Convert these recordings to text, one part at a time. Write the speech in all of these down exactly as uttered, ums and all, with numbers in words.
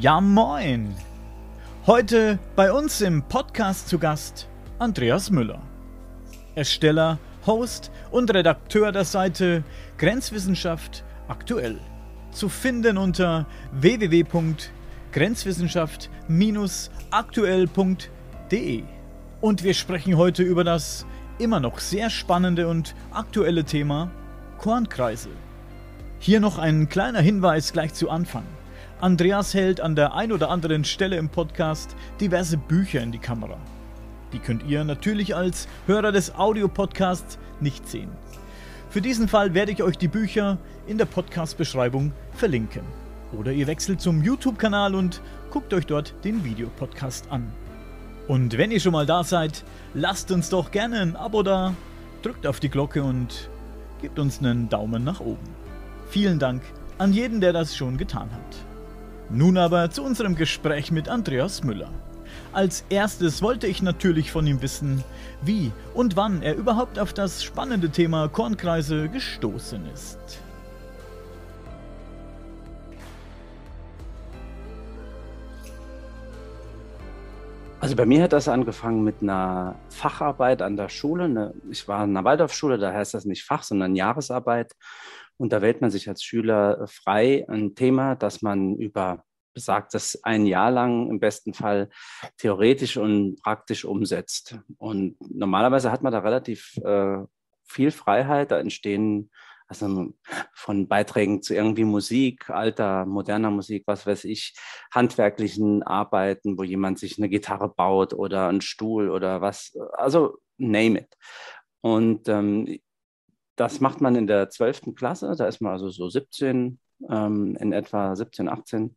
Ja moin! Heute bei uns im Podcast zu Gast Andreas Müller. Ersteller, Host und Redakteur der Seite Grenzwissenschaft aktuell. Zu finden unter w w w punkt grenzwissenschaft Bindestrich aktuell punkt de. Und wir sprechen heute über das immer noch sehr spannende und aktuelle Thema Kornkreise. Hier noch ein kleiner Hinweis gleich zu Anfang. Andreas hält an der ein oder anderen Stelle im Podcast diverse Bücher in die Kamera. Die könnt ihr natürlich als Hörer des Audiopodcasts nicht sehen. Für diesen Fall werde ich euch die Bücher in der Podcast-Beschreibung verlinken. Oder ihr wechselt zum YouTube-Kanal und guckt euch dort den Videopodcast an. Und wenn ihr schon mal da seid, lasst uns doch gerne ein Abo da, drückt auf die Glocke und gebt uns einen Daumen nach oben. Vielen Dank an jeden, der das schon getan hat. Nun aber zu unserem Gespräch mit Andreas Müller. Als erstes wollte ich natürlich von ihm wissen, wie und wann er überhaupt auf das spannende Thema Kornkreise gestoßen ist. Also bei mir hat das angefangen mit einer Facharbeit an der Schule. Ich war in einer Waldorfschule, da heißt das nicht Fach, sondern Jahresarbeit. Und da wählt man sich als Schüler frei ein Thema, das man über besagtes ein Jahr lang im besten Fall theoretisch und praktisch umsetzt. Und normalerweise hat man da relativ äh, viel Freiheit. Da entstehen also von Beiträgen zu irgendwie Musik, alter, moderner Musik, was weiß ich, handwerklichen Arbeiten, wo jemand sich eine Gitarre baut oder einen Stuhl oder was, also name it. Und ähm, das macht man in der zwölften Klasse, da ist man also so siebzehn, ähm, in etwa siebzehn, achtzehn.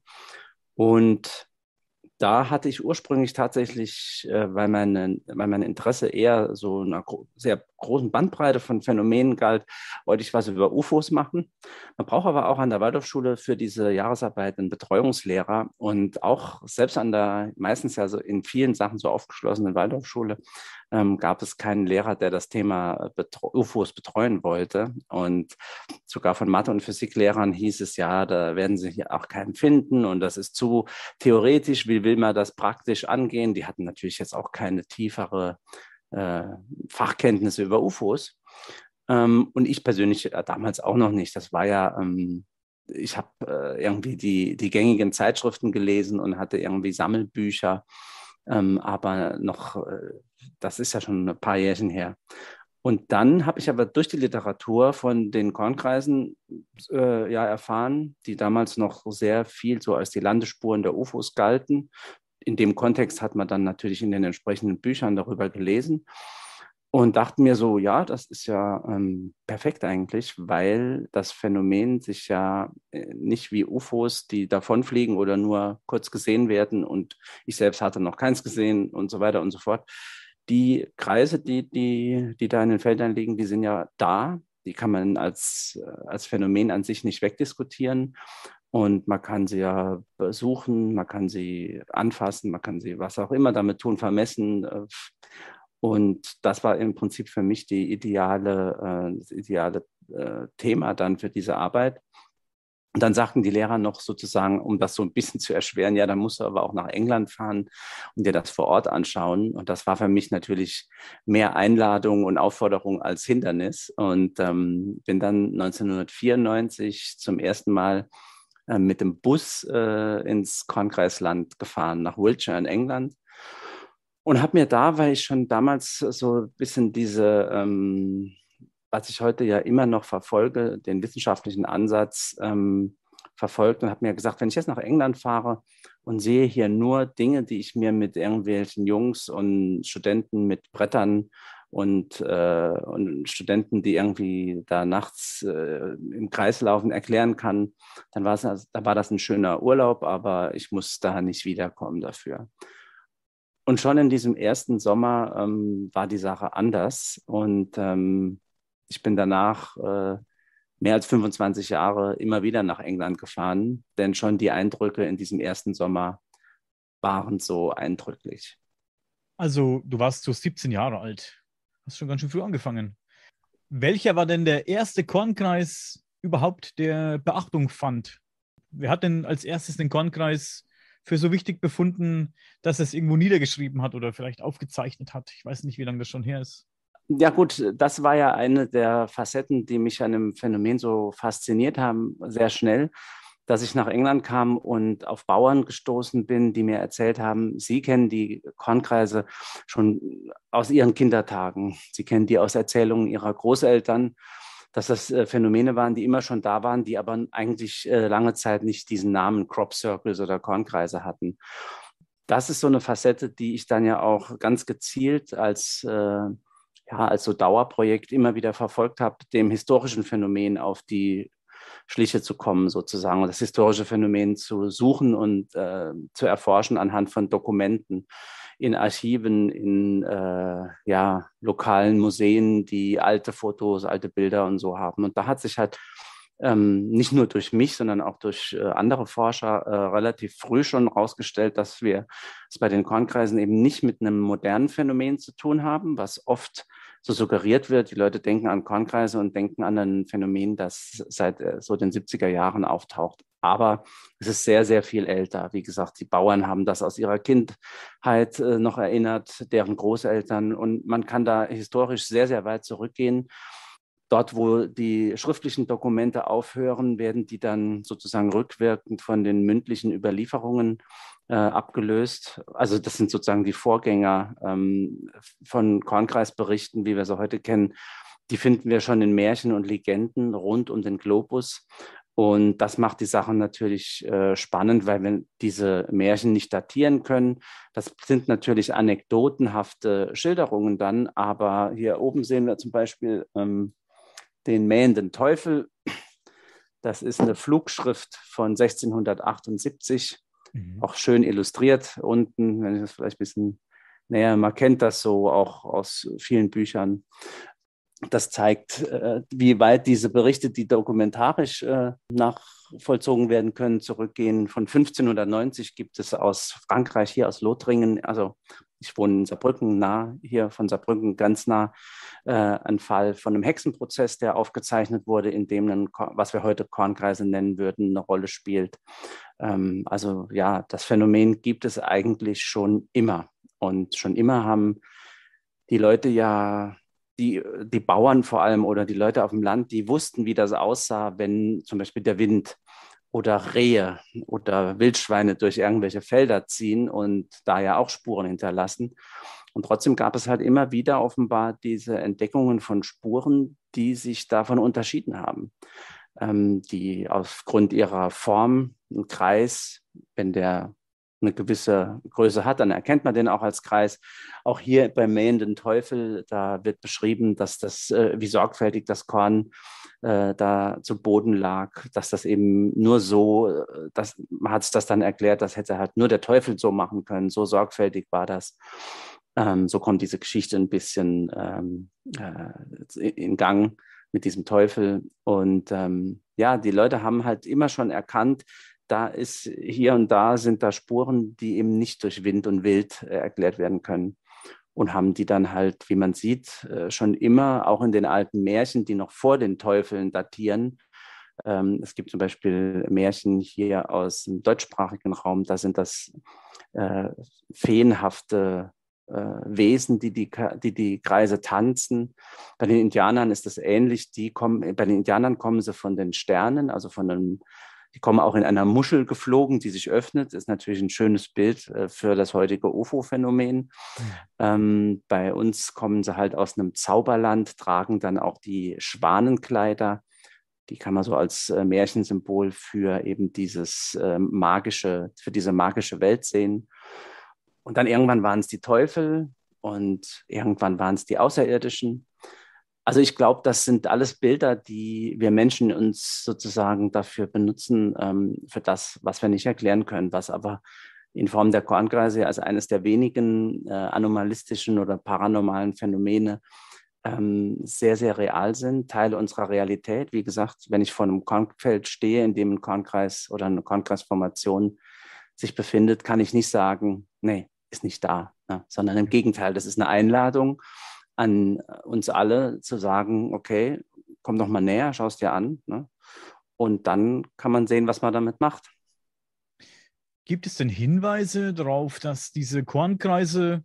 Und da hatte ich ursprünglich tatsächlich, äh, weil, meine, weil mein Interesse eher so einer gro- sehr großen Bandbreite von Phänomenen galt, wollte ich was über U F Os machen. Man braucht aber auch an der Waldorfschule für diese Jahresarbeit einen Betreuungslehrer und auch selbst an der meistens ja so in vielen Sachen so aufgeschlossenen Waldorfschule ähm, gab es keinen Lehrer, der das Thema Betreu- U F Os betreuen wollte. Und sogar von Mathe- und Physiklehrern hieß es ja, da werden sie hier auch keinen finden und das ist zu theoretisch, wie will man das praktisch angehen? Die hatten natürlich jetzt auch keine tiefere äh, Fachkenntnisse über U F Os. Ähm, und ich persönlich äh, damals auch noch nicht. Das war ja, ähm, ich habe äh, irgendwie die, die gängigen Zeitschriften gelesen und hatte irgendwie Sammelbücher, ähm, aber noch, äh, das ist ja schon ein paar Jährchen her. Und dann habe ich aber durch die Literatur von den Kornkreisen äh, ja erfahren, die damals noch sehr viel so als die Landesspuren der U F Os galten. In dem Kontext hat man dann natürlich in den entsprechenden Büchern darüber gelesen und dachte mir so, ja, das ist ja ähm, perfekt eigentlich, weil das Phänomen sich ja äh, nicht wie U F Os, die davonfliegen oder nur kurz gesehen werden und ich selbst hatte noch keins gesehen und so weiter und so fort. Die Kreise, die, die, die da in den Feldern liegen, die sind ja da. Die kann man als, als Phänomen an sich nicht wegdiskutieren. Und man kann sie ja besuchen, man kann sie anfassen, man kann sie was auch immer damit tun, vermessen. Und das war im Prinzip für mich die ideale, das ideale Thema dann für diese Arbeit. Und dann sagten die Lehrer noch sozusagen, um das so ein bisschen zu erschweren, ja, dann musst du aber auch nach England fahren und dir das vor Ort anschauen. Und das war für mich natürlich mehr Einladung und Aufforderung als Hindernis. Und ähm, bin dann neunzehnhundertvierundneunzig zum ersten Mal äh, mit dem Bus äh, ins Kornkreisland gefahren, nach Wiltshire in England. Und habe mir da, weil ich schon damals so ein bisschen diese... Ähm, was ich heute ja immer noch verfolge, den wissenschaftlichen Ansatz ähm, verfolgt und habe mir gesagt, wenn ich jetzt nach England fahre und sehe hier nur Dinge, die ich mir mit irgendwelchen Jungs und Studenten mit Brettern und, äh, und Studenten, die irgendwie da nachts äh, im Kreis laufen, erklären kann, dann war es, da war das ein schöner Urlaub, aber ich muss da nicht wiederkommen dafür. Und schon in diesem ersten Sommer ähm, war die Sache anders und ähm, ich bin danach äh, mehr als fünfundzwanzig Jahre immer wieder nach England gefahren, denn schon die Eindrücke in diesem ersten Sommer waren so eindrücklich. Also, du warst so siebzehn Jahre alt. Hast schon ganz schön früh angefangen. Welcher war denn der erste Kornkreis überhaupt, der Beachtung fand? Wer hat denn als erstes den Kornkreis für so wichtig befunden, dass es irgendwo niedergeschrieben hat oder vielleicht aufgezeichnet hat. Ich weiß nicht, wie lange das schon her ist. Ja gut, das war ja eine der Facetten, die mich an dem Phänomen so fasziniert haben, sehr schnell, dass ich nach England kam und auf Bauern gestoßen bin, die mir erzählt haben, sie kennen die Kornkreise schon aus ihren Kindertagen. Sie kennen die aus Erzählungen ihrer Großeltern, dass das äh, Phänomene waren, die immer schon da waren, die aber eigentlich äh, lange Zeit nicht diesen Namen Crop Circles oder Kornkreise hatten. Das ist so eine Facette, die ich dann ja auch ganz gezielt als, äh, ja, als so Dauerprojekt immer wieder verfolgt habe, dem historischen Phänomen auf die Schliche zu kommen, sozusagen, und das historische Phänomen zu suchen und äh, zu erforschen anhand von Dokumenten in Archiven, in äh, ja, lokalen Museen, die alte Fotos, alte Bilder und so haben. Und da hat sich halt ähm, nicht nur durch mich, sondern auch durch äh, andere Forscher äh, relativ früh schon herausgestellt, dass wir es bei den Kornkreisen eben nicht mit einem modernen Phänomen zu tun haben, was oft so suggeriert wird. Die Leute denken an Kornkreise und denken an ein Phänomen, das seit äh, so den siebziger Jahren auftaucht. Aber es ist sehr, sehr viel älter. Wie gesagt, die Bauern haben das aus ihrer Kindheit äh, noch erinnert, deren Großeltern. Und man kann da historisch sehr, sehr weit zurückgehen. Dort, wo die schriftlichen Dokumente aufhören, werden die dann sozusagen rückwirkend von den mündlichen Überlieferungen äh, abgelöst. Also das sind sozusagen die Vorgänger ähm, von Kornkreisberichten, wie wir sie heute kennen. Die finden wir schon in Märchen und Legenden rund um den Globus. Und das macht die Sache natürlich äh, spannend, weil wir diese Märchen nicht datieren können. Das sind natürlich anekdotenhafte Schilderungen dann, aber hier oben sehen wir zum Beispiel ähm, den mähenden Teufel. Das ist eine Flugschrift von sechzehnhundertachtundsiebzig, mhm. Auch schön illustriert unten, wenn ich das vielleicht ein bisschen näher, man kennt das so auch aus vielen Büchern. Das zeigt, äh, wie weit diese Berichte, die dokumentarisch äh, nachvollzogen werden können, zurückgehen. Von fünfzehnhundertneunzig gibt es aus Frankreich, hier aus Lothringen, also ich wohne in Saarbrücken, nah, hier von Saarbrücken ganz nah, äh, ein Fall von einem Hexenprozess, der aufgezeichnet wurde, in dem ein, was wir heute Kornkreise nennen würden, eine Rolle spielt. Ähm, also ja, das Phänomen gibt es eigentlich schon immer. Und schon immer haben die Leute ja, die, die Bauern vor allem oder die Leute auf dem Land, die wussten, wie das aussah, wenn zum Beispiel der Wind oder Rehe oder Wildschweine durch irgendwelche Felder ziehen und da ja auch Spuren hinterlassen. Und trotzdem gab es halt immer wieder offenbar diese Entdeckungen von Spuren, die sich davon unterschieden haben, ähm, die aufgrund ihrer Form, ein Kreis, wenn der eine gewisse Größe hat, dann erkennt man den auch als Kreis. Auch hier beim mähenden Teufel, da wird beschrieben, dass das, äh, wie sorgfältig das Korn äh, da zu Boden lag, dass das eben nur so, äh, dass, man hat es das dann erklärt, das hätte halt nur der Teufel so machen können, so sorgfältig war das. Ähm, so kommt diese Geschichte ein bisschen ähm, äh, in Gang mit diesem Teufel. Und ähm, ja, die Leute haben halt immer schon erkannt, da ist hier und da sind da Spuren, die eben nicht durch Wind und Wild äh, erklärt werden können. Und haben die dann halt, wie man sieht, äh, schon immer, auch in den alten Märchen, die noch vor den Teufeln datieren. Ähm, es gibt zum Beispiel Märchen hier aus dem deutschsprachigen Raum, da sind das äh, feenhafte äh, Wesen, die die, die die Kreise tanzen. Bei den Indianern ist das ähnlich. Die kommen, bei den Indianern kommen sie von den Sternen, also von einem Die kommen auch in einer Muschel geflogen, die sich öffnet. Das ist natürlich ein schönes Bild äh, für das heutige U F O-Phänomen. Mhm. Ähm, bei uns kommen sie halt aus einem Zauberland, tragen dann auch die Schwanenkleider. Die kann man so als äh, Märchensymbol für eben dieses äh, magische, für diese magische Welt sehen. Und dann irgendwann waren es die Teufel und irgendwann waren es die Außerirdischen. Also ich glaube, das sind alles Bilder, die wir Menschen uns sozusagen dafür benutzen, ähm, für das, was wir nicht erklären können, was aber in Form der Kornkreise als eines der wenigen äh, anomalistischen oder paranormalen Phänomene ähm, sehr, sehr real sind, Teile unserer Realität. Wie gesagt, wenn ich vor einem Kornfeld stehe, in dem ein Kornkreis oder eine Kornkreisformation sich befindet, kann ich nicht sagen, nee, ist nicht da, ne? Sondern im Gegenteil, das ist eine Einladung an uns alle zu sagen, okay, komm doch mal näher, schau es dir an, ne? Und dann kann man sehen, was man damit macht. Gibt es denn Hinweise darauf, dass diese Kornkreise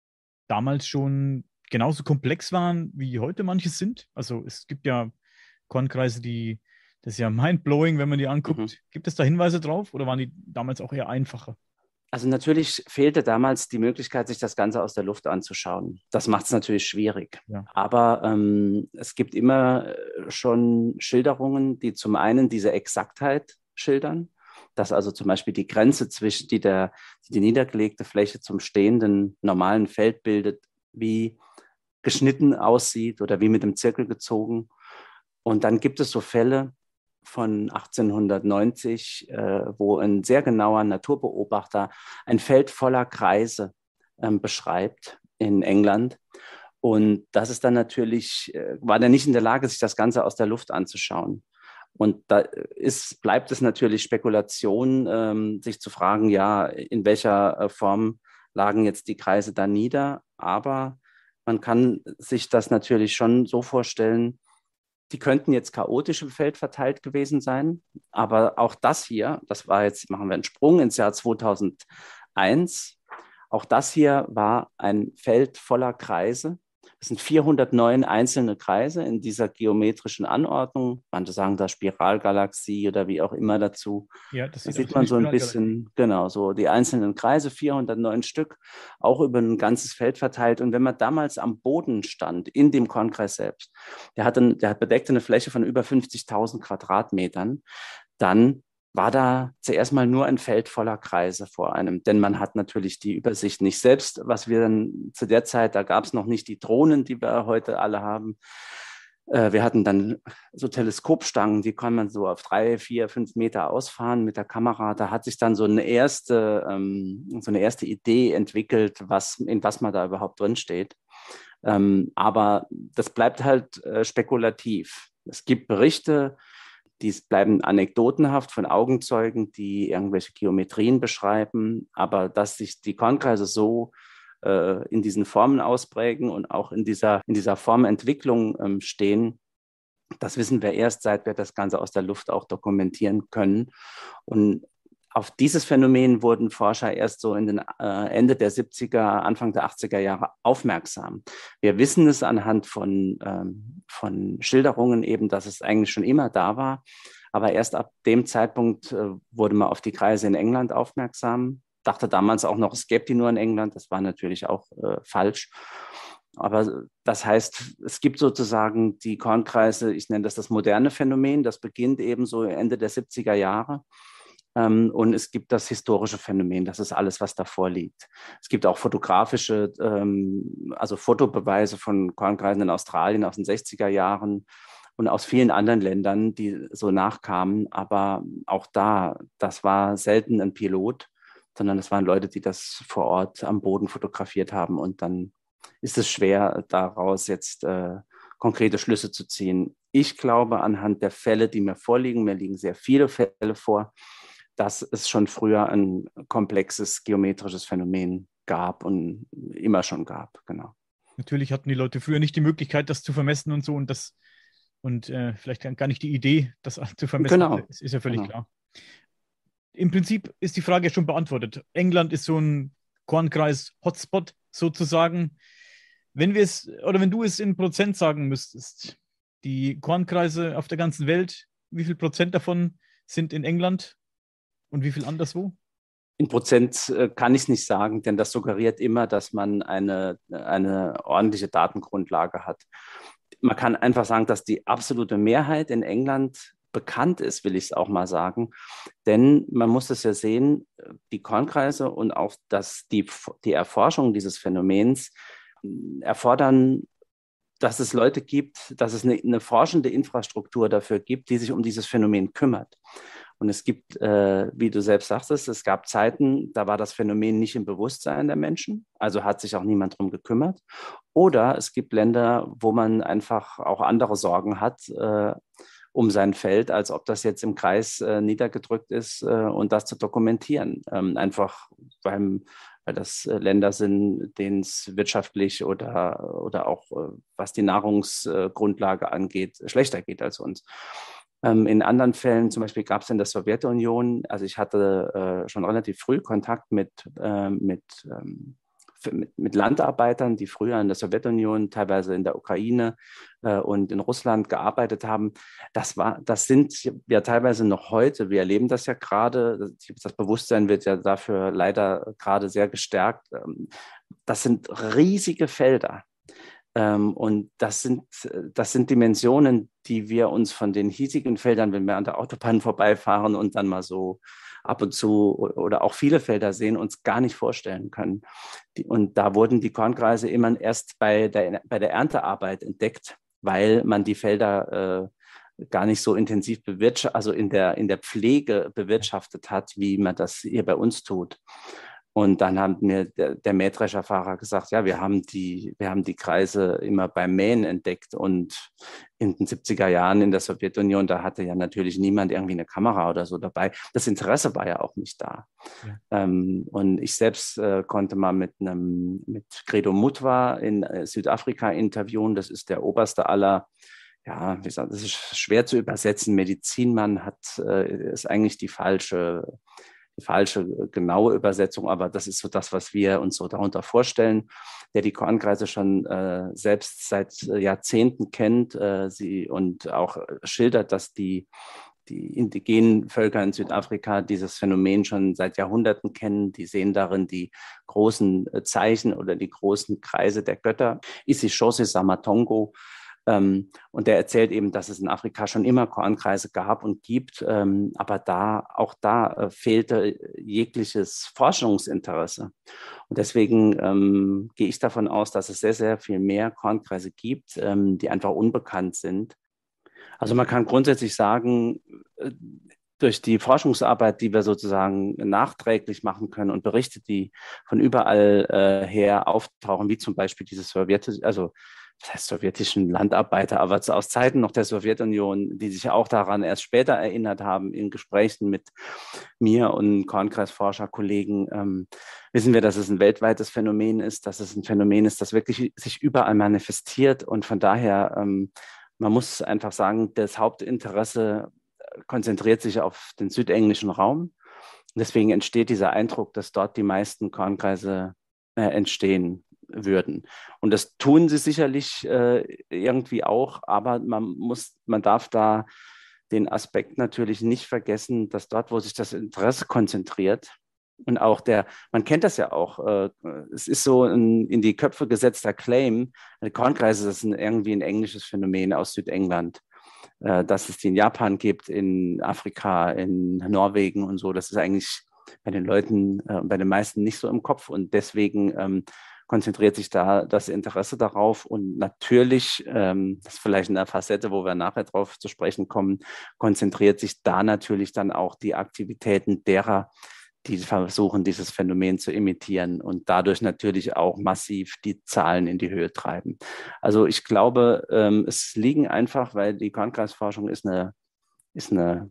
damals schon genauso komplex waren, wie heute manche sind? Also es gibt ja Kornkreise, die, das ist ja mindblowing, wenn man die Mhm. anguckt. Gibt es da Hinweise drauf oder waren die damals auch eher einfacher? Also natürlich fehlte damals die Möglichkeit, sich das Ganze aus der Luft anzuschauen. Das macht es natürlich schwierig. Ja. Aber ähm, es gibt immer äh, schon Schilderungen, die zum einen diese Exaktheit schildern, dass also zum Beispiel die Grenze zwischen die, der, die, die niedergelegte Fläche zum stehenden normalen Feld bildet, wie geschnitten aussieht oder wie mit dem Zirkel gezogen. Und dann gibt es so Fälle von achtzehnhundertneunzig, äh, wo ein sehr genauer Naturbeobachter ein Feld voller Kreise ähm, beschreibt in England. Und das ist dann natürlich, äh, war der nicht in der Lage, sich das Ganze aus der Luft anzuschauen. Und da ist, bleibt es natürlich Spekulation, ähm, sich zu fragen, ja, in welcher äh, Form lagen jetzt die Kreise da nieder. Aber man kann sich das natürlich schon so vorstellen, die könnten jetzt chaotisch im Feld verteilt gewesen sein, aber auch das hier, das war jetzt, machen wir einen Sprung ins Jahr zweitausendeins, auch das hier war ein Feld voller Kreise. Es sind vierhundertneun einzelne Kreise in dieser geometrischen Anordnung. Manche sagen da Spiralgalaxie oder wie auch immer dazu. Ja, das Da sieht aus sieht wie eine man so ein Spiralgalaxie. bisschen, genau, so die einzelnen Kreise, vierhundertneun Stück, auch über ein ganzes Feld verteilt. Und wenn man damals am Boden stand, in dem Kornkreis selbst, der hatte, der bedeckte eine Fläche von über fünfzigtausend Quadratmetern, dann war da zuerst mal nur ein Feld voller Kreise vor einem, denn man hat natürlich die Übersicht nicht selbst, was wir dann zu der Zeit, da gab es noch nicht die Drohnen, die wir heute alle haben. Äh, wir hatten dann so Teleskopstangen, die kann man so auf drei, vier, fünf Meter ausfahren mit der Kamera. Da hat sich dann so eine erste, ähm, so eine erste Idee entwickelt, was, in was man da überhaupt drin steht. Ähm, aber das bleibt halt äh, spekulativ. Es gibt Berichte, die bleiben anekdotenhaft von Augenzeugen, die irgendwelche Geometrien beschreiben, aber dass sich die Kornkreise so äh, in diesen Formen ausprägen und auch in dieser, in dieser Formentwicklung ähm, stehen, das wissen wir erst, seit wir das Ganze aus der Luft auch dokumentieren können. Und auf dieses Phänomen wurden Forscher erst so in den äh, Ende der siebziger, Anfang der achtziger Jahre aufmerksam. Wir wissen es anhand von, ähm, von Schilderungen eben, dass es eigentlich schon immer da war. Aber erst ab dem Zeitpunkt äh, wurde man auf die Kreise in England aufmerksam. Dachte damals auch noch, es gäbe die nur in England. Das war natürlich auch äh, falsch. Aber das heißt, es gibt sozusagen die Kornkreise, ich nenne das das moderne Phänomen, das beginnt eben so Ende der siebziger Jahre. Ähm, und es gibt das historische Phänomen, das ist alles, was davor liegt. Es gibt auch fotografische, ähm, also Fotobeweise von Kornkreisen in Australien aus den sechziger Jahren und aus vielen anderen Ländern, die so nachkamen. Aber auch da, das war selten ein Pilot, sondern es waren Leute, die das vor Ort am Boden fotografiert haben. Und dann ist es schwer, daraus jetzt äh, konkrete Schlüsse zu ziehen. Ich glaube, anhand der Fälle, die mir vorliegen, mir liegen sehr viele Fälle vor, dass es schon früher ein komplexes geometrisches Phänomen gab und immer schon gab, genau. Natürlich hatten die Leute früher nicht die Möglichkeit, das zu vermessen und so und das und äh, vielleicht gar nicht die Idee, das zu vermessen. Genau, Das ist ja völlig genau. klar. Im Prinzip ist die Frage schon beantwortet. England ist so ein Kornkreis-Hotspot sozusagen. Wenn wir es, oder wenn du es in Prozent sagen müsstest, die Kornkreise auf der ganzen Welt, wie viel Prozent davon sind in England und wie viel anderswo? In Prozent äh, kann ich es nicht sagen, denn das suggeriert immer, dass man eine, eine ordentliche Datengrundlage hat. Man kann einfach sagen, dass die absolute Mehrheit in England bekannt ist, will ich es auch mal sagen. Denn man muss es ja sehen, die Kornkreise und auch das, die, die Erforschung dieses Phänomens erfordern, dass es Leute gibt, dass es eine, eine forschende Infrastruktur dafür gibt, die sich um dieses Phänomen kümmert. Und es gibt, äh, wie du selbst sagtest, es gab Zeiten, da war das Phänomen nicht im Bewusstsein der Menschen, also hat sich auch niemand drum gekümmert. Oder es gibt Länder, wo man einfach auch andere Sorgen hat äh, um sein Feld, als ob das jetzt im Kreis äh, niedergedrückt ist äh, und das zu dokumentieren. Ähm, einfach beim weil das äh, Länder sind, denen es wirtschaftlich oder, oder auch äh, was die Nahrungsgrundlage angeht, schlechter geht als uns. Ähm, in anderen Fällen, zum Beispiel gab es in der Sowjetunion, also ich hatte äh, schon relativ früh Kontakt mit, äh, mit, ähm, mit, mit Landarbeitern, die früher in der Sowjetunion, teilweise in der Ukraine äh, und in Russland gearbeitet haben. Das war, das sind ja teilweise noch heute, wir erleben das ja gerade, das, das Bewusstsein wird ja dafür leider gerade sehr gestärkt. Das sind riesige Felder. Ähm, und das sind, das sind Dimensionen, die wir uns von den hiesigen Feldern, wenn wir an der Autobahn vorbeifahren und dann mal so ab und zu oder auch viele Felder sehen, uns gar nicht vorstellen können. Die, und da wurden die Kornkreise immer erst bei der, bei der Erntearbeit entdeckt, weil man die Felder äh, gar nicht so intensiv bewirtschaftet, also in der, in der Pflege bewirtschaftet hat, wie man das hier bei uns tut. Und dann hat mir der, der Mähdrescherfahrer gesagt, ja, wir haben die, wir haben die Kreise immer beim Mähen entdeckt. Und in den siebziger Jahren in der Sowjetunion, da hatte ja natürlich niemand irgendwie eine Kamera oder so dabei. Das Interesse war ja auch nicht da. Ja. Ähm, und ich selbst äh, konnte mal mit einem, mit Credo Mutwa in äh, Südafrika interviewen. Das ist der oberste aller, ja, wie gesagt, das ist schwer zu übersetzen. Medizinmann hat, äh, ist eigentlich die falsche die falsche genaue Übersetzung, aber das ist so das, was wir uns so darunter vorstellen, der die Kornkreise schon äh, selbst seit Jahrzehnten kennt äh, sie und auch schildert, dass die, die indigenen Völker in Südafrika dieses Phänomen schon seit Jahrhunderten kennen. Die sehen darin die großen Zeichen oder die großen Kreise der Götter. Isishose Samatongo. Ähm, und der erzählt eben, dass es in Afrika schon immer Kornkreise gab und gibt, ähm, aber da auch da äh, fehlte jegliches Forschungsinteresse. Und deswegen ähm, gehe ich davon aus, dass es sehr, sehr viel mehr Kornkreise gibt, ähm, die einfach unbekannt sind. Also man kann grundsätzlich sagen, äh, durch die Forschungsarbeit, die wir sozusagen nachträglich machen können und Berichte, die von überall äh, her auftauchen, wie zum Beispiel diese sowjetische, also das heißt sowjetischen Landarbeiter, aber aus Zeiten noch der Sowjetunion, die sich auch daran erst später erinnert haben, in Gesprächen mit mir und Kornkreisforscherkollegen, ähm, wissen wir, dass es ein weltweites Phänomen ist, dass es ein Phänomen ist, das wirklich sich überall manifestiert. Und von daher, ähm, man muss einfach sagen, das Hauptinteresse konzentriert sich auf den südenglischen Raum. Und deswegen entsteht dieser Eindruck, dass dort die meisten Kornkreise äh, entstehen würden. Und das tun sie sicherlich äh, irgendwie auch, aber man muss, man darf da den Aspekt natürlich nicht vergessen, dass dort, wo sich das Interesse konzentriert und auch der, man kennt das ja auch, äh, es ist so ein in die Köpfe gesetzter Claim, Kornkreise, das ist ein, irgendwie ein englisches Phänomen aus Südengland, äh, dass es die in Japan gibt, in Afrika, in Norwegen und so, das ist eigentlich bei den Leuten, äh, bei den meisten nicht so im Kopf und deswegen ähm, konzentriert sich da das Interesse darauf und natürlich, ähm, das ist vielleicht in der Facette, wo wir nachher drauf zu sprechen kommen, konzentriert sich da natürlich dann auch die Aktivitäten derer, die versuchen, dieses Phänomen zu imitieren und dadurch natürlich auch massiv die Zahlen in die Höhe treiben. Also ich glaube, ähm, es liegen einfach, weil die Kornkreisforschung ist eine, ist eine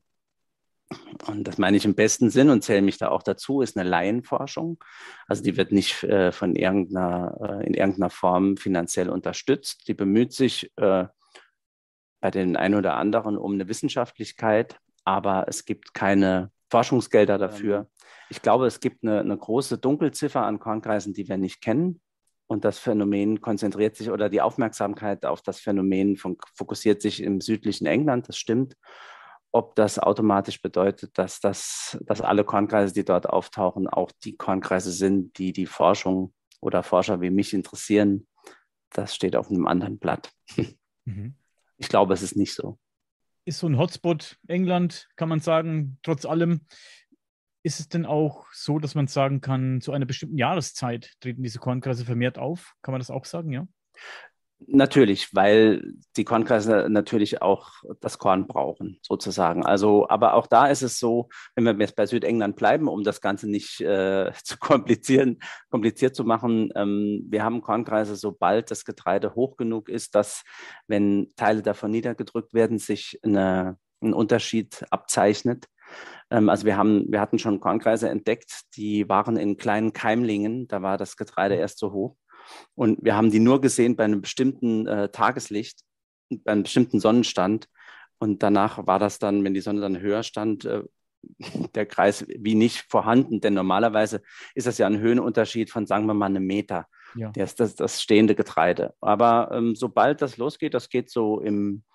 und das meine ich im besten Sinn und zähle mich da auch dazu, ist eine Laienforschung. Also die wird nicht äh, von irgendeiner, äh, in irgendeiner Form finanziell unterstützt. Die bemüht sich äh, bei den einen oder anderen um eine Wissenschaftlichkeit, aber es gibt keine Forschungsgelder dafür. Ich glaube, es gibt eine, eine große Dunkelziffer an Kornkreisen, die wir nicht kennen. Und das Phänomen konzentriert sich oder die Aufmerksamkeit auf das Phänomen von, fokussiert sich im südlichen England, das stimmt. Ob das automatisch bedeutet, dass, das, dass alle Kornkreise, die dort auftauchen, auch die Kornkreise sind, die die Forschung oder Forscher wie mich interessieren, das steht auf einem anderen Blatt. Mhm. Ich glaube, es ist nicht so. Ist so ein Hotspot England, kann man sagen, trotz allem. Ist es denn auch so, dass man sagen kann, zu einer bestimmten Jahreszeit treten diese Kornkreise vermehrt auf? Kann man das auch sagen, ja? Natürlich, weil die Kornkreise natürlich auch das Korn brauchen, sozusagen. Also, aber auch da ist es so, wenn wir jetzt bei Südengland bleiben, um das Ganze nicht äh, zu komplizieren, kompliziert zu machen, ähm, wir haben Kornkreise, sobald das Getreide hoch genug ist, dass, wenn Teile davon niedergedrückt werden, sich eine, ein Unterschied abzeichnet. Ähm, also wir haben, wir hatten schon Kornkreise entdeckt, die waren in kleinen Keimlingen, da war das Getreide erst so hoch. Und wir haben die nur gesehen bei einem bestimmten äh, Tageslicht, bei einem bestimmten Sonnenstand. Und danach war das dann, wenn die Sonne dann höher stand, äh, der Kreis wie nicht vorhanden. Denn normalerweise ist das ja ein Höhenunterschied von, sagen wir mal, einem Meter. Ja. Das ist das, das stehende Getreide. Aber ähm, sobald das losgeht, das geht so im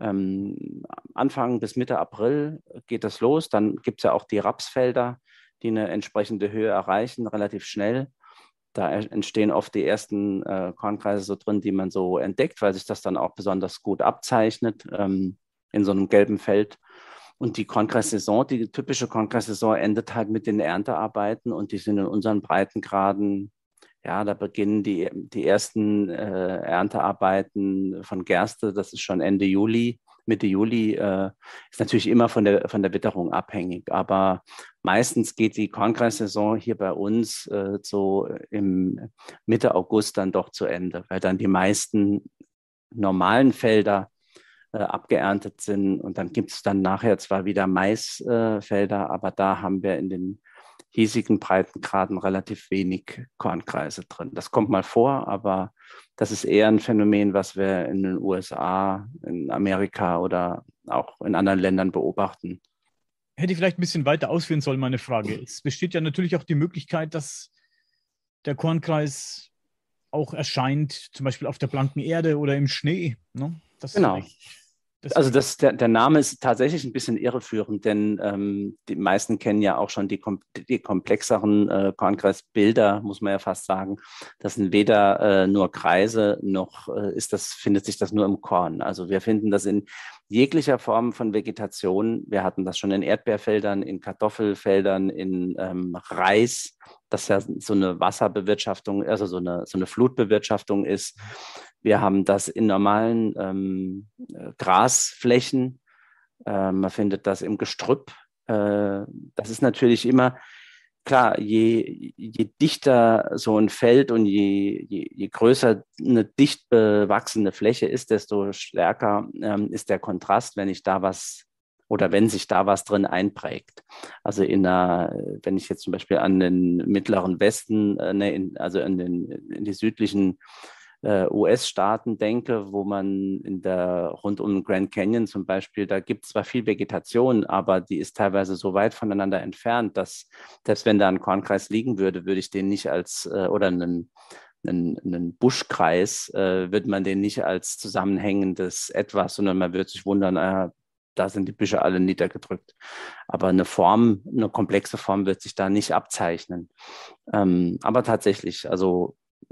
ähm, Anfang bis Mitte April geht das los. Dann gibt es ja auch die Rapsfelder, die eine entsprechende Höhe erreichen, relativ schnell. Da entstehen oft die ersten äh, Kornkreise so drin, die man so entdeckt, weil sich das dann auch besonders gut abzeichnet ähm, in so einem gelben Feld. Und die Kornkreissaison, die typische Kornkreissaison endet halt mit den Erntearbeiten und die sind in unseren Breitengraden, ja, da beginnen die, die ersten äh, Erntearbeiten von Gerste, das ist schon Ende Juli, Mitte Juli, äh, ist natürlich immer von der, von der Witterung abhängig, aber meistens geht die Kornkreissaison hier bei uns äh, so im Mitte August dann doch zu Ende, weil dann die meisten normalen Felder äh, abgeerntet sind und dann gibt es dann nachher zwar wieder Maisfelder, äh, aber da haben wir in den hiesigen Breitengraden relativ wenig Kornkreise drin. Das kommt mal vor, aber das ist eher ein Phänomen, was wir in den U S A, in Amerika oder auch in anderen Ländern beobachten. Hätte ich vielleicht ein bisschen weiter ausführen sollen, meine Frage. Es besteht ja natürlich auch die Möglichkeit, dass der Kornkreis auch erscheint, zum Beispiel auf der blanken Erde oder im Schnee. Ne? Das Genau. Das also das, der, der Name ist tatsächlich ein bisschen irreführend, denn ähm, die meisten kennen ja auch schon die, die komplexeren äh, Kornkreisbilder, muss man ja fast sagen. Das sind weder äh, nur Kreise, noch äh, ist das, findet sich das nur im Korn. Also wir finden das in jeglicher Form von Vegetation. Wir hatten das schon in Erdbeerfeldern, in Kartoffelfeldern, in ähm, Reis, das ja so eine Wasserbewirtschaftung, also so eine, so eine Flutbewirtschaftung ist. Wir haben das in normalen ähm, Grasflächen. Äh, man findet das im Gestrüpp. Äh, das ist natürlich immer, klar, je, je dichter so ein Feld und je, je, je größer eine dicht bewachsene Fläche ist, desto stärker ähm, ist der Kontrast, wenn ich da was oder wenn sich da was drin einprägt. Also in einer, wenn ich jetzt zum Beispiel an den mittleren Westen, äh, ne, in, also in, den, in die südlichen äh, U S-Staaten denke, wo man in der rund um den Grand Canyon zum Beispiel, da gibt es zwar viel Vegetation, aber die ist teilweise so weit voneinander entfernt, dass selbst wenn da ein Kornkreis liegen würde, würde ich den nicht als äh, oder einen einen, einen Buschkreis, äh, würde man den nicht als zusammenhängendes Etwas, sondern man würde sich wundern, äh, da sind die Büsche alle niedergedrückt. Aber eine Form, eine komplexe Form wird sich da nicht abzeichnen. Ähm, aber tatsächlich, also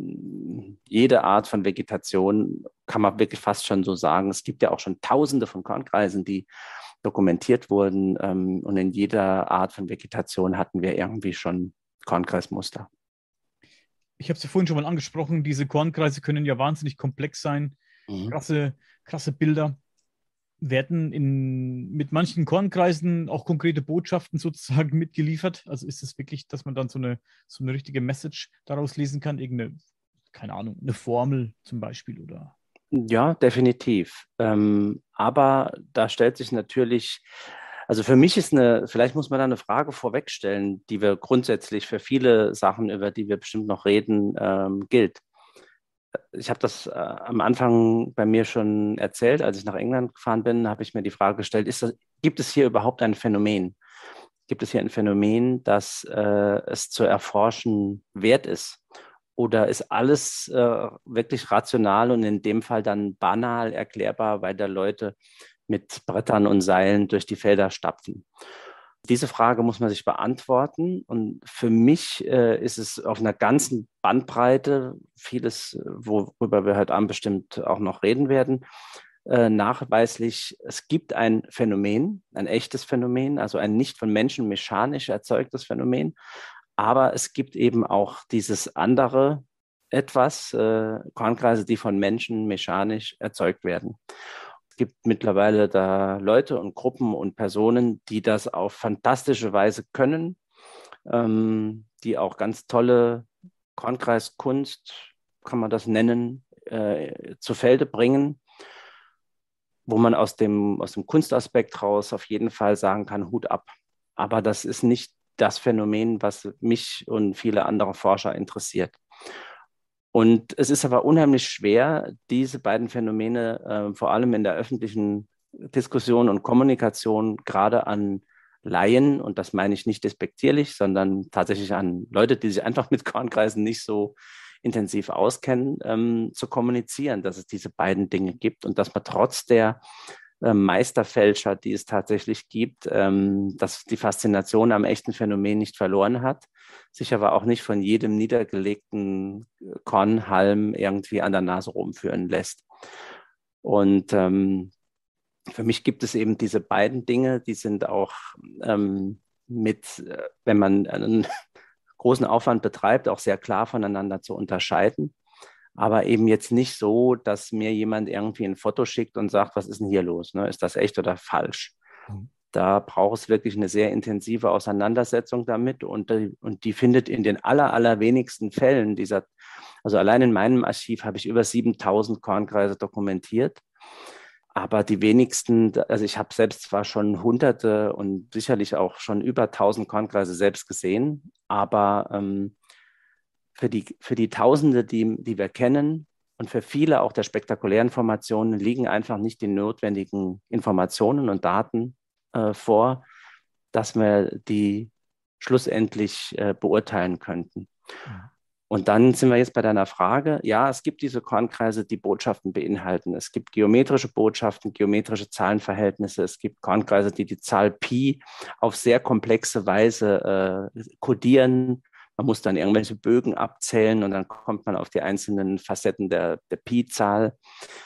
jede Art von Vegetation kann man wirklich fast schon so sagen. Es gibt ja auch schon Tausende von Kornkreisen, die dokumentiert wurden. Ähm, und in jeder Art von Vegetation hatten wir irgendwie schon Kornkreismuster. Ich habe es ja vorhin schon mal angesprochen, diese Kornkreise können ja wahnsinnig komplex sein. Mhm. Krasse, krasse Bilder. Werden in, mit manchen Kornkreisen auch konkrete Botschaften sozusagen mitgeliefert? Also ist es wirklich, dass man dann so eine, so eine richtige Message daraus lesen kann? Irgendeine, keine Ahnung, eine Formel zum Beispiel oder? Ja, definitiv. Ähm, aber da stellt sich natürlich, also für mich ist eine, vielleicht muss man da eine Frage vorwegstellen, die wir grundsätzlich für viele Sachen, über die wir bestimmt noch reden, ähm, gilt. Ich habe das äh, am Anfang bei mir schon erzählt, als ich nach England gefahren bin, habe ich mir die Frage gestellt, ist das, gibt es hier überhaupt ein Phänomen? Gibt es hier ein Phänomen, das äh, es zu erforschen wert ist? Oder ist alles äh, wirklich rational und in dem Fall dann banal erklärbar, weil da Leute mit Brettern und Seilen durch die Felder stapfen? Diese Frage muss man sich beantworten. Und für mich äh, ist es auf einer ganzen Bandbreite, vieles, worüber wir heute Abend bestimmt auch noch reden werden, äh, nachweislich, es gibt ein Phänomen, ein echtes Phänomen, also ein nicht von Menschen mechanisch erzeugtes Phänomen. Aber es gibt eben auch dieses andere etwas, äh, Kornkreise, die von Menschen mechanisch erzeugt werden. Es gibt mittlerweile da Leute und Gruppen und Personen, die das auf fantastische Weise können, ähm, die auch ganz tolle Kornkreiskunst, kann man das nennen, äh, zu Felde bringen, wo man aus dem, aus dem Kunstaspekt raus auf jeden Fall sagen kann, Hut ab. Aber das ist nicht das Phänomen, was mich und viele andere Forscher interessiert. Und es ist aber unheimlich schwer, diese beiden Phänomene äh, vor allem in der öffentlichen Diskussion und Kommunikation gerade an Laien, und das meine ich nicht despektierlich, sondern tatsächlich an Leute, die sich einfach mit Kornkreisen nicht so intensiv auskennen, ähm, zu kommunizieren, dass es diese beiden Dinge gibt und dass man trotz der äh, Meisterfälscher, die es tatsächlich gibt, ähm, dass die Faszination am echten Phänomen nicht verloren hat, sich aber auch nicht von jedem niedergelegten Kornhalm irgendwie an der Nase rumführen lässt. Und ähm, für mich gibt es eben diese beiden Dinge, die sind auch ähm, mit, äh, wenn man einen großen Aufwand betreibt, auch sehr klar voneinander zu unterscheiden. Aber eben jetzt nicht so, dass mir jemand irgendwie ein Foto schickt und sagt, was ist denn hier los? Ne? Ist das echt oder falsch? Mhm. Da braucht es wirklich eine sehr intensive Auseinandersetzung damit und, und die findet in den aller, allerwenigsten Fällen dieser, also allein in meinem Archiv habe ich über siebentausend Kornkreise dokumentiert. Aber die wenigsten, also ich habe selbst zwar schon Hunderte und sicherlich auch schon über tausend Kornkreise selbst gesehen, aber ähm, für die, für die Tausende, die, die wir kennen und für viele auch der spektakulären Formationen liegen einfach nicht die notwendigen Informationen und Daten äh, vor, dass wir die schlussendlich äh, beurteilen könnten. Mhm. Und dann sind wir jetzt bei deiner Frage. Ja, es gibt diese Kornkreise, die Botschaften beinhalten. Es gibt geometrische Botschaften, geometrische Zahlenverhältnisse. Es gibt Kornkreise, die die Zahl Pi auf sehr komplexe Weise äh, kodieren. Man muss dann irgendwelche Bögen abzählen und dann kommt man auf die einzelnen Facetten der, der Pi-Zahl.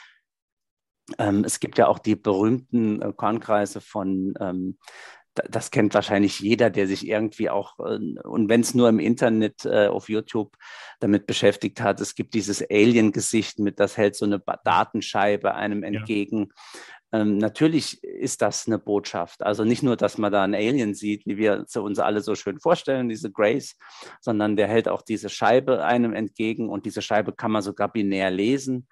Ähm, es gibt ja auch die berühmten äh, Kornkreise von ähm, das kennt wahrscheinlich jeder, der sich irgendwie auch, und wenn es nur im Internet äh, auf YouTube damit beschäftigt hat, es gibt dieses Alien-Gesicht mit, das hält so eine Datenscheibe einem entgegen. Ja. Ähm, natürlich ist das eine Botschaft. Also nicht nur, dass man da einen Alien sieht, wie wir uns alle so schön vorstellen, diese Grace, sondern der hält auch diese Scheibe einem entgegen und diese Scheibe kann man sogar binär lesen.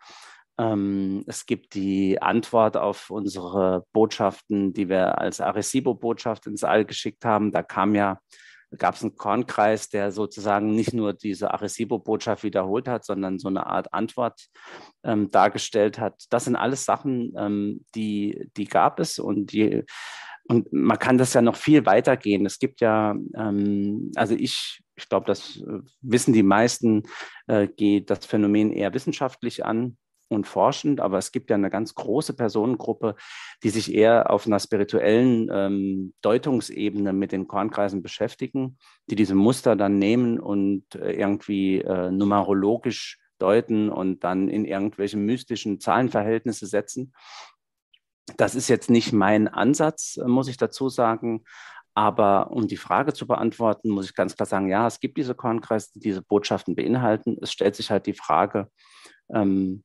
Es gibt die Antwort auf unsere Botschaften, die wir als Arecibo-Botschaft ins All geschickt haben. Da kam ja, gab es einen Kornkreis, der sozusagen nicht nur diese Arecibo-Botschaft wiederholt hat, sondern so eine Art Antwort ähm, dargestellt hat. Das sind alles Sachen, ähm, die, die gab es und die, und man kann das ja noch viel weitergehen. Es gibt ja, ähm, also ich, ich glaube, das wissen die meisten, äh, geht das Phänomen eher wissenschaftlich an und forschend, aber es gibt ja eine ganz große Personengruppe, die sich eher auf einer spirituellen ähm, Deutungsebene mit den Kornkreisen beschäftigen, die diese Muster dann nehmen und äh, irgendwie äh, numerologisch deuten und dann in irgendwelche mystischen Zahlenverhältnisse setzen. Das ist jetzt nicht mein Ansatz, muss ich dazu sagen. Aber um die Frage zu beantworten, muss ich ganz klar sagen, ja, es gibt diese Kornkreise, die diese Botschaften beinhalten. Es stellt sich halt die Frage, ähm,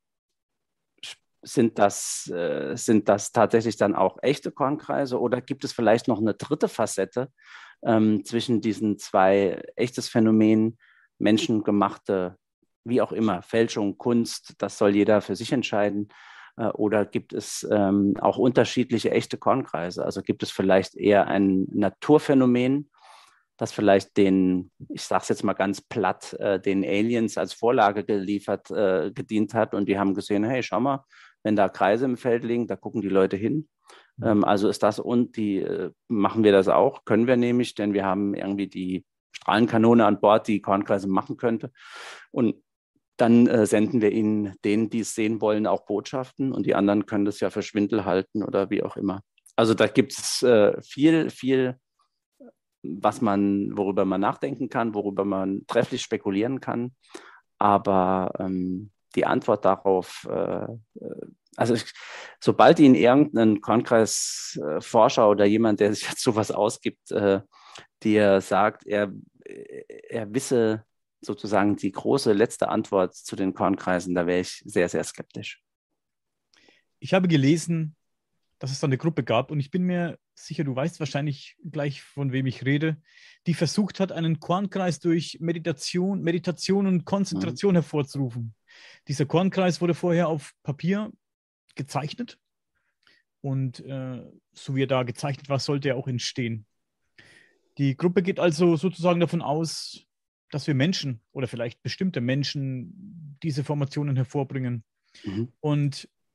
Sind das, äh, sind das tatsächlich dann auch echte Kornkreise oder gibt es vielleicht noch eine dritte Facette ähm, zwischen diesen zwei, echtes Phänomen, menschengemachte, wie auch immer, Fälschung, Kunst, das soll jeder für sich entscheiden. Äh, oder gibt es ähm, auch unterschiedliche echte Kornkreise? Also gibt es vielleicht eher ein Naturphänomen, das vielleicht den, ich sage es jetzt mal ganz platt, äh, den Aliens als Vorlage geliefert, äh, gedient hat und die haben gesehen, hey, schau mal, wenn da Kreise im Feld liegen, da gucken die Leute hin. Mhm. Ähm, also ist das und die äh, machen wir das auch, können wir nämlich, denn wir haben irgendwie die Strahlenkanone an Bord, die Kornkreise machen könnte. Und dann äh, senden wir ihnen, denen, die es sehen wollen, auch Botschaften und die anderen können das ja für Schwindel halten oder wie auch immer. Also da gibt es äh, viel, viel, was man, worüber man nachdenken kann, worüber man trefflich spekulieren kann. Aber ähm, die Antwort darauf, äh, also ich, sobald Ihnen irgendein Kornkreisforscher oder jemand, der sich jetzt sowas ausgibt, äh, dir sagt, er, er wisse sozusagen die große letzte Antwort zu den Kornkreisen, da wäre ich sehr, sehr skeptisch. Ich habe gelesen, dass es da eine Gruppe gab und ich bin mir sicher, du weißt wahrscheinlich gleich, von wem ich rede, die versucht hat, einen Kornkreis durch Meditation, Meditation und Konzentration mhm. hervorzurufen. Dieser Kornkreis wurde vorher auf Papier gezeichnet und äh, so wie er da gezeichnet war, sollte er auch entstehen. Die Gruppe geht also sozusagen davon aus, dass wir Menschen oder vielleicht bestimmte Menschen diese Formationen hervorbringen. Mhm. Und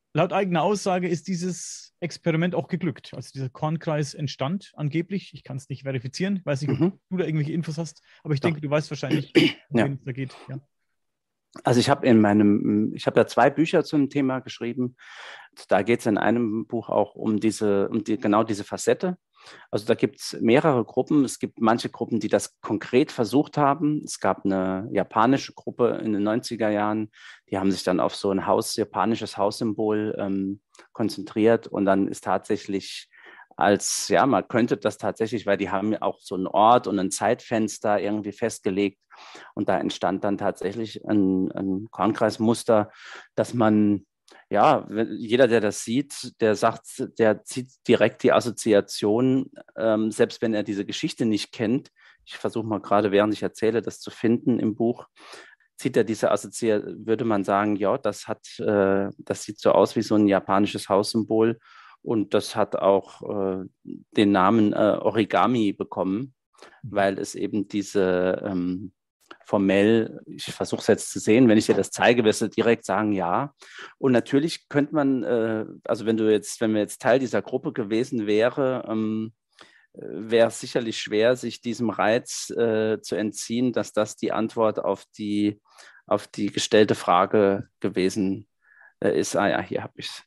laut eigener Aussage ist dieses Experiment auch geglückt. Also dieser Kornkreis entstand angeblich. Ich kann es nicht verifizieren. Ich weiß nicht, ob Mhm. du da irgendwelche Infos hast, aber ich Doch. denke, du weißt wahrscheinlich, um Ja. wen es da geht. Ja. Also ich habe in meinem, ich habe da zwei Bücher zum Thema geschrieben. Da geht es in einem Buch auch um diese, um die, genau diese Facette. Also da gibt es mehrere Gruppen. Es gibt manche Gruppen, die das konkret versucht haben. Es gab eine japanische Gruppe in den neunziger Jahren, die haben sich dann auf so ein Haus, japanisches Haussymbol ähm, konzentriert und dann ist tatsächlich als, ja, man könnte das tatsächlich, weil die haben ja auch so einen Ort und ein Zeitfenster irgendwie festgelegt und da entstand dann tatsächlich ein, ein Kornkreismuster, dass man ja, jeder, der das sieht, der sagt, der zieht direkt die Assoziation, ähm, selbst wenn er diese Geschichte nicht kennt. Ich versuche mal gerade, während ich erzähle, das zu finden im Buch. Zieht er diese Assoziation, würde man sagen, ja, das hat, äh, das sieht so aus wie so ein japanisches Haussymbol und das hat auch äh, den Namen äh, Origami bekommen, weil es eben diese ähm, formell, ich versuche es jetzt zu sehen, wenn ich dir das zeige, wirst du direkt sagen, ja. Und natürlich könnte man, äh, also wenn du jetzt, wenn wir jetzt Teil dieser Gruppe gewesen wäre, ähm, wäre es sicherlich schwer, sich diesem Reiz äh, zu entziehen, dass das die Antwort auf die, auf die gestellte Frage gewesen äh, ist. Ah ja, hier habe ich es.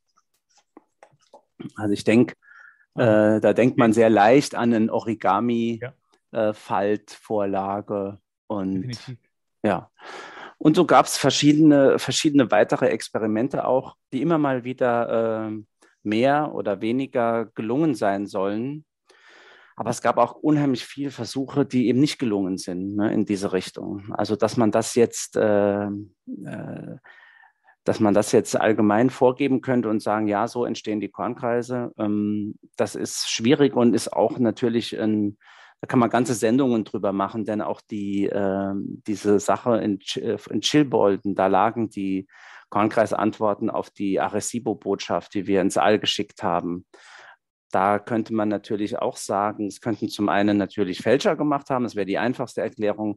Also ich denke, Aha. äh, da denkt man Okay. sehr leicht an einen Origami, Ja, äh, Faltvorlage und definitiv. ja. Und so gab es verschiedene, verschiedene weitere Experimente auch, die immer mal wieder äh, mehr oder weniger gelungen sein sollen. Aber es gab auch unheimlich viele Versuche, die eben nicht gelungen sind, ne, in diese Richtung. Also dass man das jetzt, äh, äh, dass man das jetzt allgemein vorgeben könnte und sagen, ja, so entstehen die Kornkreise, ähm, das ist schwierig und ist auch natürlich ein, da kann man ganze Sendungen drüber machen, denn auch die, äh, diese Sache in, in Chilbolden, da lagen die Kornkreisantworten auf die Arecibo-Botschaft, die wir ins All geschickt haben. Da könnte man natürlich auch sagen, es könnten zum einen natürlich Fälscher gemacht haben, das wäre die einfachste Erklärung.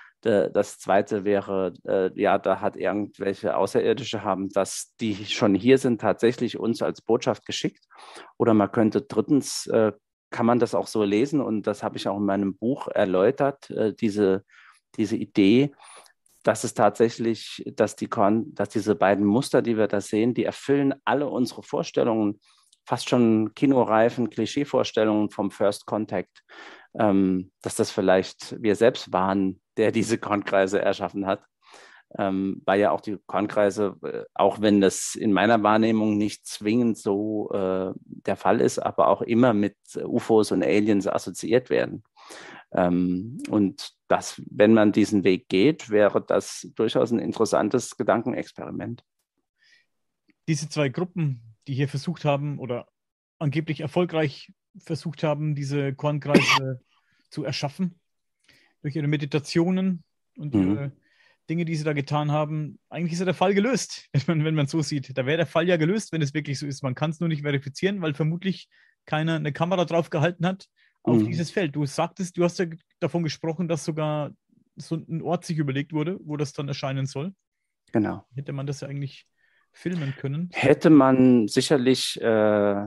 Das zweite wäre, ja, da hat irgendwelche Außerirdische haben, dass die schon hier sind, tatsächlich uns als Botschaft geschickt. Oder man könnte drittens, kann man das auch so lesen, und das habe ich auch in meinem Buch erläutert, diese, diese Idee, dass es tatsächlich, dass, die Korn, dass diese beiden Muster, die wir da sehen, die erfüllen alle unsere Vorstellungen, fast schon kinoreifen Klischeevorstellungen vom First Contact, ähm, dass das vielleicht wir selbst waren, der diese Kornkreise erschaffen hat. Ähm, weil ja auch die Kornkreise, äh, auch wenn das in meiner Wahrnehmung nicht zwingend so äh, der Fall ist, aber auch immer mit U F Os und Aliens assoziiert werden. Ähm, und das, wenn man diesen Weg geht, wäre das durchaus ein interessantes Gedankenexperiment. Diese zwei Gruppen, die hier versucht haben oder angeblich erfolgreich versucht haben, diese Kornkreise zu erschaffen, durch ihre Meditationen und Mhm. ihre Dinge, die sie da getan haben, eigentlich ist ja der Fall gelöst, wenn man, wenn man es so sieht. Da wäre der Fall ja gelöst, wenn es wirklich so ist. Man kann es nur nicht verifizieren, weil vermutlich keiner eine Kamera drauf gehalten hat auf Mhm. dieses Feld. Du sagtest, du hast ja davon gesprochen, dass sogar so ein Ort sich überlegt wurde, wo das dann erscheinen soll. Genau. Hätte man das ja eigentlich filmen können. Hätte man sicherlich äh,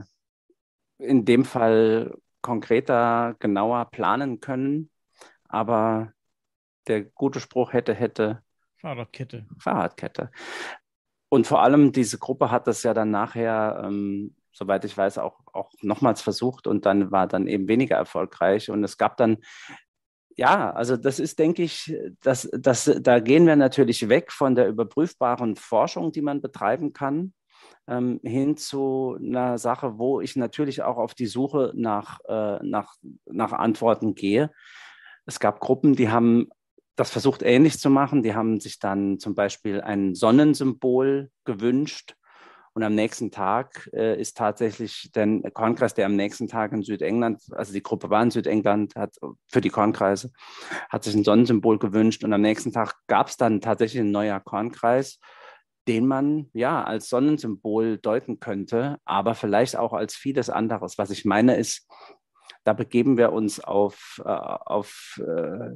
in dem Fall konkreter, genauer planen können, aber der gute Spruch hätte, hätte Fahrradkette. Fahrradkette. Und vor allem diese Gruppe hat das ja dann nachher, ähm, soweit ich weiß, auch, auch nochmals versucht und dann war dann eben weniger erfolgreich. Und es gab dann, ja, also das ist, denke ich, das, das, da gehen wir natürlich weg von der überprüfbaren Forschung, die man betreiben kann, ähm, hin zu einer Sache, wo ich natürlich auch auf die Suche nach, äh, nach, nach Antworten gehe. Es gab Gruppen, die haben das versucht ähnlich zu machen. Die haben sich dann zum Beispiel ein Sonnensymbol gewünscht. Und am nächsten Tag äh, ist tatsächlich der Kornkreis, der am nächsten Tag in Südengland, also die Gruppe war in Südengland, hat für die Kornkreise, hat sich ein Sonnensymbol gewünscht. Und am nächsten Tag gab es dann tatsächlich ein neuer Kornkreis, den man ja als Sonnensymbol deuten könnte, aber vielleicht auch als vieles anderes. Was ich meine ist, da begeben wir uns auf, äh, auf äh,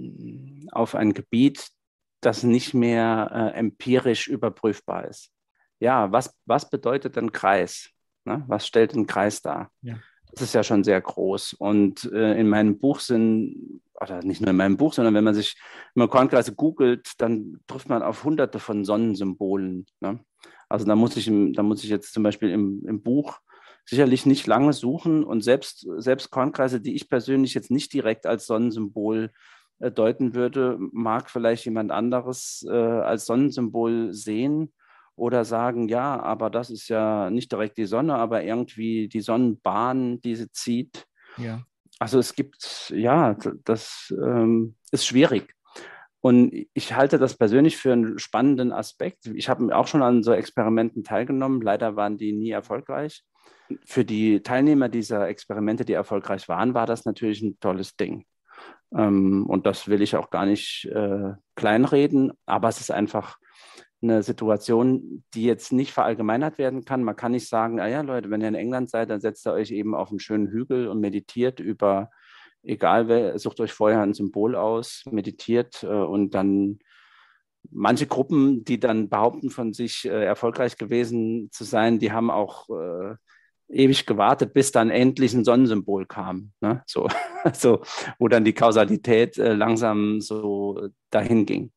auf ein Gebiet, das nicht mehr äh, empirisch überprüfbar ist. ja, was, was bedeutet ein Kreis? Ne? Was stellt ein Kreis dar? Ja. Das ist ja schon sehr groß. Und äh, in meinem Buch sind, oder nicht nur in meinem Buch, sondern wenn man sich, wenn man Kornkreise googelt, dann trifft man auf hunderte von Sonnensymbolen. Ne? Also da muss ich, im, da muss ich jetzt zum Beispiel im, im Buch sicherlich nicht lange suchen. Und selbst, selbst Kornkreise, die ich persönlich jetzt nicht direkt als Sonnensymbol äh, deuten würde, mag vielleicht jemand anderes äh, als Sonnensymbol sehen oder sagen, ja, aber das ist ja nicht direkt die Sonne, aber irgendwie die Sonnenbahn, die sie zieht. Ja. Also es gibt, ja, das ähm, ist schwierig. Und ich halte das persönlich für einen spannenden Aspekt. Ich habe auch schon an so Experimenten teilgenommen. Leider waren die nie erfolgreich. Für die Teilnehmer dieser Experimente, die erfolgreich waren, war das natürlich ein tolles Ding. Ähm, und das will ich auch gar nicht äh, kleinreden, aber es ist einfach eine Situation, die jetzt nicht verallgemeinert werden kann. Man kann nicht sagen, ah ja, Leute, wenn ihr in England seid, dann setzt ihr euch eben auf einen schönen Hügel und meditiert über, egal wer, sucht euch vorher ein Symbol aus, meditiert äh, und dann manche Gruppen, die dann behaupten, von sich äh, erfolgreich gewesen zu sein, die haben auch äh, ewig gewartet, bis dann endlich ein Sonnensymbol kam. Ne? So, so, wo dann die Kausalität äh, langsam so dahin ging.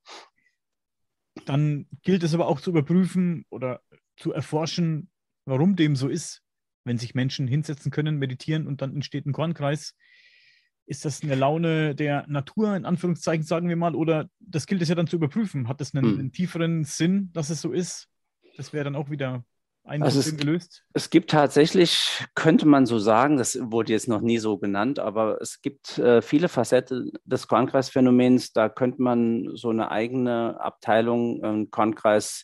Dann gilt es aber auch zu überprüfen oder zu erforschen, warum dem so ist. Wenn sich Menschen hinsetzen können, meditieren und dann entsteht ein Kornkreis, ist das eine Laune der Natur, in Anführungszeichen, sagen wir mal, oder das gilt es ja dann zu überprüfen. Hat das einen, Hm. einen tieferen Sinn, dass es so ist? Das wäre dann auch wieder ein Also es, Problem gelöst. es gibt tatsächlich, könnte man so sagen, das wurde jetzt noch nie so genannt, aber es gibt äh, viele Facetten des Kornkreisphänomens. Da könnte man so eine eigene Abteilung, äh, Kornkreis,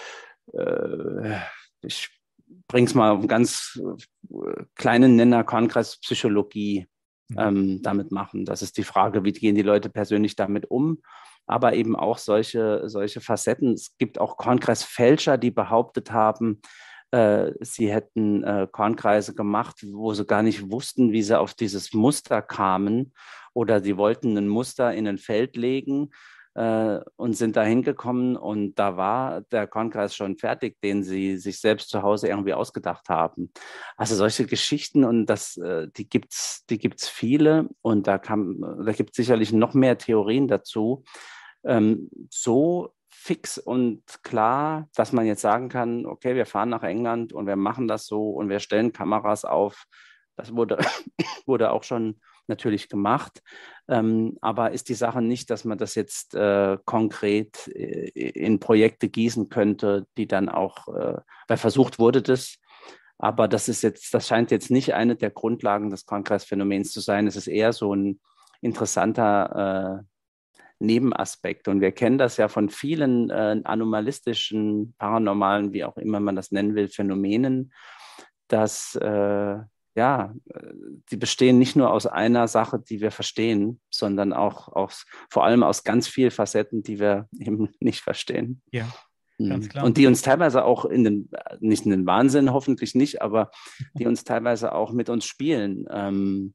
äh, ich bringe es mal auf einen ganz äh, kleinen Nenner, Kornkreispsychologie Mhm. ähm, damit machen. Das ist die Frage, wie gehen die Leute persönlich damit um? Aber eben auch solche, solche Facetten. Es gibt auch Kornkreisfälscher, die behauptet haben, äh, sie hätten äh, Kornkreise gemacht, wo sie gar nicht wussten, wie sie auf dieses Muster kamen. Oder sie wollten ein Muster in ein Feld legen äh, und sind da hingekommen und da war der Kornkreis schon fertig, den sie sich selbst zu Hause irgendwie ausgedacht haben. Also solche Geschichten und das, äh, die gibt's, die gibt's viele und da kann, da gibt es sicherlich noch mehr Theorien dazu. Ähm, so fix und klar, dass man jetzt sagen kann, okay, wir fahren nach England und wir machen das so und wir stellen Kameras auf. Das wurde, wurde auch schon natürlich gemacht. Ähm, aber ist die Sache nicht, dass man das jetzt äh, konkret äh, in Projekte gießen könnte, die dann auch, äh, weil versucht wurde das, aber das ist jetzt, das scheint jetzt nicht eine der Grundlagen des Kornkreisphänomens zu sein. Es ist eher so ein interessanter äh, Nebenaspekt. Und wir kennen das ja von vielen äh, anomalistischen, paranormalen, wie auch immer man das nennen will, Phänomenen, dass äh, ja, die bestehen nicht nur aus einer Sache, die wir verstehen, sondern auch aus, vor allem aus ganz vielen Facetten, die wir eben nicht verstehen. Ja, ganz klar. Und die uns teilweise auch in den, nicht in den Wahnsinn, hoffentlich nicht, aber die uns teilweise auch mit uns spielen. Ähm,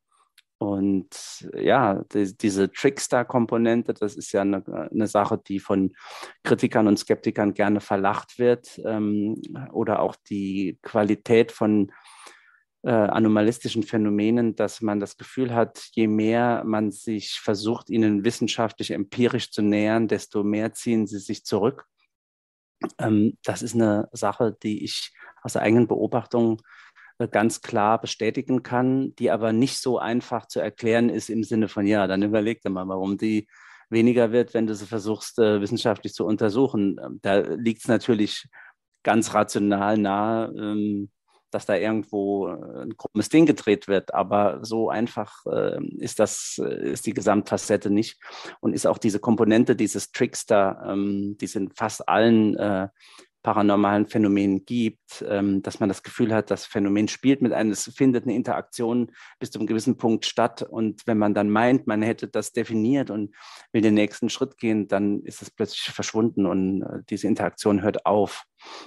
und ja, die, diese Trickster-Komponente, das ist ja eine, eine Sache, die von Kritikern und Skeptikern gerne verlacht wird. Ähm, oder auch die Qualität von äh, anomalistischen Phänomenen, dass man das Gefühl hat, je mehr man sich versucht, ihnen wissenschaftlich, empirisch zu nähern, desto mehr ziehen sie sich zurück. Ähm, das ist eine Sache, die ich aus der eigenen Beobachtung ganz klar bestätigen kann, die aber nicht so einfach zu erklären ist im Sinne von, ja, dann überleg dir mal, warum die weniger wird, wenn du sie versuchst, äh, wissenschaftlich zu untersuchen. Da liegt es natürlich ganz rational nahe, ähm, dass da irgendwo ein krummes Ding gedreht wird, aber so einfach äh, ist das, ist die Gesamtfacette nicht und ist auch diese Komponente, dieses Trickster, ähm, die es in fast allen äh, paranormalen Phänomenen gibt, ähm, dass man das Gefühl hat, das Phänomen spielt mit einem, es findet eine Interaktion bis zu einem gewissen Punkt statt und wenn man dann meint, man hätte das definiert und will den nächsten Schritt gehen, dann ist es plötzlich verschwunden und äh, diese Interaktion hört auf.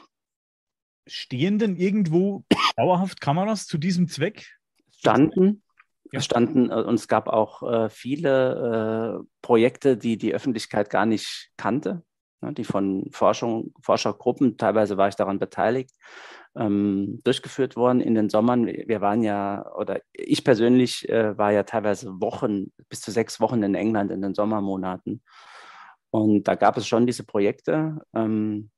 Stehen denn irgendwo dauerhaft Kameras zu diesem Zweck? Standen, Ja. es standen äh, und es gab auch äh, viele äh, Projekte, die die Öffentlichkeit gar nicht kannte. ne, die von Forschung, Forschergruppen, teilweise war ich daran beteiligt, ähm, durchgeführt worden in den Sommern. Wir waren ja, oder ich persönlich äh, war ja teilweise Wochen, bis zu sechs Wochen in England in den Sommermonaten. Und da gab es schon diese Projekte. Ähm,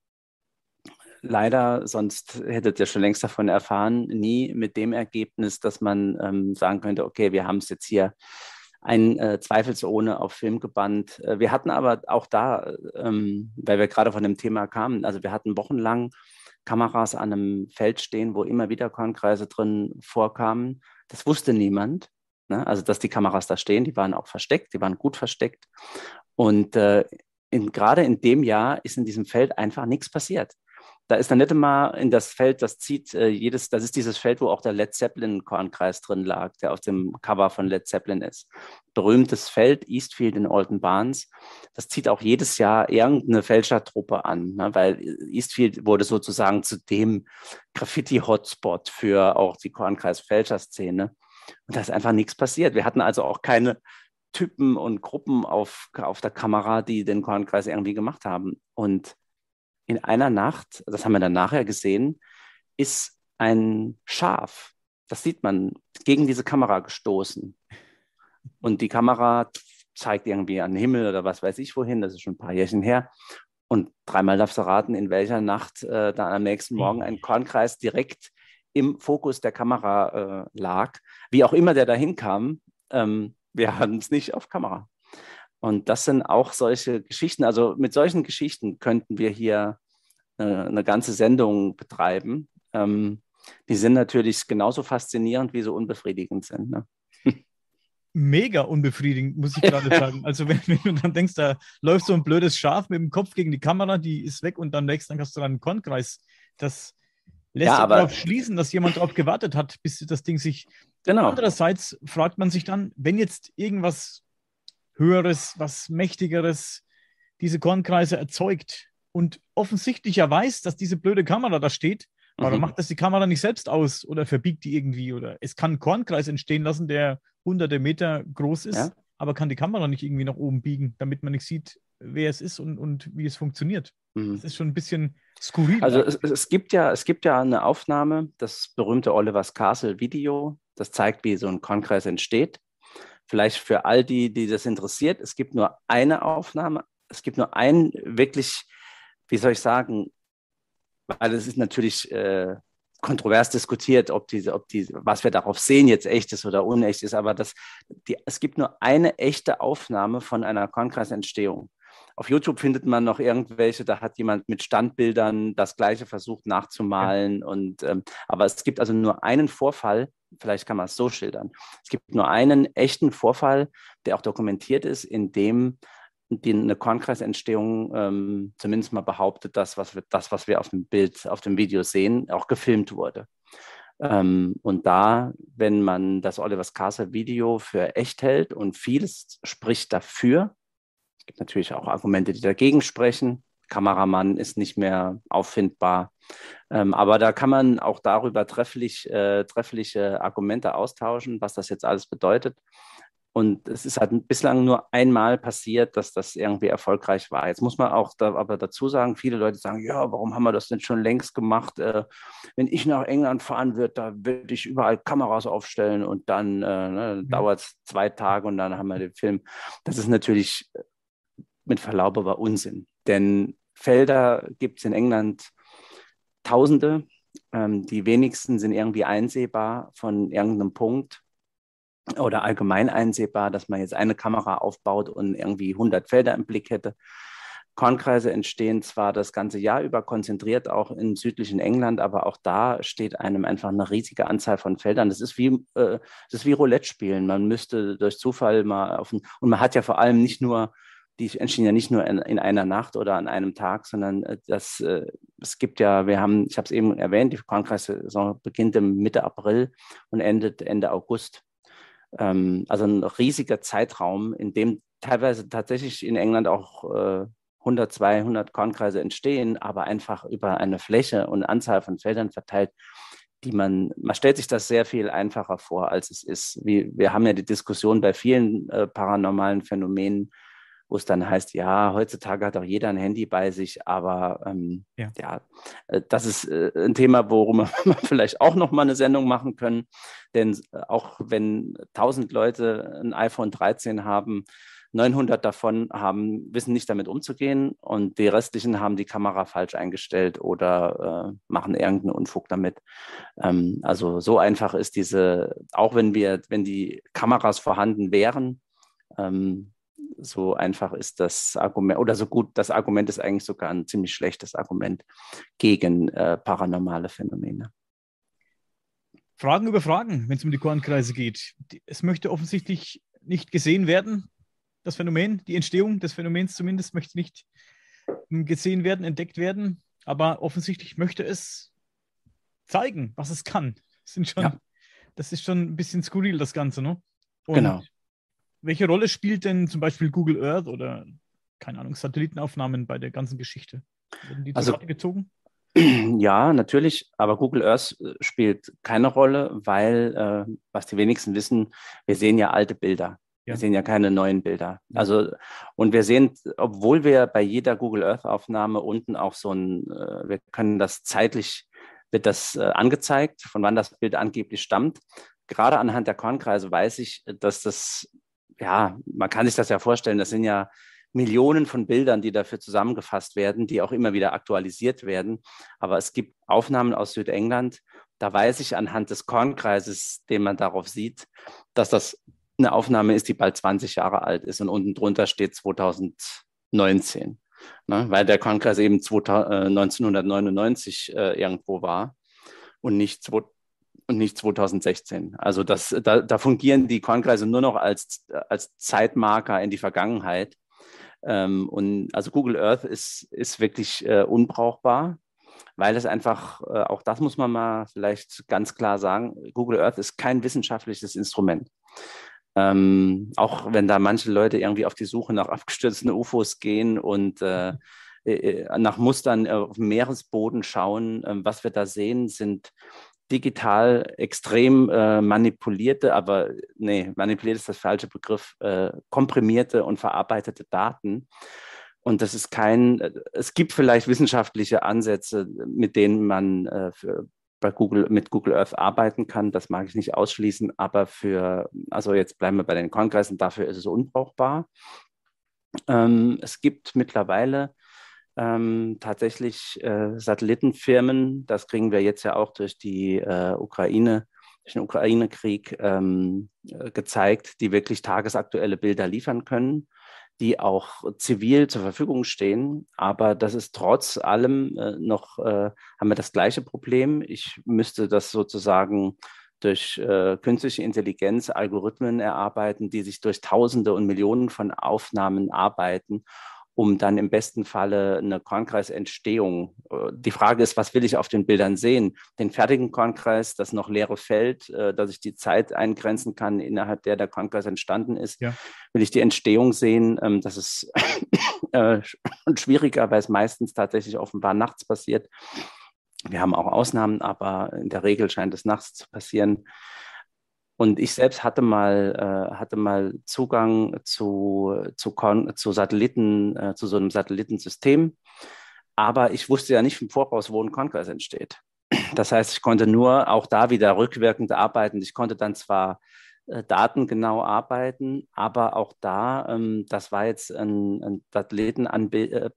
leider, sonst hättet ihr schon längst davon erfahren, nie mit dem Ergebnis, dass man ähm, sagen könnte, okay, wir haben es jetzt hier ein äh, zweifelsohne auf Film gebannt. Äh, wir hatten aber auch da, ähm, weil wir gerade von dem Thema kamen, also wir hatten wochenlang Kameras an einem Feld stehen, wo immer wieder Kornkreise drin vorkamen. Das wusste niemand. Ne? Also, dass die Kameras da stehen, die waren auch versteckt, die waren gut versteckt. Und äh, in, gerade in dem Jahr ist in diesem Feld einfach nichts passiert. Da ist dann nicht immer in das Feld, das zieht äh, jedes, das ist dieses Feld, wo auch der Led Zeppelin-Kornkreis drin lag, der auf dem Cover von Led Zeppelin ist. Berühmtes Feld, Eastfield in Alton Barnes. Das zieht auch jedes Jahr irgendeine Fälschertruppe an, ne? Weil Eastfield wurde sozusagen zu dem Graffiti-Hotspot für auch die Kornkreis-Fälscherszene. Und da ist einfach nichts passiert. Wir hatten also auch keine Typen und Gruppen auf, auf der Kamera, die den Kornkreis irgendwie gemacht haben. Und in einer Nacht, das haben wir dann nachher gesehen, ist ein Schaf, das sieht man, gegen diese Kamera gestoßen. Und die Kamera zeigt irgendwie an den Himmel oder was weiß ich wohin, das ist schon ein paar Jährchen her. Und dreimal darfst du raten, in welcher Nacht äh, dann am nächsten Morgen ein Kornkreis direkt im Fokus der Kamera äh, lag. Wie auch immer der da hinkam, ähm, wir hatten es nicht auf Kamera. Und das sind auch solche Geschichten. Also mit solchen Geschichten könnten wir hier eine, eine ganze Sendung betreiben. Ähm, die sind natürlich genauso faszinierend, wie sie unbefriedigend sind. Ne? Mega unbefriedigend, muss ich gerade sagen. Also wenn, wenn du dann denkst, da läuft so ein blödes Schaf mit dem Kopf gegen die Kamera, die ist weg und dann nächsten Tag hast du dann einen Kornkreis. Das lässt Ja, ja aber darauf schließen, dass jemand darauf gewartet hat, bis das Ding sich... genau. Andererseits fragt man sich dann, wenn jetzt irgendwas Höheres, was Mächtigeres diese Kornkreise erzeugt und offensichtlich ja weiß, dass diese blöde Kamera da steht, warum Mhm. macht das die Kamera nicht selbst aus oder verbiegt die irgendwie? Oder es kann ein Kornkreis entstehen lassen, der hunderte Meter groß ist, Ja. aber kann die Kamera nicht irgendwie nach oben biegen, damit man nicht sieht, wer es ist und, und wie es funktioniert. Mhm. Das ist schon ein bisschen skurril. Also es, es, gibt ja, es gibt ja eine Aufnahme, das berühmte Oliver's Castle Video, das zeigt, wie so ein Kornkreis entsteht. Vielleicht für all die, die das interessiert, es gibt nur eine Aufnahme, es gibt nur einen wirklich, wie soll ich sagen, weil es ist natürlich äh, kontrovers diskutiert, ob diese, ob die, was wir darauf sehen, jetzt echt ist oder unecht ist, aber das, die, es gibt nur eine echte Aufnahme von einer Kornkreisentstehung. Auf YouTube findet man noch irgendwelche, da hat jemand mit Standbildern das Gleiche versucht nachzumalen. Ja. Und, ähm, aber es gibt also nur einen Vorfall, vielleicht kann man es so schildern. Es gibt nur einen echten Vorfall, der auch dokumentiert ist, in dem die, eine Kornkreisentstehung ähm, zumindest mal behauptet, dass was wir, das, was wir auf dem Bild, auf dem Video sehen, auch gefilmt wurde. Ähm, und da, wenn man das Oliver's Castle Video für echt hält und vieles spricht dafür, es gibt natürlich auch Argumente, die dagegen sprechen. Kameramann ist nicht mehr auffindbar. Ähm, aber da kann man auch darüber trefflich, äh, treffliche Argumente austauschen, was das jetzt alles bedeutet. Und es ist halt bislang nur einmal passiert, dass das irgendwie erfolgreich war. Jetzt muss man auch da, aber dazu sagen, viele Leute sagen, ja, warum haben wir das denn schon längst gemacht? Äh, wenn ich nach England fahren würde, da würde ich überall Kameras aufstellen und dann äh, ne, Mhm. dauert es zwei Tage und dann haben wir den Film. Das ist natürlich mit Verlaub aber Unsinn. Denn Felder gibt es in England Tausende. Ähm, die wenigsten sind irgendwie einsehbar von irgendeinem Punkt oder allgemein einsehbar, dass man jetzt eine Kamera aufbaut und irgendwie hundert Felder im Blick hätte. Kornkreise entstehen zwar das ganze Jahr über konzentriert, auch im südlichen England, aber auch da steht einem einfach eine riesige Anzahl von Feldern. Das ist wie, äh, das ist wie Roulette spielen. Man müsste durch Zufall mal auf ein, und man hat ja vor allem nicht nur, die entstehen ja nicht nur in, in einer Nacht oder an einem Tag, sondern äh, das, äh, es gibt ja, wir haben, ich habe es eben erwähnt, die Kornkreissaison beginnt im Mitte April und endet Ende August. Ähm, also ein riesiger Zeitraum, in dem teilweise tatsächlich in England auch äh, hundert, zweihundert Kornkreise entstehen, aber einfach über eine Fläche und eine Anzahl von Feldern verteilt, die man, man stellt sich das sehr viel einfacher vor, als es ist. Wie, wir haben ja die Diskussion bei vielen äh, paranormalen Phänomenen, wo es dann heißt, ja, heutzutage hat doch jeder ein Handy bei sich, aber ähm, Ja. ja, äh, das ist äh, ein Thema, worum wir vielleicht auch noch mal eine Sendung machen können, denn äh, auch wenn tausend Leute ein iPhone dreizehn haben, neunhundert davon haben, wissen nicht damit umzugehen und die restlichen haben die Kamera falsch eingestellt oder äh, machen irgendeinen Unfug damit. Ähm, also so einfach ist diese, auch wenn wir, wenn die Kameras vorhanden wären, ähm, so einfach ist das Argument, oder so gut, das Argument ist eigentlich sogar ein ziemlich schlechtes Argument gegen äh, paranormale Phänomene. Fragen über Fragen, wenn es um die Kornkreise geht. Es möchte offensichtlich nicht gesehen werden. Das Phänomen, die Entstehung des Phänomens zumindest möchte nicht gesehen werden, entdeckt werden. Aber offensichtlich möchte es zeigen, was es kann. Das sind schon, Ja. Das ist schon ein bisschen skurril, das Ganze, ne? Und Genau. welche Rolle spielt denn zum Beispiel Google Earth oder, keine Ahnung, Satellitenaufnahmen bei der ganzen Geschichte? Wurden die Also zu Rate gezogen? ja, natürlich, aber Google Earth äh, spielt keine Rolle, weil, äh, was die wenigsten wissen, wir sehen ja alte Bilder. Wir Ja. sehen ja keine neuen Bilder. Ja. Also, und wir sehen, obwohl wir bei jeder Google Earth Aufnahme unten auch so ein, äh, wir können das zeitlich, wird das äh, angezeigt, von wann das Bild angeblich stammt. Gerade anhand der Kornkreise weiß ich, dass das, ja, man kann sich das ja vorstellen, das sind ja Millionen von Bildern, die dafür zusammengefasst werden, die auch immer wieder aktualisiert werden. Aber es gibt Aufnahmen aus Südengland, da weiß ich anhand des Kornkreises, den man darauf sieht, dass das eine Aufnahme ist, die bald zwanzig Jahre alt ist und unten drunter steht zweitausendneunzehn, ne? Weil der Kornkreis eben neunzehnhundertneunundneunzig äh, irgendwo war und nicht, und nicht zweitausendsechzehn. Also das, da, da fungieren die Kornkreise nur noch als, als Zeitmarker in die Vergangenheit. Ähm, und also Google Earth ist, ist wirklich äh, unbrauchbar, weil es einfach, äh, auch das muss man mal vielleicht ganz klar sagen, Google Earth ist kein wissenschaftliches Instrument. Ähm, auch wenn da manche Leute irgendwie auf die Suche nach abgestürzten U F Os gehen und äh, äh, nach Mustern auf dem Meeresboden schauen, äh, was wir da sehen, sind digital extrem äh, manipulierte, aber nee, manipuliert ist das falsche Begriff, äh, komprimierte und verarbeitete Daten. Und das ist kein, es gibt vielleicht wissenschaftliche Ansätze, mit denen man äh, für, bei Google, mit Google Earth arbeiten kann. Das mag ich nicht ausschließen, aber für, also jetzt bleiben wir bei den Kornkreisen, dafür ist es unbrauchbar. Ähm, es gibt mittlerweile Ähm, tatsächlich äh, Satellitenfirmen, das kriegen wir jetzt ja auch durch die äh, Ukraine, durch den Ukraine-Krieg ähm, äh, gezeigt, die wirklich tagesaktuelle Bilder liefern können, die auch zivil zur Verfügung stehen. Aber das ist trotz allem äh, noch, äh, haben wir das gleiche Problem. Ich müsste das sozusagen durch äh, künstliche Intelligenz Algorithmen erarbeiten, die sich durch Tausende und Millionen von Aufnahmen arbeiten, um dann im besten Falle eine Kornkreisentstehung. Die Frage ist, was will ich auf den Bildern sehen? Den fertigen Kornkreis, das noch leere Feld, dass ich die Zeit eingrenzen kann, innerhalb der der Kornkreis entstanden ist. Ja. Will ich die Entstehung sehen? Das ist schwieriger, weil es meistens tatsächlich offenbar nachts passiert. Wir haben auch Ausnahmen, aber in der Regel scheint es nachts zu passieren. Und ich selbst hatte mal, äh, hatte mal Zugang zu, zu, zu Satelliten, äh, zu so einem Satellitensystem. Aber ich wusste ja nicht im Voraus, wo ein Kornkreis entsteht. Das heißt, ich konnte nur auch da wieder rückwirkend arbeiten. Ich konnte dann zwar äh, datengenau arbeiten, aber auch da, ähm, das war jetzt ein, ein Satellitenanbieter, äh,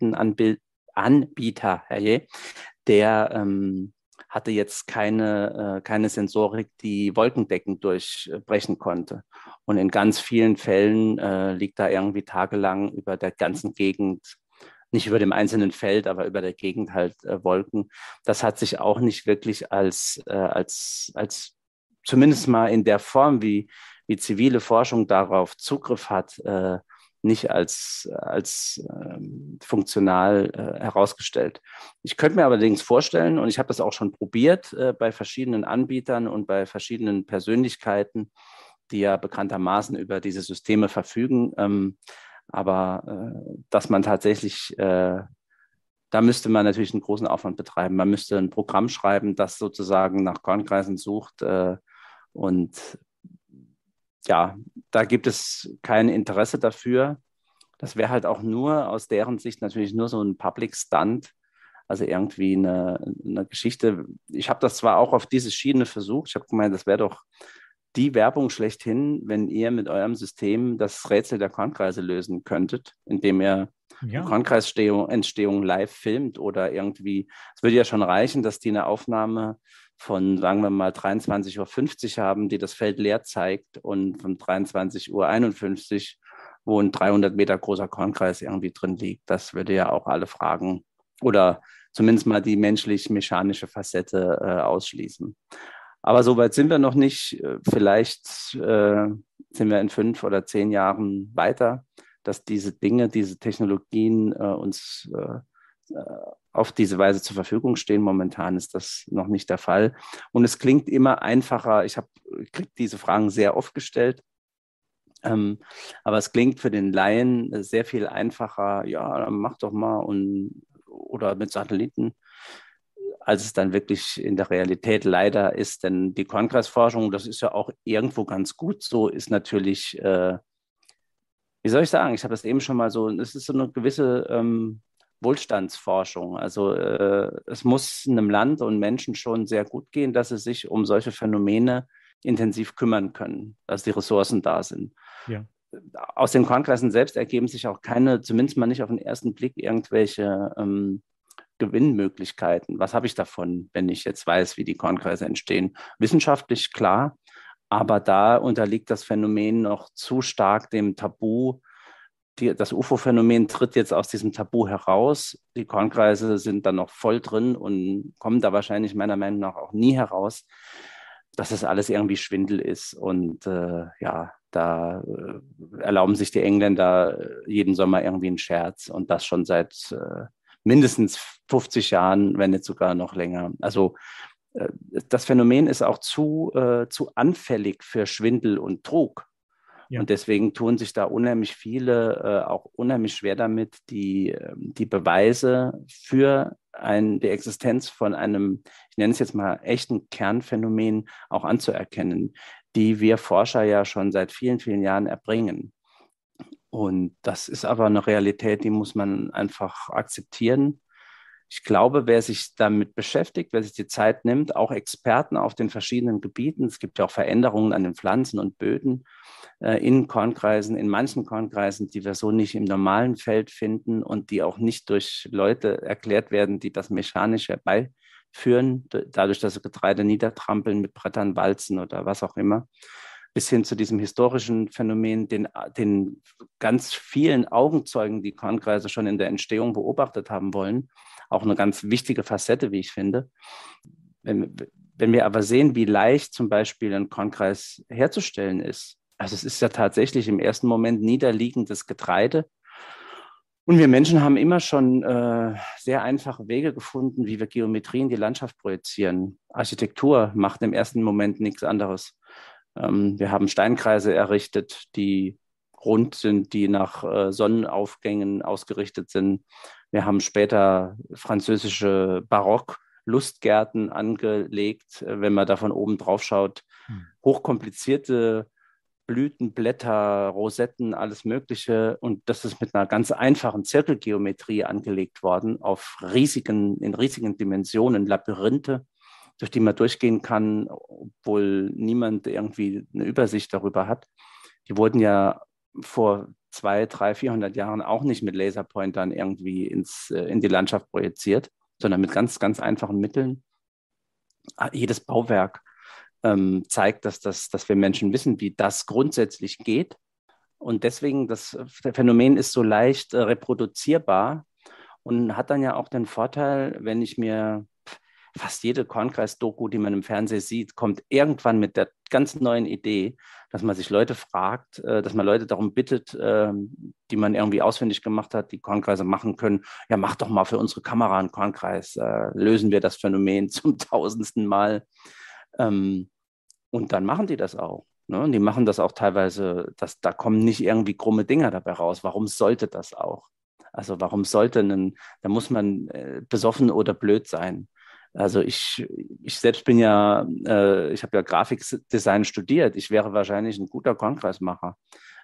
Satellitenanbieter, herrje, der ähm, hatte jetzt keine, äh, keine Sensorik, die Wolkendecken durchbrechen konnte. Und in ganz vielen Fällen äh, liegt da irgendwie tagelang über der ganzen Gegend, nicht über dem einzelnen Feld, aber über der Gegend halt äh, Wolken. Das hat sich auch nicht wirklich als, äh, als, als zumindest mal in der Form, wie, wie zivile Forschung darauf Zugriff hat, äh, nicht als, als ähm, funktional äh, herausgestellt. Ich könnte mir allerdings vorstellen, und ich habe das auch schon probiert äh, bei verschiedenen Anbietern und bei verschiedenen Persönlichkeiten, die ja bekanntermaßen über diese Systeme verfügen, ähm, aber äh, dass man tatsächlich, äh, da müsste man natürlich einen großen Aufwand betreiben. Man müsste ein Programm schreiben, das sozusagen nach Kornkreisen sucht äh, und ja, da gibt es kein Interesse dafür. Das wäre halt auch nur aus deren Sicht natürlich nur so ein Public Stunt, also irgendwie eine, eine Geschichte. Ich habe das zwar auch auf diese Schiene versucht, ich habe gemeint, das wäre doch die Werbung schlechthin, wenn ihr mit eurem System das Rätsel der Kornkreise lösen könntet, indem ihr die Ja, Kornkreisentstehung live filmt oder irgendwie, es würde ja schon reichen, dass die eine Aufnahme von, sagen wir mal, dreiundzwanzig Uhr fünfzig haben, die das Feld leer zeigt und von dreiundzwanzig Uhr einundfünfzig, wo ein dreihundert Meter großer Kornkreis irgendwie drin liegt. Das würde ja auch alle Fragen oder zumindest mal die menschlich-mechanische Facette äh, ausschließen. Aber so weit sind wir noch nicht. Vielleicht äh, sind wir in fünf oder zehn Jahren weiter, dass diese Dinge, diese Technologien äh, uns äh, auf diese Weise zur Verfügung stehen. Momentan ist das noch nicht der Fall. Und es klingt immer einfacher. Ich habe kriege diese Fragen sehr oft gestellt. Ähm, aber es klingt für den Laien sehr viel einfacher. Ja, dann mach doch mal und oder mit Satelliten, als es dann wirklich in der Realität leider ist. Denn die Kornkreisforschung, das ist ja auch irgendwo ganz gut so, ist natürlich, äh, wie soll ich sagen, ich habe das eben schon mal so, es ist so eine gewisse ähm, Wohlstandsforschung. Also äh, es muss einem Land und Menschen schon sehr gut gehen, dass sie sich um solche Phänomene intensiv kümmern können, dass die Ressourcen da sind. ja. Aus den Kornkreisen selbst ergeben sich auch keine, zumindest mal nicht auf den ersten Blick, irgendwelche ähm, Gewinnmöglichkeiten. Was habe ich davon, wenn ich jetzt weiß, wie die Kornkreise entstehen? Wissenschaftlich klar, aber da unterliegt das Phänomen noch zu stark dem Tabu. Die, das U F O-Phänomen tritt jetzt aus diesem Tabu heraus. Die Kornkreise sind da noch voll drin und kommen da wahrscheinlich meiner Meinung nach auch nie heraus, dass das alles irgendwie Schwindel ist. Und äh, ja, da äh, erlauben sich die Engländer jeden Sommer irgendwie einen Scherz und das schon seit äh, mindestens fünfzig Jahren, wenn nicht sogar noch länger. Also äh, das Phänomen ist auch zu, äh, zu anfällig für Schwindel und Trug. Ja. Und deswegen tun sich da unheimlich viele äh, auch unheimlich schwer damit, die, die Beweise für ein, die Existenz von einem, ich nenne es jetzt mal, echten Kernphänomen auch anzuerkennen, die wir Forscher ja schon seit vielen, vielen Jahren erbringen. Und das ist aber eine Realität, die muss man einfach akzeptieren. Ich glaube, wer sich damit beschäftigt, wer sich die Zeit nimmt, auch Experten auf den verschiedenen Gebieten, es gibt ja auch Veränderungen an den Pflanzen und Böden äh, in Kornkreisen, in manchen Kornkreisen, die wir so nicht im normalen Feld finden und die auch nicht durch Leute erklärt werden, die das mechanisch herbeiführen, dadurch, dass sie Getreide niedertrampeln, mit Brettern walzen oder was auch immer, bis hin zu diesem historischen Phänomen, den, den ganz vielen Augenzeugen, die Kornkreise schon in der Entstehung beobachtet haben wollen, auch eine ganz wichtige Facette, wie ich finde. Wenn, wenn wir aber sehen, wie leicht zum Beispiel ein Kornkreis herzustellen ist, also es ist ja tatsächlich im ersten Moment niederliegendes Getreide. Und wir Menschen haben immer schon äh, sehr einfache Wege gefunden, wie wir Geometrie in die Landschaft projizieren. Architektur macht im ersten Moment nichts anderes. Ähm, wir haben Steinkreise errichtet, die rund sind, die nach äh, Sonnenaufgängen ausgerichtet sind. Wir haben später französische Barock-Lustgärten angelegt, äh, wenn man da von oben drauf schaut. Hm. Hochkomplizierte Blüten, Blätter, Rosetten, alles Mögliche. Und das ist mit einer ganz einfachen Zirkelgeometrie angelegt worden, auf riesigen, in riesigen Dimensionen, Labyrinthe, durch die man durchgehen kann, obwohl niemand irgendwie eine Übersicht darüber hat. Die wurden ja vor zwei, drei, vierhundert Jahren auch nicht mit Laserpointern irgendwie ins, in die Landschaft projiziert, sondern mit ganz, ganz einfachen Mitteln. Jedes Bauwerk ähm, zeigt, dass, das, dass wir Menschen wissen, wie das grundsätzlich geht. Und deswegen, das Phänomen ist so leicht äh, reproduzierbar und hat dann ja auch den Vorteil, wenn ich mir fast jede Kornkreis-Doku, die man im Fernsehen sieht, kommt irgendwann mit der ganz neuen Idee, dass man sich Leute fragt, äh, dass man Leute darum bittet, äh, die man irgendwie ausfindig gemacht hat, die Kornkreise machen können. Ja, mach doch mal für unsere Kamera einen Kornkreis, äh, lösen wir das Phänomen zum tausendsten Mal. Ähm, und dann machen die das auch. Ne? Und die machen das auch teilweise, dass, da kommen nicht irgendwie krumme Dinger dabei raus. Warum sollte das auch? Also warum sollte ein, da muss man äh, besoffen oder blöd sein. Also ich, ich selbst bin ja, äh, ich habe ja Grafikdesign studiert. Ich wäre wahrscheinlich ein guter Kornkreismacher.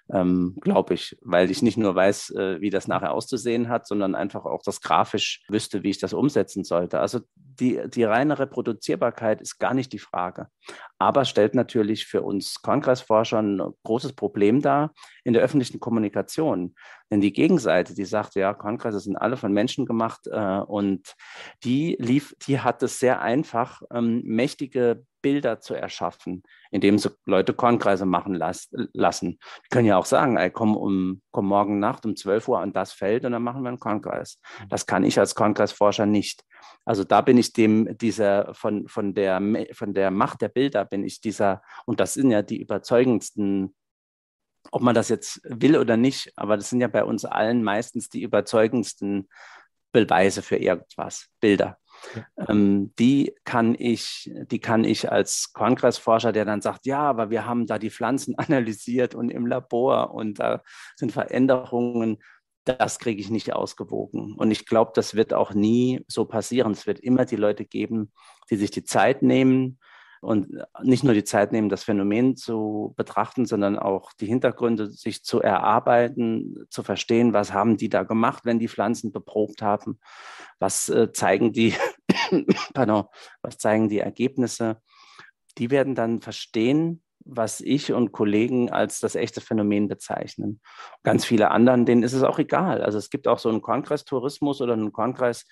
ähm, glaube ich, weil ich nicht nur weiß, äh, wie das nachher auszusehen hat, sondern einfach auch das grafisch wüsste, wie ich das umsetzen sollte. Also die, die reine Reproduzierbarkeit ist gar nicht die Frage, aber stellt natürlich für uns Kornkreisforscher ein großes Problem dar in der öffentlichen Kommunikation. Denn die Gegenseite, die sagt, ja, Kornkreise sind alle von Menschen gemacht äh, und die, lief, die hat es sehr einfach, ähm, mächtige Bilder zu erschaffen, indem sie Leute Kornkreise machen las lassen. Die können ja auch sagen, ey, komm, um, komm morgen Nacht um zwölf Uhr an das Feld und dann machen wir einen Kornkreis. Das kann ich als Kornkreisforscher nicht. Also da bin ich dem, dieser, von, von der, von der Macht der Bilder bin ich dieser, und das sind ja die überzeugendsten, ob man das jetzt will oder nicht, aber das sind ja bei uns allen meistens die überzeugendsten Beweise für irgendwas, Bilder. Ja. Ähm, die kann ich, die kann ich als Kornkreisforscher, der dann sagt, ja, aber wir haben da die Pflanzen analysiert und im Labor und da sind Veränderungen, das kriege ich nicht ausgewogen. Und ich glaube, das wird auch nie so passieren. Es wird immer die Leute geben, die sich die Zeit nehmen und nicht nur die Zeit nehmen, das Phänomen zu betrachten, sondern auch die Hintergründe sich zu erarbeiten, zu verstehen, was haben die da gemacht, wenn die Pflanzen beprobt haben, was äh, zeigen die, pardon, was zeigen die Ergebnisse. Die werden dann verstehen, was ich und Kollegen als das echte Phänomen bezeichnen. Ganz viele anderen, denen ist es auch egal. Also es gibt auch so einen Kornkreistourismus oder einen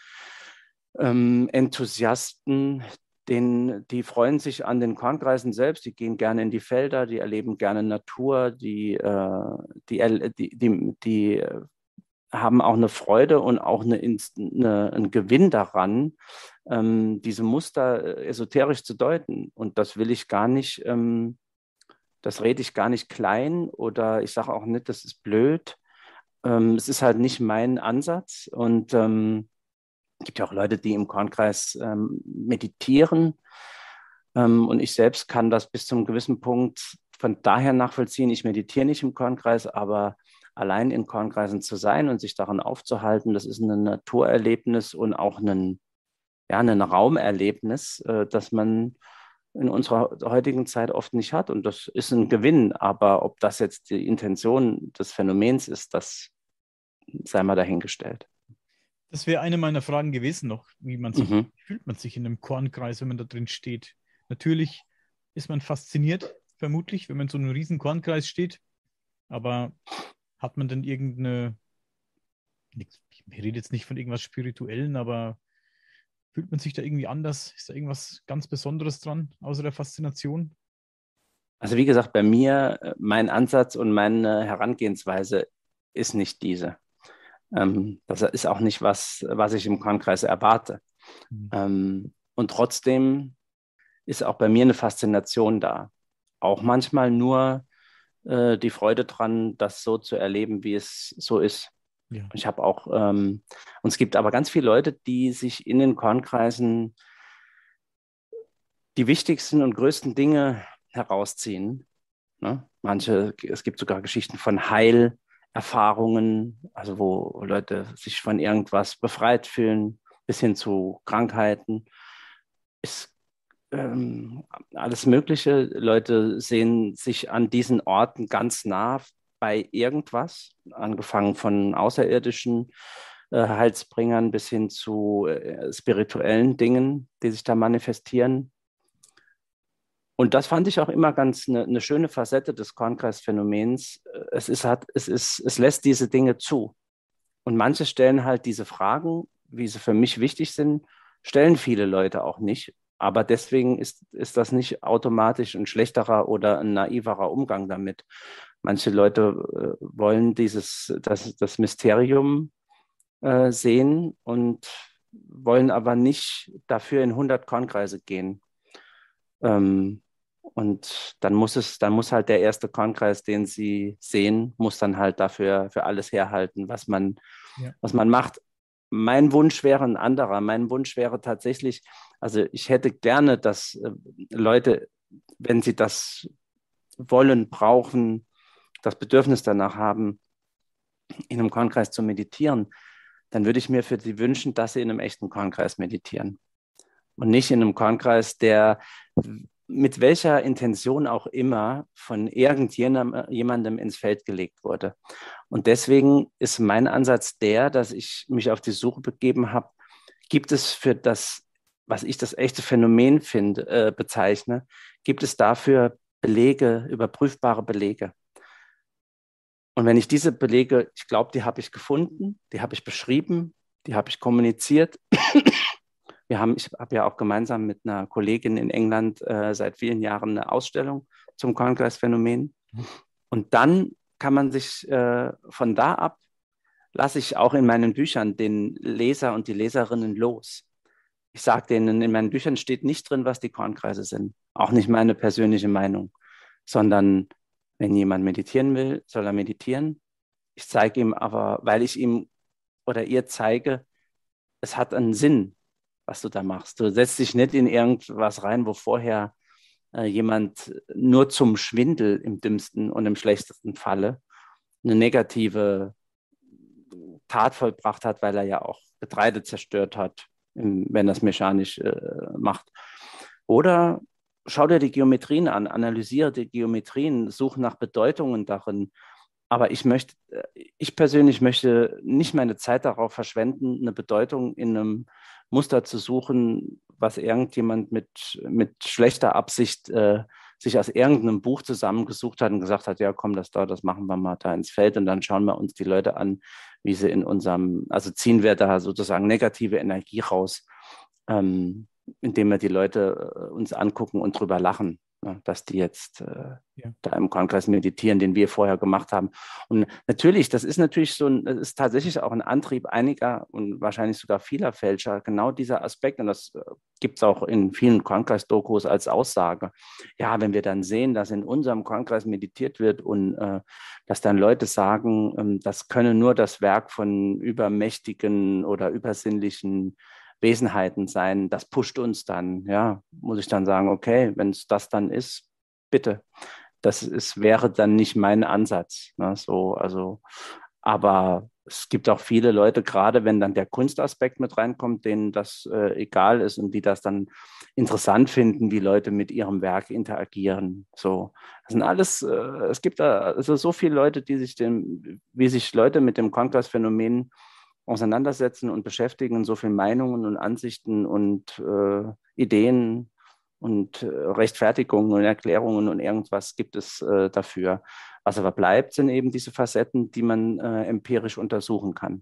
Kornkreis-Enthusiasten, Den, die freuen sich an den Kornkreisen selbst, die gehen gerne in die Felder, die erleben gerne Natur, die, äh, die, die, die, die haben auch eine Freude und auch eine, eine, einen Gewinn daran, ähm, diese Muster esoterisch zu deuten. Und das will ich gar nicht, ähm, das rede ich gar nicht klein oder ich sage auch nicht, das ist blöd. Ähm, es ist halt nicht mein Ansatz und ähm, es gibt ja auch Leute, die im Kornkreis ähm, meditieren. Ähm, und ich selbst kann das bis zu einem gewissen Punkt von daher nachvollziehen. Ich meditiere nicht im Kornkreis, aber allein in Kornkreisen zu sein und sich daran aufzuhalten, das ist ein Naturerlebnis und auch ein, ja, ein Raumerlebnis, äh, das man in unserer heutigen Zeit oft nicht hat. Und das ist ein Gewinn. Aber ob das jetzt die Intention des Phänomens ist, das sei mal dahingestellt. Das wäre eine meiner Fragen gewesen noch, wie man sich, Mhm. fühlt man sich in einem Kornkreis, wenn man da drin steht. Natürlich ist man fasziniert, vermutlich, wenn man in so einem riesen Kornkreis steht, aber hat man denn irgendeine, ich rede jetzt nicht von irgendwas Spirituellen, aber fühlt man sich da irgendwie anders? Ist da irgendwas ganz Besonderes dran, außer der Faszination? Also wie gesagt, bei mir, mein Ansatz und meine Herangehensweise ist nicht diese. Ähm, das ist auch nicht was, was ich im Kornkreis erwarte. Mhm. Ähm, und trotzdem ist auch bei mir eine Faszination da. Auch manchmal nur äh, die Freude dran, das so zu erleben, wie es so ist. Ja. Ich habe auch, ähm, und es gibt aber ganz viele Leute, die sich in den Kornkreisen die wichtigsten und größten Dinge herausziehen. Ne? Manche, es gibt sogar Geschichten von Heil. Erfahrungen, also wo Leute sich von irgendwas befreit fühlen, bis hin zu Krankheiten, ist ähm, alles Mögliche. Leute sehen sich an diesen Orten ganz nah bei irgendwas, angefangen von außerirdischen äh, Heilsbringern bis hin zu äh, spirituellen Dingen, die sich da manifestieren. Und das fand ich auch immer ganz eine, eine schöne Facette des Kornkreisphänomens. Es ist, hat, es ist, es lässt diese Dinge zu. Und manche stellen halt diese Fragen, wie sie für mich wichtig sind, stellen viele Leute auch nicht. Aber deswegen ist, ist das nicht automatisch ein schlechterer oder ein naiverer Umgang damit. Manche Leute äh, wollen dieses, das, das Mysterium äh, sehen und wollen aber nicht dafür in hundert Kornkreise gehen. Ähm, Und dann muss es, dann muss halt der erste Kornkreis, den sie sehen, muss dann halt dafür für alles herhalten, was man, ja. was man macht. Mein Wunsch wäre ein anderer. Mein Wunsch wäre tatsächlich, also ich hätte gerne, dass äh, Leute, wenn sie das wollen, brauchen, das Bedürfnis danach haben, in einem Kornkreis zu meditieren, dann würde ich mir für sie wünschen, dass sie in einem echten Kornkreis meditieren. Und nicht in einem Kornkreis, der mit welcher Intention auch immer von irgendjemandem jemandem ins Feld gelegt wurde. Und deswegen ist mein Ansatz der, dass ich mich auf die Suche begeben habe, gibt es für das, was ich das echte Phänomen finde, äh, bezeichne, gibt es dafür Belege, überprüfbare Belege. Und wenn ich diese Belege, ich glaube, die habe ich gefunden, die habe ich beschrieben, die habe ich kommuniziert. Wir haben, ich habe ja auch gemeinsam mit einer Kollegin in England äh, seit vielen Jahren eine Ausstellung zum Kornkreisphänomen. Und dann kann man sich äh, von da ab, lasse ich auch in meinen Büchern den Leser und die Leserinnen los. Ich sage denen, in meinen Büchern steht nicht drin, was die Kornkreise sind. Auch nicht meine persönliche Meinung, sondern wenn jemand meditieren will, soll er meditieren. Ich zeige ihm aber, weil ich ihm oder ihr zeige, es hat einen Sinn, was du da machst. Du setzt dich nicht in irgendwas rein, wo vorher äh, jemand nur zum Schwindel im dümmsten und im schlechtesten Falle eine negative Tat vollbracht hat, weil er ja auch Getreide zerstört hat, im, wenn er es mechanisch äh, macht. Oder schau dir die Geometrien an, analysiere die Geometrien, such nach Bedeutungen darin. Aber ich möchte, ich persönlich möchte nicht meine Zeit darauf verschwenden, eine Bedeutung in einem Muster zu suchen, was irgendjemand mit, mit schlechter Absicht äh, sich aus irgendeinem Buch zusammengesucht hat und gesagt hat, ja komm, das da, das machen wir mal da ins Feld und dann schauen wir uns die Leute an, wie sie in unserem, also ziehen wir da sozusagen negative Energie raus, ähm, indem wir die Leute äh, uns angucken und drüber lachen, ne, dass die jetzt äh, ja. da im Kornkreis meditieren, den wir vorher gemacht haben. Und natürlich, das ist natürlich so, ein, das ist tatsächlich auch ein Antrieb einiger und wahrscheinlich sogar vieler Fälscher, genau dieser Aspekt. Und das äh, gibt es auch in vielen Kornkreis-Dokus als Aussage. Ja, wenn wir dann sehen, dass in unserem Kornkreis meditiert wird und äh, dass dann Leute sagen, ähm, das könne nur das Werk von übermächtigen oder übersinnlichen Wesenheiten sein, das pusht uns dann, ja, muss ich dann sagen, okay, wenn es das dann ist, bitte. Das ist, wäre dann nicht mein Ansatz. Ne, so, also, aber es gibt auch viele Leute, gerade wenn dann der Kunstaspekt mit reinkommt, denen das äh, egal ist und die das dann interessant finden, wie Leute mit ihrem Werk interagieren. So, das sind alles, äh, es gibt da also so viele Leute, die sich dem, wie sich Leute mit dem Kornkreisphänomen auseinandersetzen und beschäftigen, so viele Meinungen und Ansichten und äh, Ideen und äh, Rechtfertigungen und Erklärungen und irgendwas gibt es äh, dafür. Was aber bleibt, sind eben diese Facetten, die man äh, empirisch untersuchen kann.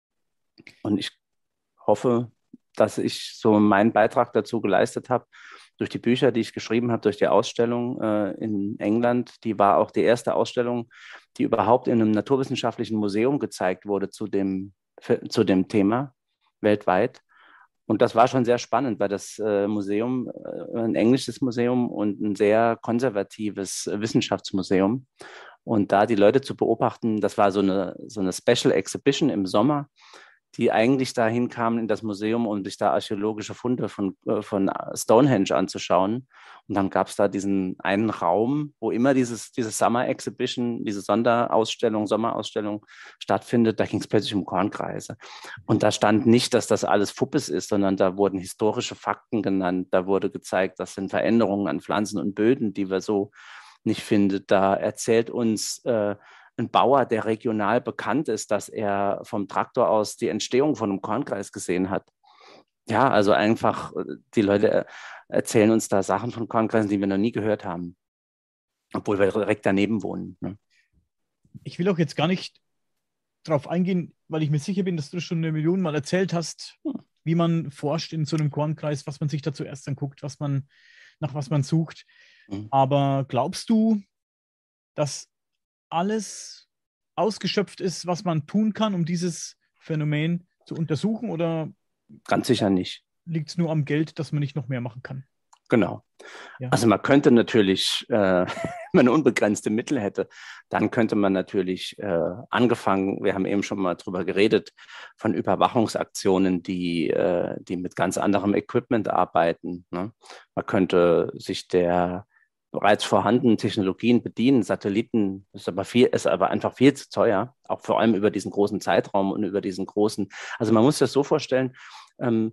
Und ich hoffe, dass ich so meinen Beitrag dazu geleistet habe, durch die Bücher, die ich geschrieben habe, durch die Ausstellung äh, in England. Die war auch die erste Ausstellung, die überhaupt in einem naturwissenschaftlichen Museum gezeigt wurde zu dem Für, zu dem Thema weltweit. Und das war schon sehr spannend, weil das äh, Museum, äh, ein englisches Museum und ein sehr konservatives äh, Wissenschaftsmuseum. Und da die Leute zu beobachten, das war so eine, so eine Special Exhibition im Sommer, die eigentlich dahin kamen in das Museum, um sich da archäologische Funde von, äh, von Stonehenge anzuschauen. Und dann gab es da diesen einen Raum, wo immer dieses, diese Summer Exhibition, diese Sonderausstellung, Sommerausstellung stattfindet. Da ging es plötzlich um Kornkreise. Und da stand nicht, dass das alles Fuppes ist, sondern da wurden historische Fakten genannt. Da wurde gezeigt, das sind Veränderungen an Pflanzen und Böden, die wir so nicht finden. Da erzählt uns äh, ein Bauer, der regional bekannt ist, dass er vom Traktor aus die Entstehung von einem Kornkreis gesehen hat. Ja, also einfach, die Leute erzählen uns da Sachen von Kornkreisen, die wir noch nie gehört haben, obwohl wir direkt daneben wohnen. Ne? Ich will auch jetzt gar nicht drauf eingehen, weil ich mir sicher bin, dass du schon eine Million Mal erzählt hast, wie man forscht in so einem Kornkreis, was man sich da zuerst anguckt, was man, nach was man sucht. Mhm. Aber glaubst du, dass alles ausgeschöpft ist, was man tun kann, um dieses Phänomen zu untersuchen, oder ganz sicher nicht. Liegt es nur am Geld, dass man nicht noch mehr machen kann? Genau. Ja. Also man könnte natürlich, äh, wenn man unbegrenzte Mittel hätte, dann könnte man natürlich äh, angefangen, wir haben eben schon mal drüber geredet, von Überwachungsaktionen, die, äh, die mit ganz anderem Equipment arbeiten. Ne? Man könnte sich der bereits vorhandenen Technologien bedienen. Satelliten ist aber viel, ist aber einfach viel zu teuer, auch vor allem über diesen großen Zeitraum und über diesen großen, also man muss sich das so vorstellen, ähm,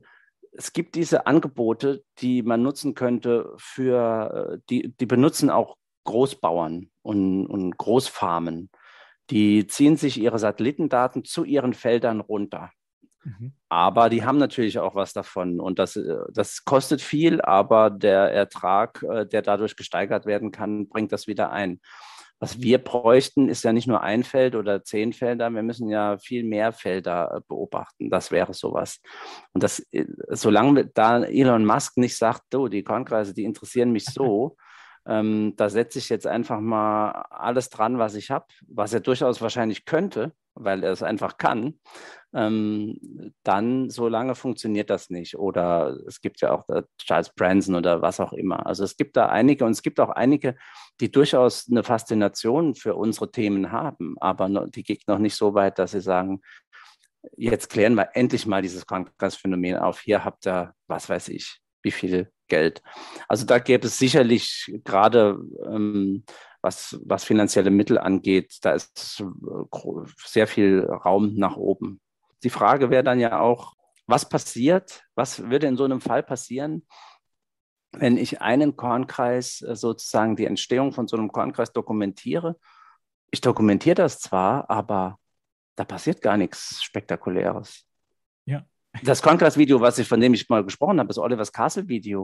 es gibt diese Angebote, die man nutzen könnte für, die, die benutzen auch Großbauern und, und Großfarmen. Die ziehen sich ihre Satellitendaten zu ihren Feldern runter. Mhm. Aber die haben natürlich auch was davon. Und das, äh, das kostet viel, aber der Ertrag, äh, der dadurch gesteigert werden kann, bringt das wieder ein. Was wir bräuchten, ist ja nicht nur ein Feld oder zehn Felder, wir müssen ja viel mehr Felder äh, beobachten. Das wäre sowas. Und das, äh, solange da Elon Musk nicht sagt, du, die Kornkreise, die interessieren mich so, ähm, da setze ich jetzt einfach mal alles dran, was ich habe, was er durchaus wahrscheinlich könnte, weil er es einfach kann, ähm, dann so lange funktioniert das nicht. Oder es gibt ja auch äh, Charles Branson oder was auch immer. Also es gibt da einige und es gibt auch einige, die durchaus eine Faszination für unsere Themen haben, aber noch, die geht noch nicht so weit, dass sie sagen, jetzt klären wir endlich mal dieses Krankheitsphänomen auf. Hier habt ihr, was weiß ich, wie viel Geld. Also da gäbe es sicherlich gerade, ähm, was, was finanzielle Mittel angeht, da ist sehr viel Raum nach oben. Die Frage wäre dann ja auch, was passiert, was würde in so einem Fall passieren, wenn ich einen Kornkreis, sozusagen die Entstehung von so einem Kornkreis dokumentiere. Ich dokumentiere das zwar, aber da passiert gar nichts Spektakuläres. Ja. Das Kornkreis-Video, was ich, von dem ich mal gesprochen habe, das Olivers Castle-Video,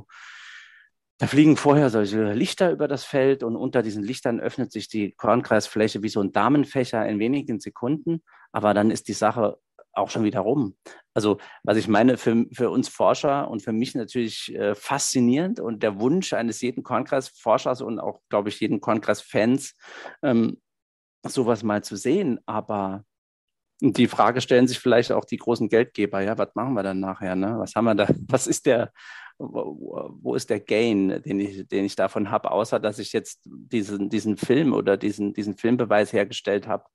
da fliegen vorher solche Lichter über das Feld und unter diesen Lichtern öffnet sich die Kornkreisfläche wie so ein Damenfächer in wenigen Sekunden, aber dann ist die Sache auch schon wieder rum. Also was ich meine, für, für uns Forscher und für mich natürlich äh, faszinierend und der Wunsch eines jeden Kornkreisforschers und auch, glaube ich, jeden Kornkreis-Fans, ähm, sowas mal zu sehen, aber die Frage stellen sich vielleicht auch die großen Geldgeber, ja, was machen wir dann nachher, ne? Was haben wir da, was ist der, wo, wo ist der Gain, den ich, den ich davon habe, außer dass ich jetzt diesen, diesen Film oder diesen, diesen Filmbeweis hergestellt habe.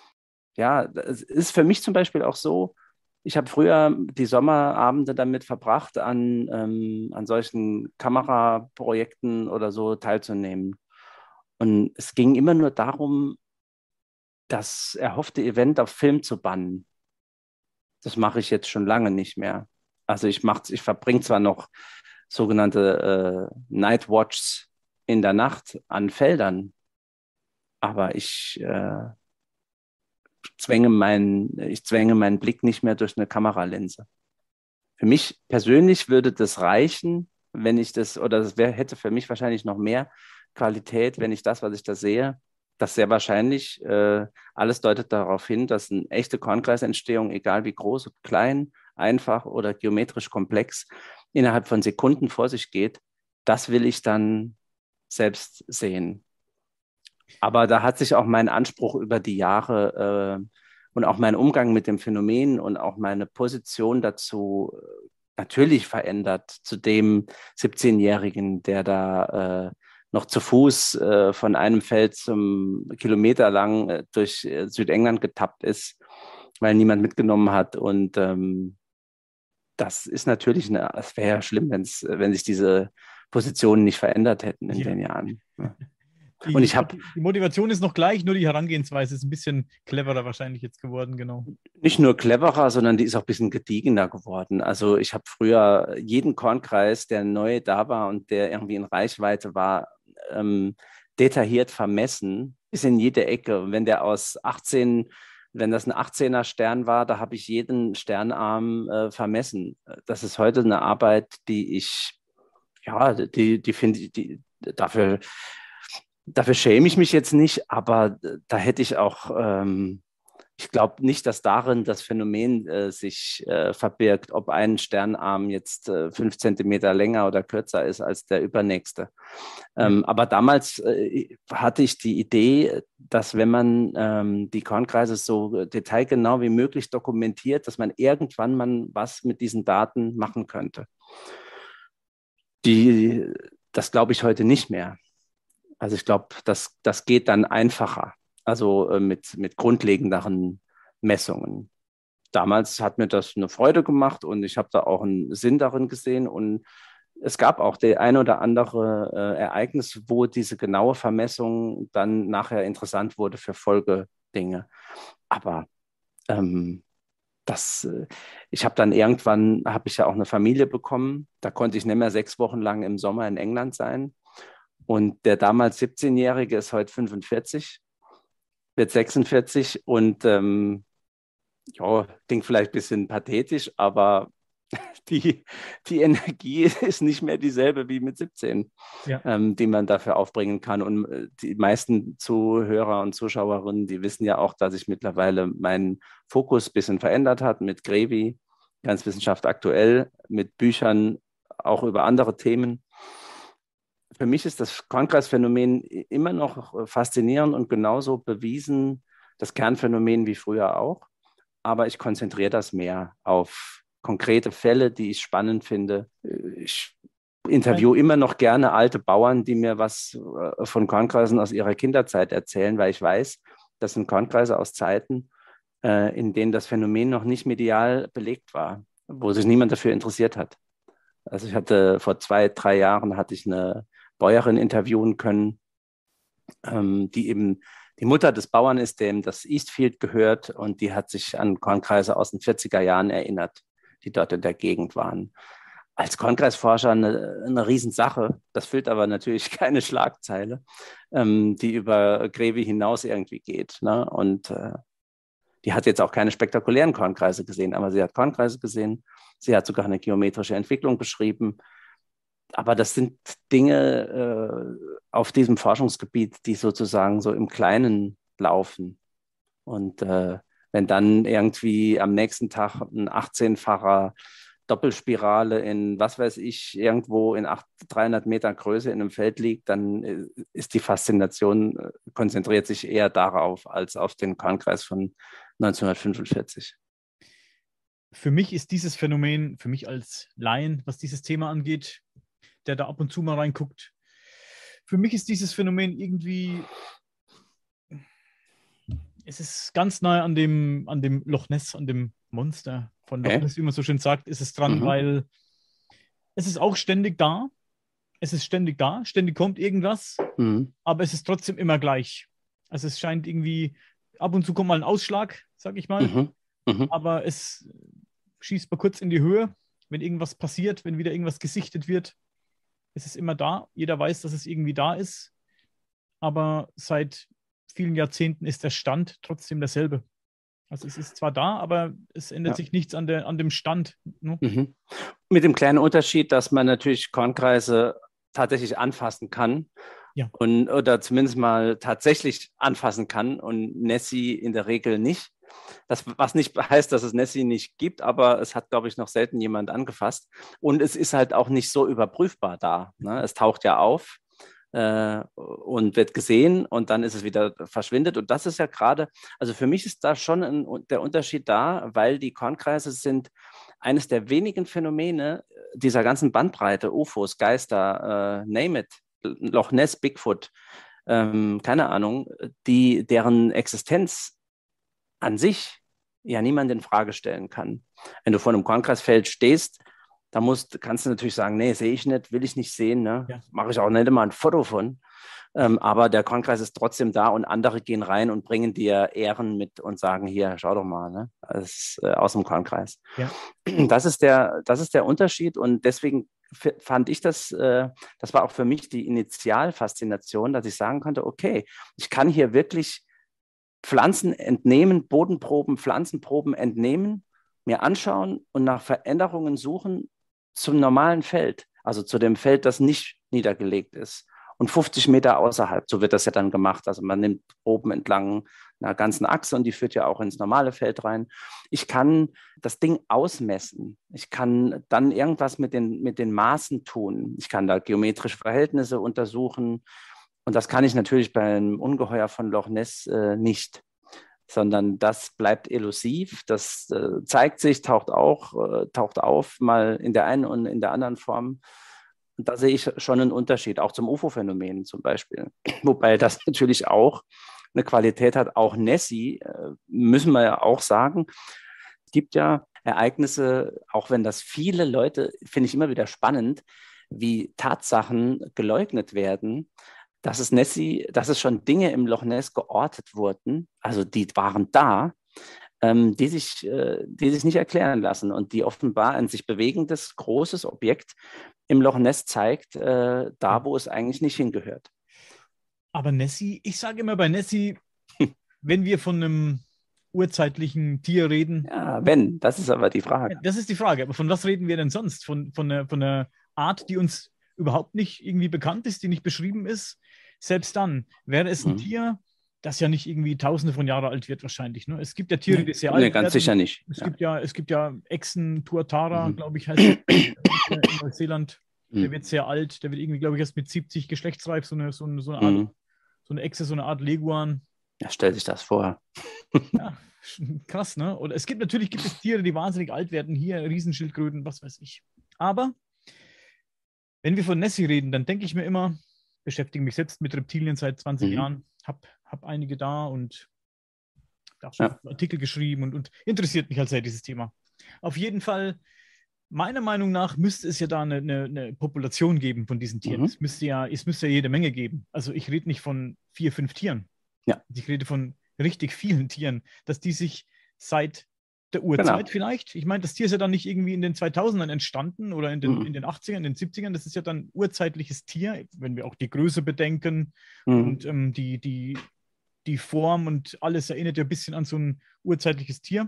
Ja, es ist für mich zum Beispiel auch so, ich habe früher die Sommerabende damit verbracht, an, ähm, an solchen Kameraprojekten oder so teilzunehmen. Und es ging immer nur darum, das erhoffte Event auf Film zu bannen. Das mache ich jetzt schon lange nicht mehr. Also ich mache, ich verbringe zwar noch sogenannte äh, Night Watches in der Nacht an Feldern, aber ich äh, zwänge meinen, ich zwänge meinen Blick nicht mehr durch eine Kameralinse. Für mich persönlich würde das reichen, wenn ich das, oder das wär, hätte für mich wahrscheinlich noch mehr Qualität, wenn ich das, was ich da sehe, das sehr wahrscheinlich, äh, alles deutet darauf hin, dass eine echte Kornkreisentstehung, egal wie groß und klein, einfach oder geometrisch komplex, innerhalb von Sekunden vor sich geht. Das will ich dann selbst sehen. Aber da hat sich auch mein Anspruch über die Jahre äh, und auch mein Umgang mit dem Phänomen und auch meine Position dazu äh, natürlich verändert zu dem siebzehnjährigen, der da äh, noch zu Fuß äh, von einem Feld zum Kilometer lang äh, durch äh, Südengland getappt ist, weil niemand mitgenommen hat. Und ähm, das ist natürlich, eine, es wäre ja schlimm, wenn's, wenn sich diese Positionen nicht verändert hätten in Ja. den Jahren. Ja. Und Die, ich habe die Motivation ist noch gleich, nur die Herangehensweise ist ein bisschen cleverer wahrscheinlich jetzt geworden, genau. nicht nur cleverer, sondern die ist auch ein bisschen gediegener geworden. Also ich habe früher jeden Kornkreis, der neu da war und der irgendwie in Reichweite war, ähm, detailliert vermessen, bis in jede Ecke. Und wenn der aus achtzehn, wenn das ein achtzehner Stern war, da habe ich jeden Sternarm äh, vermessen. Das ist heute eine Arbeit, die ich, ja, die, die finde ich, die, dafür, dafür schäme ich mich jetzt nicht, aber da hätte ich auch, ähm, ich glaube nicht, dass darin das Phänomen äh, sich äh, verbirgt, ob ein Sternarm jetzt äh, fünf Zentimeter länger oder kürzer ist als der übernächste. Ähm, Ja. aber damals äh, hatte ich die Idee, dass wenn man ähm, die Kornkreise so detailgenau wie möglich dokumentiert, dass man irgendwann mal was mit diesen Daten machen könnte. Die, das glaube ich heute nicht mehr. Also ich glaube, das, das geht dann einfacher, also äh, mit, mit grundlegenderen Messungen. Damals hat mir das eine Freude gemacht und ich habe da auch einen Sinn darin gesehen. Und es gab auch der ein oder andere äh, Ereignis, wo diese genaue Vermessung dann nachher interessant wurde für Folgedinge. Aber ähm, das, äh, ich habe dann irgendwann, habe ich ja auch eine Familie bekommen. Da konnte ich nicht mehr sechs Wochen lang im Sommer in England sein. Und der damals siebzehnjährige ist heute fünfundvierzig, wird sechsundvierzig und ähm, ja, klingt vielleicht ein bisschen pathetisch, aber die, die Energie ist nicht mehr dieselbe wie mit siebzehn, Ja. ähm, die man dafür aufbringen kann. Und äh, die meisten Zuhörer und Zuschauerinnen, die wissen ja auch, dass sich mittlerweile mein Fokus ein bisschen verändert hat mit Grevi, ganz Wissenschaft aktuell, mit Büchern auch über andere Themen. Für mich ist das Kornkreisphänomen immer noch faszinierend und genauso bewiesen, das Kernphänomen wie früher auch. Aber ich konzentriere das mehr auf konkrete Fälle, die ich spannend finde. Ich interviewe immer noch gerne alte Bauern, die mir was von Kornkreisen aus ihrer Kinderzeit erzählen, weil ich weiß, das sind Kornkreise aus Zeiten, in denen das Phänomen noch nicht medial belegt war, wo sich niemand dafür interessiert hat. Also ich hatte vor zwei, drei Jahren hatte ich eine Bäuerin interviewen können, die eben die Mutter des Bauern ist, dem das Eastfield gehört, und die hat sich an Kornkreise aus den vierziger Jahren erinnert, die dort in der Gegend waren. Als Kornkreisforscher eine, eine Riesensache. Das füllt aber natürlich keine Schlagzeile, ähm, die über Grevi hinaus irgendwie geht. Ne? Und äh, die hat jetzt auch keine spektakulären Kornkreise gesehen, aber sie hat Kornkreise gesehen. Sie hat sogar eine geometrische Entwicklung beschrieben. Aber das sind Dinge äh, auf diesem Forschungsgebiet, die sozusagen so im Kleinen laufen. Und äh, wenn dann irgendwie am nächsten Tag ein achtzehnfacher Doppelspirale in, was weiß ich, irgendwo in dreihundert Meter Größe in einem Feld liegt, dann ist die Faszination, äh, konzentriert sich eher darauf als auf den Kornkreis von neunzehnhundertfünfundvierzig. Für mich ist dieses Phänomen, für mich als Laien, was dieses Thema angeht, der da ab und zu mal reinguckt, für mich ist dieses Phänomen irgendwie, es ist ganz nahe an dem, an dem Loch Ness, an dem Monster von Loch Okay. Ness, wie man so schön sagt, ist es dran, Mhm. weil es ist auch ständig da, es ist ständig da, ständig kommt irgendwas, Mhm. aber es ist trotzdem immer gleich. Also es scheint irgendwie, ab und zu kommt mal ein Ausschlag, sag ich mal, Mhm. Mhm. aber es schießt mal kurz in die Höhe, wenn irgendwas passiert, wenn wieder irgendwas gesichtet wird. Es ist immer da. Jeder weiß, dass es irgendwie da ist. Aber seit vielen Jahrzehnten ist der Stand trotzdem derselbe. Also es ist zwar da, aber es ändert Ja. sich nichts an, der, an dem Stand. Ne? Mhm. Mit dem kleinen Unterschied, dass man natürlich Kornkreise tatsächlich anfassen kann. Ja. Und, oder zumindest mal tatsächlich anfassen kann und Nessie in der Regel nicht. Das, was nicht heißt, dass es Nessie nicht gibt, aber es hat, glaube ich, noch selten jemand angefasst. Und es ist halt auch nicht so überprüfbar da. Ne? Es taucht ja auf äh, und wird gesehen und dann ist es wieder verschwindet. Und das ist ja gerade, also für mich ist da schon ein, der Unterschied da, weil die Kornkreise sind eines der wenigen Phänomene dieser ganzen Bandbreite, U F Os, Geister, äh, name it, Loch Ness, Bigfoot, ähm, keine Ahnung, die, deren Existenz an sich ja niemand in Frage stellen kann. Wenn du vor einem Kornkreisfeld stehst, da musst, kannst du natürlich sagen, nee, sehe ich nicht, will ich nicht sehen, ne? Ja. Mache ich auch nicht immer ein Foto von. Ähm, aber der Kornkreis ist trotzdem da und andere gehen rein und bringen dir Ehren mit und sagen, hier, schau doch mal, ne? Das ist äh, aus dem Kornkreis. Ja. Das ist der, das ist der Unterschied und deswegen fand ich das, äh, das war auch für mich die Initialfaszination, dass ich sagen konnte, okay, ich kann hier wirklich Pflanzen entnehmen, Bodenproben, Pflanzenproben entnehmen, mir anschauen und nach Veränderungen suchen zum normalen Feld, also zu dem Feld, das nicht niedergelegt ist. Und fünfzig Meter außerhalb, so wird das ja dann gemacht. Also man nimmt Proben entlang einer ganzen Achse und die führt ja auch ins normale Feld rein. Ich kann das Ding ausmessen. Ich kann dann irgendwas mit den, mit den Maßen tun. Ich kann da geometrische Verhältnisse untersuchen. Und das kann ich natürlich beim Ungeheuer von Loch Ness äh, nicht, sondern das bleibt elusiv. Das äh, zeigt sich, taucht auch, äh, taucht auf, mal in der einen und in der anderen Form. Und da sehe ich schon einen Unterschied, auch zum U F O-Phänomen zum Beispiel. Wobei das natürlich auch eine Qualität hat. Auch Nessie, äh, müssen wir ja auch sagen, es gibt ja Ereignisse, auch wenn das viele Leute, finde ich immer wieder spannend, wie Tatsachen geleugnet werden, dass es Nessie, dass es schon Dinge im Loch Ness geortet wurden, also die waren da, ähm, die sich, äh, die sich nicht erklären lassen und die offenbar ein sich bewegendes, großes Objekt im Loch Ness zeigt, äh, da, wo es eigentlich nicht hingehört. Aber Nessie, ich sage immer bei Nessie, wenn wir von einem urzeitlichen Tier reden. Ja, wenn, das ist aber die Frage. Das ist die Frage, aber von was reden wir denn sonst? Von, von, einer, von einer Art, die uns überhaupt nicht irgendwie bekannt ist, die nicht beschrieben ist? Selbst dann wäre es ein mhm. Tier, das ja nicht irgendwie tausende von Jahren alt wird wahrscheinlich. Ne? Es gibt ja Tiere, die sehr nee, alt nee, ganz werden. sicher nicht. Es, ja. Gibt ja, es gibt ja Echsen, Tuatara, mhm. glaube ich, heißt der, in Neuseeland. Der wird sehr alt, der wird irgendwie, glaube ich, erst mit siebzig geschlechtsreif, so eine, so eine, so eine Art, mhm. so eine Echse, so eine Art Leguan. Ja, stell dich das vor. Ja, krass, ne? Oder es gibt natürlich gibt es Tiere, die wahnsinnig alt werden, hier Riesenschildkröten, was weiß ich. Aber wenn wir von Nessie reden, dann denke ich mir immer, beschäftige mich selbst mit Reptilien seit zwanzig mhm. Jahren, habe hab einige da und auch schon ja. Artikel geschrieben und, und interessiert mich halt sehr dieses Thema. Auf jeden Fall, meiner Meinung nach, müsste es ja da eine, eine, eine Population geben von diesen Tieren. Mhm. Es müsste ja, es müsste ja jede Menge geben. Also ich rede nicht von vier, fünf Tieren. Ja. Ich rede von richtig vielen Tieren, dass die sich seit der Urzeit genau. vielleicht, ich meine, das Tier ist ja dann nicht irgendwie in den zweitausendern entstanden oder in den, mhm. in den achtzigern, in den siebzigern, das ist ja dann urzeitliches Tier, wenn wir auch die Größe bedenken mhm. und ähm, die, die, die Form und alles erinnert ja ein bisschen an so ein urzeitliches Tier.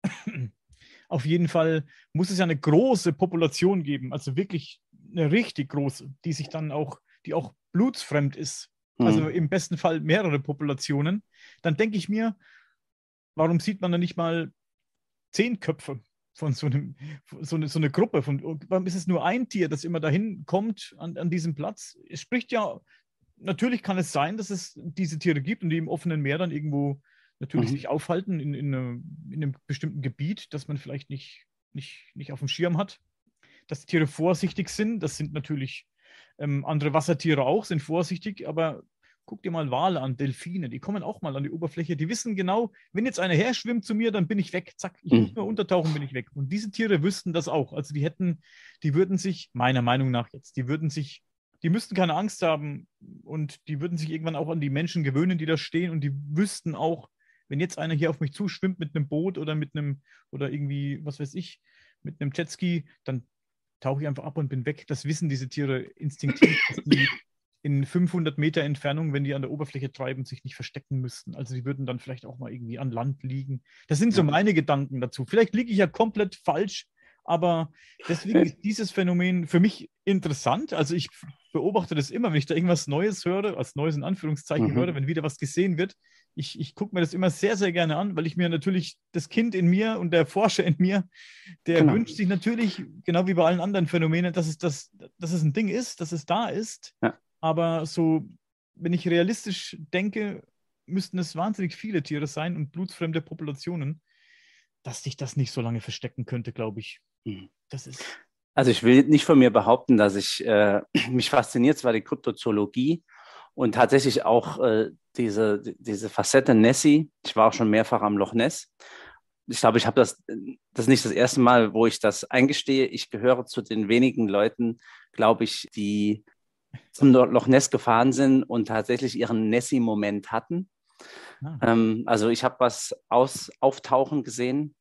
Auf jeden Fall muss es ja eine große Population geben, also wirklich eine richtig große, die sich dann auch, die auch blutsfremd ist. Also im besten Fall mehrere Populationen, dann denke ich mir, warum sieht man da nicht mal zehn Köpfe von so, einem, so, eine, so eine Gruppe? Von, warum ist es nur ein Tier, das immer dahin kommt an, an diesem Platz? Es spricht ja, natürlich kann es sein, dass es diese Tiere gibt und die im offenen Meer dann irgendwo natürlich mhm. sich aufhalten in, in, eine, in einem bestimmten Gebiet, das man vielleicht nicht, nicht, nicht auf dem Schirm hat. Dass die Tiere vorsichtig sind, das sind natürlich Ähm, andere Wassertiere auch, sind vorsichtig, aber guck dir mal Wale an, Delfine, die kommen auch mal an die Oberfläche, die wissen genau, wenn jetzt einer her schwimmt zu mir, dann bin ich weg, zack, ich mhm. muss nur untertauchen, bin ich weg. Und diese Tiere wüssten das auch, also die hätten, die würden sich, meiner Meinung nach jetzt, die würden sich, die müssten keine Angst haben und die würden sich irgendwann auch an die Menschen gewöhnen, die da stehen und die wüssten auch, wenn jetzt einer hier auf mich zuschwimmt mit einem Boot oder mit einem, oder irgendwie, was weiß ich, mit einem Jetski, dann tauche ich einfach ab und bin weg. Das wissen diese Tiere instinktiv, dass die in fünfhundert Meter Entfernung, wenn die an der Oberfläche treiben, sich nicht verstecken müssten. Also die würden dann vielleicht auch mal irgendwie an Land liegen. Das sind so meine Gedanken dazu. Vielleicht liege ich ja komplett falsch, aber deswegen ist dieses Phänomen für mich interessant. Also ich beobachte das immer, wenn ich da irgendwas Neues höre, als Neues in Anführungszeichen mhm. höre, wenn wieder was gesehen wird. Ich, ich gucke mir das immer sehr, sehr gerne an, weil ich mir natürlich das Kind in mir und der Forscher in mir, der genau. wünscht sich natürlich, genau wie bei allen anderen Phänomenen, dass es, das, dass es ein Ding ist, dass es da ist. Ja. Aber so, wenn ich realistisch denke, müssten es wahnsinnig viele Tiere sein und blutsfremde Populationen, dass sich das nicht so lange verstecken könnte, glaube ich. Mhm. Das ist... Also ich will nicht von mir behaupten, dass ich, äh, mich fasziniert zwar die Kryptozoologie und tatsächlich auch äh, diese, diese Facette Nessie. Ich war auch schon mehrfach am Loch Ness. Ich glaube, ich habe das, das ist nicht das erste Mal, wo ich das eingestehe. Ich gehöre zu den wenigen Leuten, glaube ich, die zum Loch Ness gefahren sind und tatsächlich ihren Nessie-Moment hatten. Ah. Ähm, also ich habe was aus, auftauchen gesehen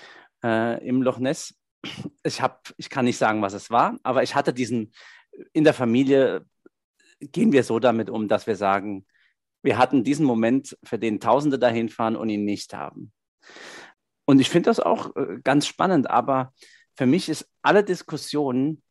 äh, im Loch Ness. Ich, hab, ich kann nicht sagen, was es war, aber ich hatte diesen, in der Familie gehen wir so damit um, dass wir sagen, wir hatten diesen Moment, für den Tausende dahin fahren und ihn nicht haben. Und ich finde das auch äh, ganz spannend, aber für mich ist alle Diskussionen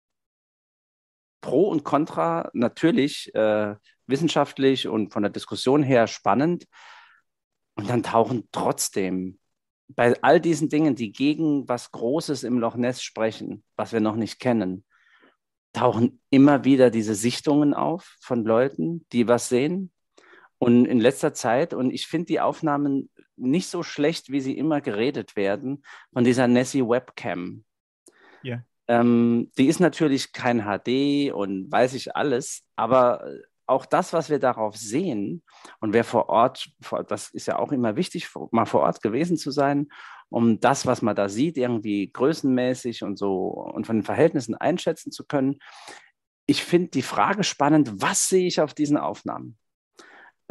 pro und contra natürlich äh, wissenschaftlich und von der Diskussion her spannend. Und dann tauchen trotzdem bei all diesen Dingen, die gegen was Großes im Loch Ness sprechen, was wir noch nicht kennen, tauchen immer wieder diese Sichtungen auf von Leuten, die was sehen. Und in letzter Zeit, und ich finde die Aufnahmen nicht so schlecht, wie sie immer geredet werden, von dieser Nessie Webcam. Ja. Ähm, die ist natürlich kein H D und weiß ich alles, aber auch das, was wir darauf sehen, und wer vor Ort, das ist ja auch immer wichtig, mal vor Ort gewesen zu sein, um das, was man da sieht, irgendwie größenmäßig und so und von den Verhältnissen einschätzen zu können. Ich finde die Frage spannend, was sehe ich auf diesen Aufnahmen?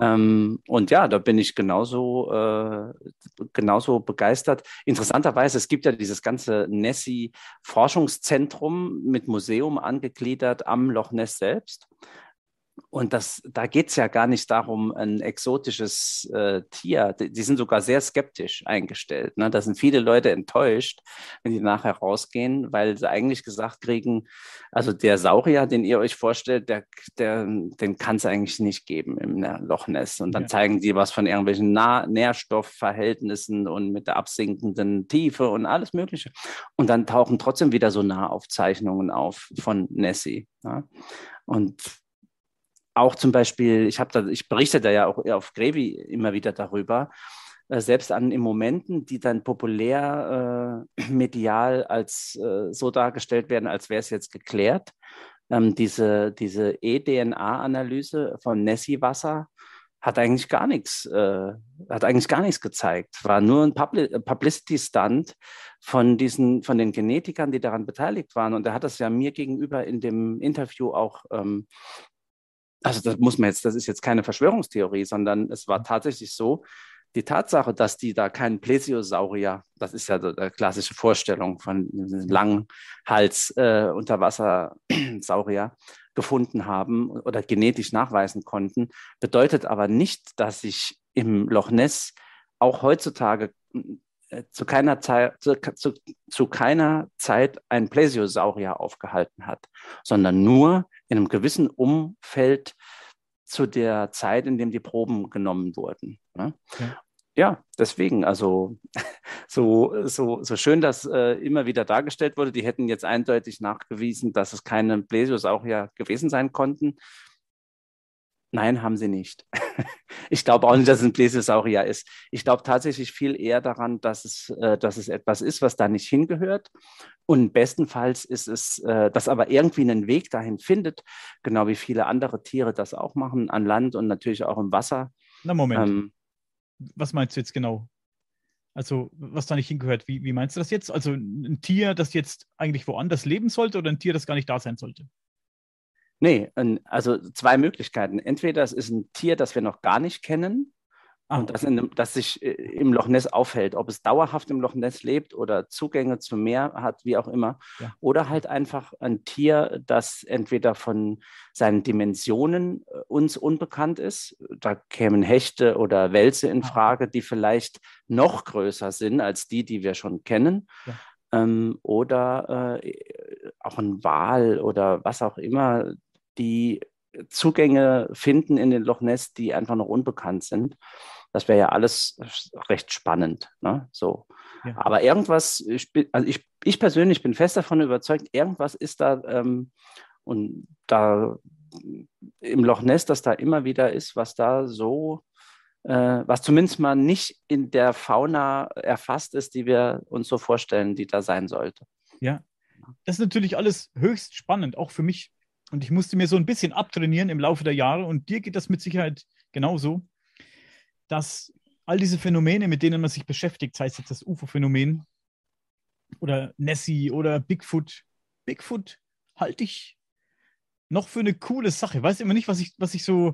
Ähm, und ja, da bin ich genauso, äh, genauso begeistert. Interessanterweise, es gibt ja dieses ganze Nessie-Forschungszentrum mit Museum angegliedert am Loch Ness selbst. Und das, da geht es ja gar nicht darum, ein exotisches äh, Tier. Die, die sind sogar sehr skeptisch eingestellt. Ne? Da sind viele Leute enttäuscht, wenn die nachher rausgehen, weil sie eigentlich gesagt kriegen, also der Saurier, den ihr euch vorstellt, der, der, den kann es eigentlich nicht geben im Loch Ness. Und dann Ja. zeigen die was von irgendwelchen Na Nährstoffverhältnissen und mit der absinkenden Tiefe und alles Mögliche. Und dann tauchen trotzdem wieder so Nahaufzeichnungen auf von Nessie. Ne? Und auch zum Beispiel, ich habe da, ich berichte da ja auch auf Grevi immer wieder darüber, äh, selbst an in Momenten, die dann populär äh, medial als äh, so dargestellt werden, als wäre es jetzt geklärt. Ähm, diese diese E-D N A-Analyse von Nessie-Wasser hat eigentlich gar nichts, äh, hat eigentlich gar nichts gezeigt. War nur ein Publi Publicity-Stunt von diesen, von den Genetikern, die daran beteiligt waren. Und er hat das ja mir gegenüber in dem Interview auch ähm, also das muss man jetzt, das ist jetzt keine Verschwörungstheorie, sondern es war tatsächlich so, die Tatsache, dass die da keinen Plesiosaurier, das ist ja die, die klassische Vorstellung von langen Hals äh, Unterwassersaurier gefunden haben oder genetisch nachweisen konnten, bedeutet aber nicht, dass sich im Loch Ness auch heutzutage äh, zu keiner Zeit, zu, zu, zu keiner Zeit ein Plesiosaurier aufgehalten hat, sondern nur in einem gewissen Umfeld zu der Zeit, in dem die Proben genommen wurden. Ne? Ja. Ja, deswegen, also so, so, so schön das äh, immer wieder dargestellt wurde, die hätten jetzt eindeutig nachgewiesen, dass es keine Plesiosaurier gewesen sein konnten. Nein, haben sie nicht. Ich glaube auch nicht, dass es ein Plesiosaurier ist. Ich glaube tatsächlich viel eher daran, dass es, äh, dass es etwas ist, was da nicht hingehört. Und bestenfalls ist es, äh, dass aber irgendwie einen Weg dahin findet, genau wie viele andere Tiere das auch machen, an Land und natürlich auch im Wasser. Na, Moment. Ähm, Was meinst du jetzt genau? Also, was da nicht hingehört, wie, wie meinst du das jetzt? Also, ein Tier, das jetzt eigentlich woanders leben sollte oder ein Tier, das gar nicht da sein sollte? Nee, also zwei Möglichkeiten. Entweder es ist ein Tier, das wir noch gar nicht kennen Ah, und das, in, das sich im Loch Ness aufhält, ob es dauerhaft im Loch Ness lebt oder Zugänge zum Meer hat, wie auch immer. ja. Oder halt einfach ein Tier, das entweder von seinen Dimensionen uns unbekannt ist. Da kämen Hechte oder Welse in Frage, die vielleicht noch größer sind als die, die wir schon kennen. Ja. Ähm, oder äh, auch ein Wal oder was auch immer, die Zugänge finden in den Loch Ness, die einfach noch unbekannt sind. Das wäre ja alles recht spannend. Ne? So. Ja. Aber irgendwas, ich, bin, also ich, ich persönlich bin fest davon überzeugt, irgendwas ist da ähm, und da im Loch Ness, das da immer wieder ist, was da so, äh, was zumindest mal nicht in der Fauna erfasst ist, die wir uns so vorstellen, die da sein sollte. Ja, das ist natürlich alles höchst spannend, auch für mich. Und ich musste mir so ein bisschen abtrainieren im Laufe der Jahre und dir geht das mit Sicherheit genauso, dass all diese Phänomene, mit denen man sich beschäftigt, sei es jetzt das U F O-Phänomen oder Nessie oder Bigfoot, Bigfoot halte ich noch für eine coole Sache. Weiß immer nicht, was ich, was ich so,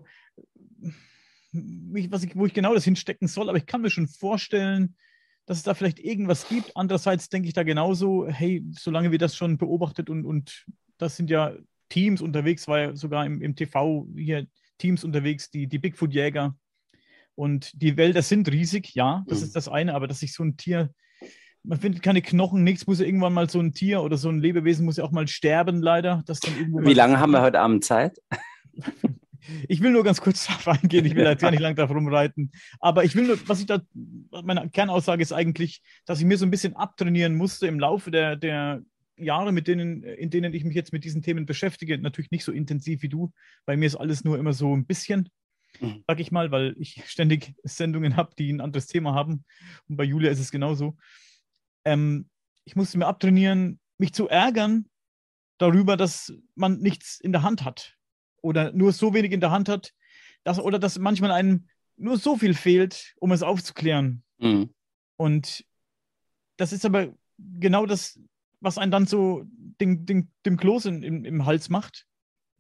was ich, wo ich genau das hinstecken soll, aber ich kann mir schon vorstellen, dass es da vielleicht irgendwas gibt. Andererseits denke ich da genauso, hey, solange wir das schon beobachtet und, und das sind ja Teams unterwegs, war ja sogar im, im T V hier Teams unterwegs, die, die Bigfoot-Jäger. Und die Wälder sind riesig, ja, das mhm. ist das eine, aber dass sich so ein Tier, man findet keine Knochen, nichts, muss ja irgendwann mal so ein Tier oder so ein Lebewesen muss ja auch mal sterben, leider. Das dann irgendwo Wie lange haben wir heute Abend Zeit? Ich will nur ganz kurz darauf eingehen, ich will jetzt gar nicht lange darauf rumreiten, aber ich will nur, was ich da, meine Kernaussage ist eigentlich, dass ich mir so ein bisschen abtrainieren musste im Laufe der, der Jahre, mit denen, in denen ich mich jetzt mit diesen Themen beschäftige, natürlich nicht so intensiv wie du, bei mir ist alles nur immer so ein bisschen, mhm. sag ich mal, weil ich ständig Sendungen habe, die ein anderes Thema haben und bei Julia ist es genauso. Ähm, ich musste mir abtrainieren, mich zu ärgern darüber, dass man nichts in der Hand hat. Oder nur so wenig in der Hand hat, dass, oder dass manchmal einem nur so viel fehlt, um es aufzuklären. Mhm. Und das ist aber genau das, was einen dann so den, den, dem Kloß in, im, im Hals macht.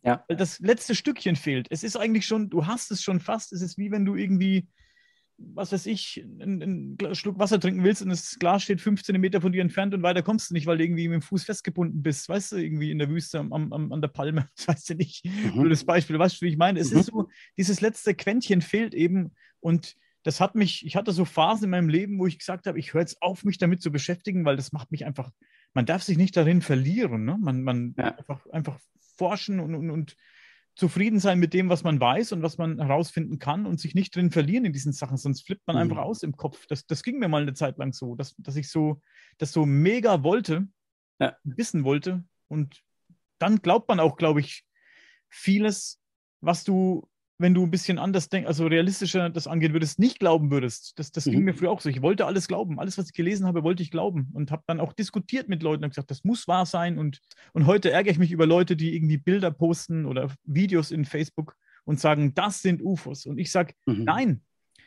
Ja. Weil das letzte Stückchen fehlt. Es ist eigentlich schon, du hast es schon fast. Es ist wie wenn du irgendwie, was weiß ich, einen, einen Schluck Wasser trinken willst und das Glas steht fünfzehn Meter von dir entfernt und weiter kommst du nicht, weil du irgendwie mit dem Fuß festgebunden bist. Weißt du, irgendwie in der Wüste am, am, an der Palme. Das weißt du nicht. Mhm. Blödes Beispiel. Weißt du, wie ich meine? Es Mhm. ist so, dieses letzte Quäntchen fehlt eben und das hat mich, ich hatte so Phasen in meinem Leben, wo ich gesagt habe, ich höre jetzt auf, mich damit zu beschäftigen, weil das macht mich einfach, man darf sich nicht darin verlieren. Ne? Man, man Ja. einfach, einfach forschen und, und, und zufrieden sein mit dem, was man weiß und was man herausfinden kann und sich nicht drin verlieren in diesen Sachen, sonst flippt man Mhm. einfach aus im Kopf. Das, das ging mir mal eine Zeit lang so, dass, dass ich so, das so mega wollte, Ja. wissen wollte und dann glaubt man auch, glaube ich, vieles, was du, wenn du ein bisschen anders denkst, also realistischer das angehen würdest, nicht glauben würdest. Das, das ging Mhm. mir früher auch so. Ich wollte alles glauben. Alles, was ich gelesen habe, wollte ich glauben. Und habe dann auch diskutiert mit Leuten und gesagt, das muss wahr sein. Und, und heute ärgere ich mich über Leute, die irgendwie Bilder posten oder Videos in Facebook und sagen, das sind U F Os. Und ich sage, Mhm. nein,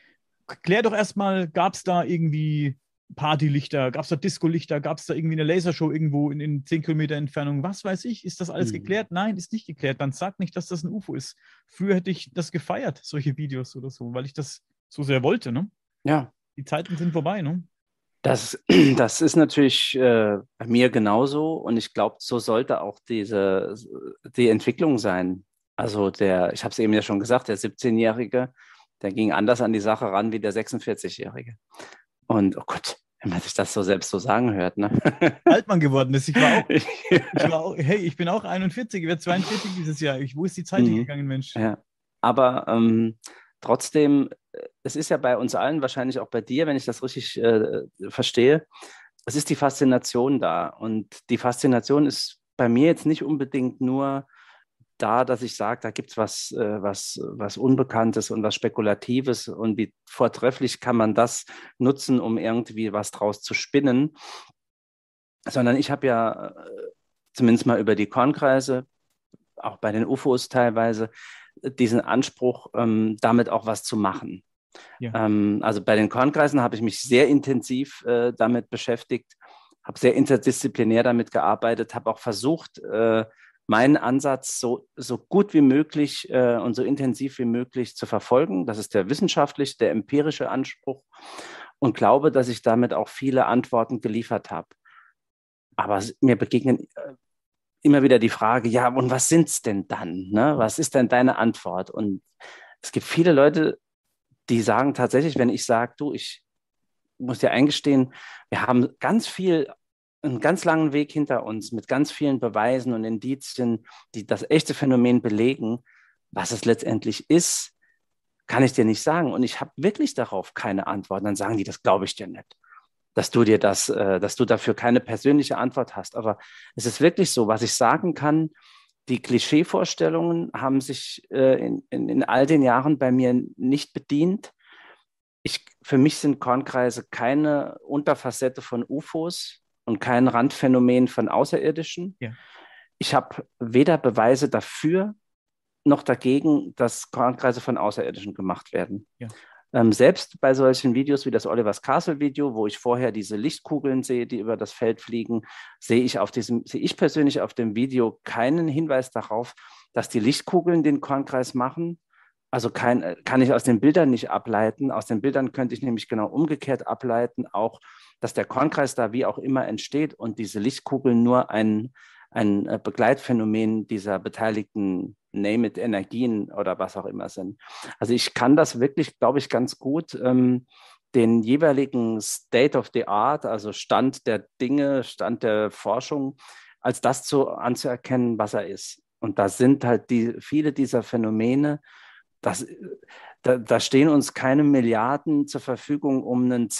klär doch erstmal, gab es da irgendwie Partylichter, gab es da Disco-Lichter, gab es da irgendwie eine Lasershow irgendwo in, in zehn Kilometer Entfernung, was weiß ich, ist das alles Mhm. geklärt? Nein, ist nicht geklärt. Dann sag nicht, dass das ein U F O ist. Früher hätte ich das gefeiert, solche Videos oder so, weil ich das so sehr wollte, ne? Ja. Die Zeiten sind vorbei, ne? Das, das ist natürlich äh, bei mir genauso und ich glaube, so sollte auch diese, die Entwicklung sein. Also der, ich habe es eben ja schon gesagt, der siebzehnjährige, der ging anders an die Sache ran wie der sechsundvierzigjährige. Und oh Gott, wenn man sich das so selbst so sagen hört, ne? Alt man geworden ist. Ich war auch, ich war auch, hey, ich bin auch einundvierzig, ich werde zweiundvierzig dieses Jahr. Ich, wo ist die Zeit Mhm. hingegangen, Mensch? Ja, aber ähm, trotzdem, es ist ja bei uns allen, wahrscheinlich auch bei dir, wenn ich das richtig äh, verstehe, es ist die Faszination da. Und die Faszination ist bei mir jetzt nicht unbedingt nur da, dass ich sage, da gibt es was, äh, was, was Unbekanntes und was Spekulatives und wie vortrefflich kann man das nutzen, um irgendwie was draus zu spinnen, sondern ich habe ja äh, zumindest mal über die Kornkreise, auch bei den U F Os teilweise, diesen Anspruch, ähm, damit auch was zu machen. Ja. Ähm, also bei den Kornkreisen habe ich mich sehr intensiv äh, damit beschäftigt, habe sehr interdisziplinär damit gearbeitet, habe auch versucht, äh, meinen Ansatz so, so gut wie möglich äh, und so intensiv wie möglich zu verfolgen. Das ist der wissenschaftliche, der empirische Anspruch und glaube, dass ich damit auch viele Antworten geliefert habe. Aber mir begegnen äh, immer wieder die Frage, ja, und was sind es denn dann? Ne? Was ist denn deine Antwort? Und es gibt viele Leute, die sagen tatsächlich, wenn ich sage, du, ich muss dir eingestehen, wir haben ganz viel, einen ganz langen Weg hinter uns mit ganz vielen Beweisen und Indizien, die das echte Phänomen belegen. Was es letztendlich ist, kann ich dir nicht sagen. Und ich habe wirklich darauf keine Antwort. Dann sagen die, das glaube ich dir nicht, dass du dir das, äh, dass du dafür keine persönliche Antwort hast. Aber es ist wirklich so, was ich sagen kann, die Klischeevorstellungen haben sich äh, in, in, in all den Jahren bei mir nicht bedient. Ich, für mich sind Kornkreise keine Unterfacette von U F Os und kein Randphänomen von Außerirdischen. Ja. Ich habe weder Beweise dafür noch dagegen, dass Kornkreise von Außerirdischen gemacht werden. Ja. Ähm, selbst bei solchen Videos wie das Oliver's Castle Video, wo ich vorher diese Lichtkugeln sehe, die über das Feld fliegen, sehe ich auf diesem, sehe ich persönlich auf dem Video keinen Hinweis darauf, dass die Lichtkugeln den Kornkreis machen. Also kein, kann ich aus den Bildern nicht ableiten. Aus den Bildern könnte ich nämlich genau umgekehrt ableiten, auch, dass der Kornkreis da wie auch immer entsteht und diese Lichtkugeln nur ein, ein Begleitphänomen dieser beteiligten Name-it-Energien oder was auch immer sind. Also ich kann das wirklich, glaube ich, ganz gut ähm, den jeweiligen State of the Art, also Stand der Dinge, Stand der Forschung, als das zu, anzuerkennen, was er ist. Und da sind halt die, viele dieser Phänomene, das, da, da stehen uns keine Milliarden zur Verfügung, um einen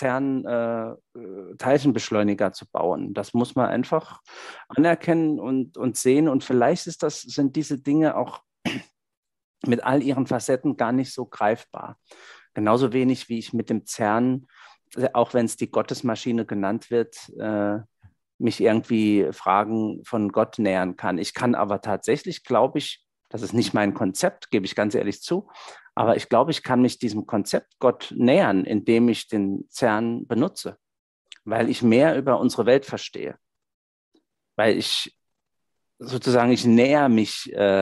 CERN-Teilchenbeschleuniger äh, zu bauen. Das muss man einfach anerkennen und, und sehen. Und vielleicht ist das, sind diese Dinge auch mit all ihren Facetten gar nicht so greifbar. Genauso wenig wie ich mit dem CERN, auch wenn es die Gottesmaschine genannt wird, äh, mich irgendwie Fragen von Gott nähern kann. Ich kann aber tatsächlich, glaube ich, das ist nicht mein Konzept, gebe ich ganz ehrlich zu. Aber ich glaube, ich kann mich diesem Konzept Gott nähern, indem ich den CERN benutze, weil ich mehr über unsere Welt verstehe. Weil ich sozusagen, ich näher mich äh,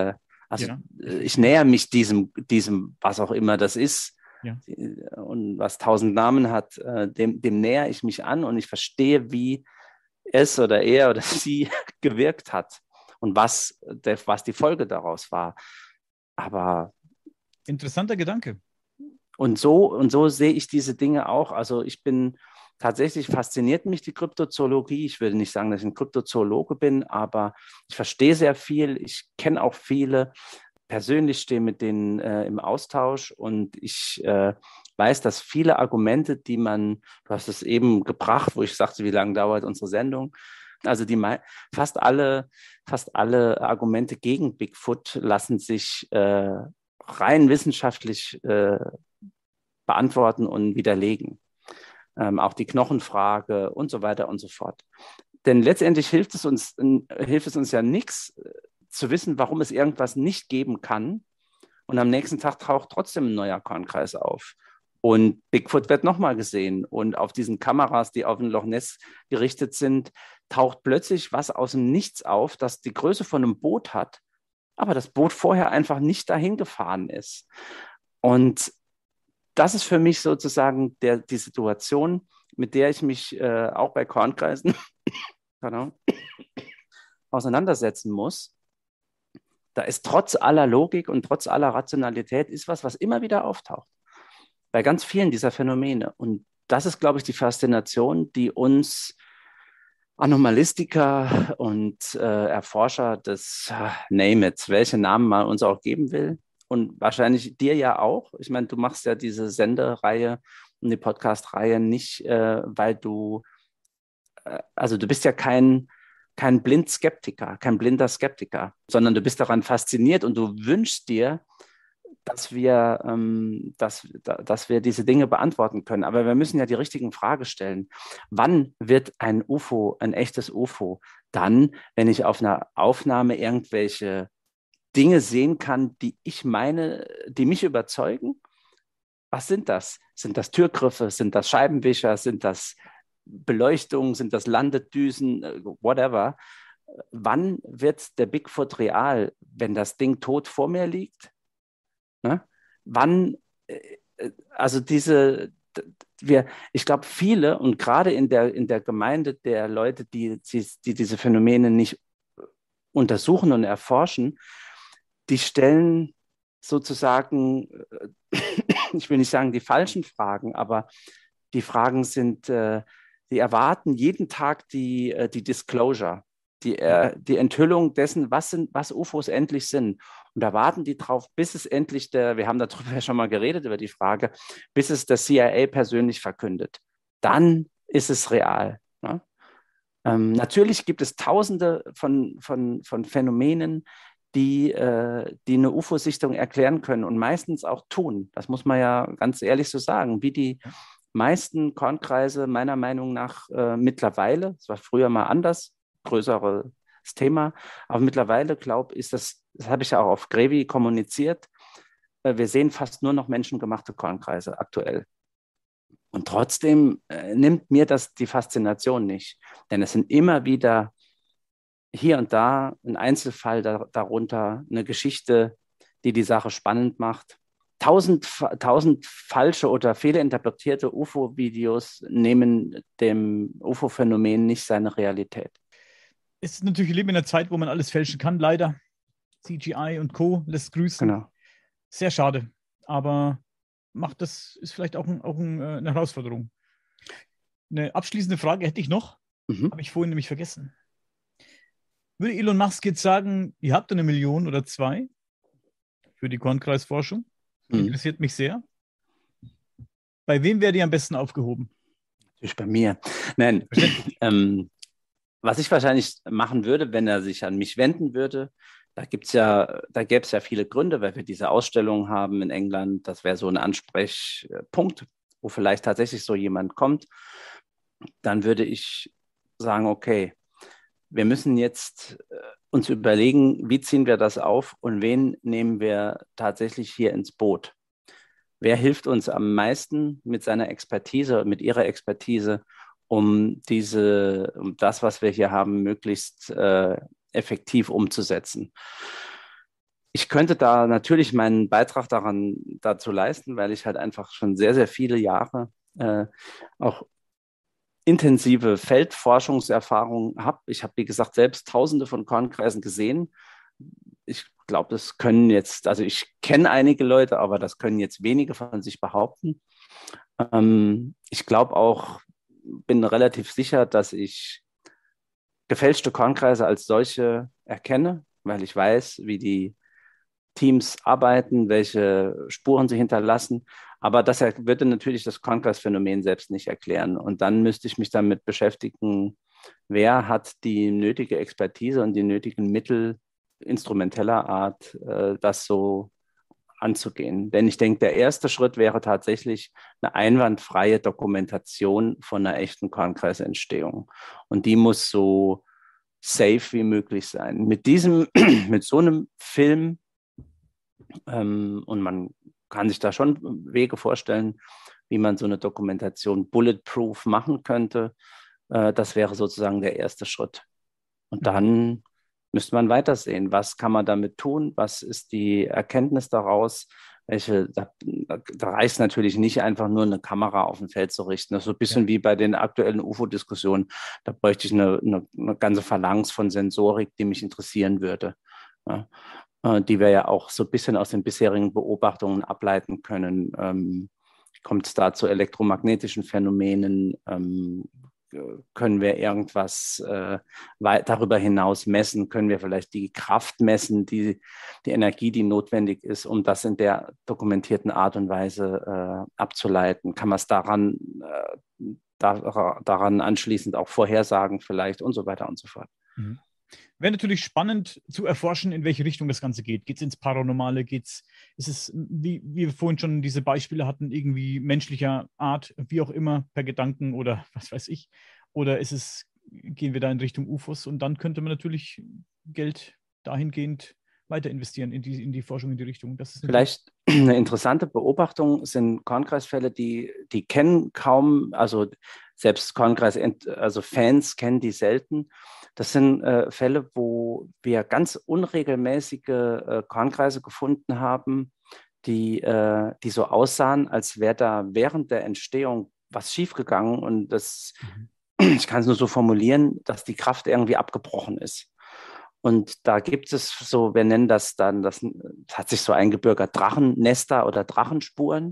Also Ja. ich näher mich diesem, diesem, was auch immer das ist, Ja. und was tausend Namen hat, äh, dem, dem näher ich mich an und ich verstehe, wie es oder er oder sie gewirkt hat und was, der, was die Folge daraus war. Aber Interessanter Gedanke. und so, und so sehe ich diese Dinge auch. Also ich bin tatsächlich, fasziniert mich die Kryptozoologie. Ich würde nicht sagen, dass ich ein Kryptozoologe bin, aber ich verstehe sehr viel. Ich kenne auch viele. Persönlich stehe mit denen äh, im Austausch und ich äh, weiß, dass viele Argumente, die man, du hast es eben gebracht, wo ich sagte, wie lange dauert unsere Sendung, also die fast alle, fast alle Argumente gegen Bigfoot lassen sich äh, rein wissenschaftlich äh, beantworten und widerlegen. Ähm, auch die Knochenfrage und so weiter und so fort. Denn letztendlich hilft es uns, äh, hilft es uns ja nichts, zu wissen, warum es irgendwas nicht geben kann. Und am nächsten Tag taucht trotzdem ein neuer Kornkreis auf. Und Bigfoot wird nochmal gesehen. Und auf diesen Kameras, die auf den Loch Ness gerichtet sind, taucht plötzlich was aus dem Nichts auf, das die Größe von einem Boot hat, aber das Boot vorher einfach nicht dahin gefahren ist. Und das ist für mich sozusagen der, die Situation, mit der ich mich äh, auch bei Kornkreisen auseinandersetzen muss. Da ist trotz aller Logik und trotz aller Rationalität ist was, was immer wieder auftaucht. Bei ganz vielen dieser Phänomene. Und das ist, glaube ich, die Faszination, die uns Anomalistiker und äh, Erforscher des äh, Name it, welche Namen man uns auch geben will. Und wahrscheinlich dir ja auch. Ich meine, du machst ja diese Sendereihe und die Podcast-Reihe nicht, äh, weil du, äh, also du bist ja kein kein Blindskeptiker, kein blinder Skeptiker, sondern du bist daran fasziniert und du wünschst dir, dass wir, ähm, dass, dass wir diese Dinge beantworten können. Aber wir müssen ja die richtigen Fragen stellen. Wann wird ein U F O ein echtes U F O? Dann, wenn ich auf einer Aufnahme irgendwelche Dinge sehen kann, die ich meine, die mich überzeugen. Was sind das? Sind das Türgriffe? Sind das Scheibenwischer? Sind das Beleuchtung, sind das Landedüsen, whatever. Wann wird der Bigfoot real, wenn das Ding tot vor mir liegt? Ne? Wann, also diese, wir, ich glaube, viele und gerade in der, in der Gemeinde der Leute, die, die, die diese Phänomene nicht untersuchen und erforschen, die stellen sozusagen, ich will nicht sagen die falschen Fragen, aber die Fragen sind, äh, die erwarten jeden Tag die, äh, die Disclosure, die, äh, die Enthüllung dessen, was, sind, was U F Os endlich sind. Und da warten die drauf, bis es endlich der, wir haben darüber ja schon mal geredet, über die Frage, bis es der C I A persönlich verkündet. Dann ist es real. Ne? Ähm, natürlich gibt es tausende von, von, von Phänomenen, die, äh, die eine U F O-Sichtung erklären können und meistens auch tun. Das muss man ja ganz ehrlich so sagen, wie die meisten Kornkreise meiner Meinung nach äh, mittlerweile, es war früher mal anders, größeres Thema, aber mittlerweile, glaube ich, ist das, das habe ich ja auch auf Grevi kommuniziert, äh, wir sehen fast nur noch menschengemachte Kornkreise aktuell. Und trotzdem äh, nimmt mir das die Faszination nicht, denn es sind immer wieder hier und da ein Einzelfall da, darunter, eine Geschichte, die die Sache spannend macht. Tausend, tausend falsche oder fehlinterpretierte U F O-Videos nehmen dem U F O-Phänomen nicht seine Realität. Es ist natürlich, wir leben in einer Zeit, wo man alles fälschen kann, leider. C G I und Co. lässt grüßen. Genau. Sehr schade. Aber macht das, ist vielleicht auch, ein, auch ein, eine Herausforderung. Eine abschließende Frage hätte ich noch. Mhm. Habe ich vorhin nämlich vergessen. Würde Elon Musk jetzt sagen, ihr habt eine Million oder zwei für die Kornkreisforschung? Mhm. Interessiert mich sehr. Bei wem wäre die am besten aufgehoben? Natürlich bei mir. Nein, ähm, was ich wahrscheinlich machen würde, wenn er sich an mich wenden würde, da gibt's ja, da gäbe es ja viele Gründe, weil wir diese Ausstellung haben in England. Das wäre so ein Ansprechpunkt, wo vielleicht tatsächlich so jemand kommt. Dann würde ich sagen, okay, wir müssen jetzt äh, uns überlegen, wie ziehen wir das auf und wen nehmen wir tatsächlich hier ins Boot? Wer hilft uns am meisten mit seiner Expertise, mit ihrer Expertise, um diese, um das, was wir hier haben, möglichst äh, effektiv umzusetzen? ich könnte da natürlich meinen Beitrag daran dazu leisten, weil ich halt einfach schon sehr, sehr viele Jahre äh, auch intensive Feldforschungserfahrung habe. Ich habe, wie gesagt, selbst Tausende von Kornkreisen gesehen. Ich glaube, das können jetzt, also ich kenne einige Leute, aber das können jetzt wenige von sich behaupten. Ähm, ich glaube auch, bin relativ sicher, dass ich gefälschte Kornkreise als solche erkenne, weil ich weiß, wie die Teams arbeiten, welche Spuren sie hinterlassen. Aber das würde natürlich das Kornkreisphänomen selbst nicht erklären. Und dann müsste ich mich damit beschäftigen, wer hat die nötige Expertise und die nötigen Mittel instrumenteller Art, äh, das so anzugehen. Denn ich denke, der erste Schritt wäre tatsächlich eine einwandfreie Dokumentation von einer echten Kornkreisentstehung. Und die muss so safe wie möglich sein. Mit diesem, mit so einem Film, ähm, und man kann sich da schon Wege vorstellen, wie man so eine Dokumentation bulletproof machen könnte. Äh, das wäre sozusagen der erste Schritt. Und dann müsste man weitersehen, was kann man damit tun, was ist die Erkenntnis daraus, welche, da, da reicht natürlich nicht einfach nur eine Kamera auf ein Feld zu richten. Das ist so ein bisschen ja. wie bei den aktuellen U F O-Diskussionen. Da bräuchte ich eine, eine, eine ganze Phalanx von Sensorik, die mich interessieren würde. Ja, die wir ja auch so ein bisschen aus den bisherigen Beobachtungen ableiten können. Ähm, kommt es da zu elektromagnetischen Phänomenen? Ähm, können wir irgendwas äh, darüber hinaus messen? Können wir vielleicht die Kraft messen, die, die Energie, die notwendig ist, um das in der dokumentierten Art und Weise äh, abzuleiten? Kann man es daran, äh, da, daran anschließend auch vorhersagen vielleicht und so weiter und so fort? Mhm. Wäre natürlich spannend zu erforschen, in welche Richtung das Ganze geht. Geht es ins Paranormale? Geht's, ist es, wie, wie wir vorhin schon diese Beispiele hatten, irgendwie menschlicher Art, wie auch immer, per Gedanken oder was weiß ich? Oder ist es, gehen wir da in Richtung U F Os und dann könnte man natürlich Geld dahingehend weiter investieren in die, in die Forschung in die Richtung. Das ist vielleicht eine interessante Beobachtung sind Kornkreisfälle, die, die kennen kaum, also selbst Kornkreis, also Fans kennen die selten. Das sind äh, Fälle, wo wir ganz unregelmäßige äh, Kornkreise gefunden haben, die, äh, die so aussahen, als wäre da während der Entstehung was schiefgegangen. Und das, mhm. ich kann es nur so formulieren, dass die Kraft irgendwie abgebrochen ist. Und da gibt es so, wir nennen das dann, das, das hat sich so eingebürgert, Drachennester oder Drachenspuren,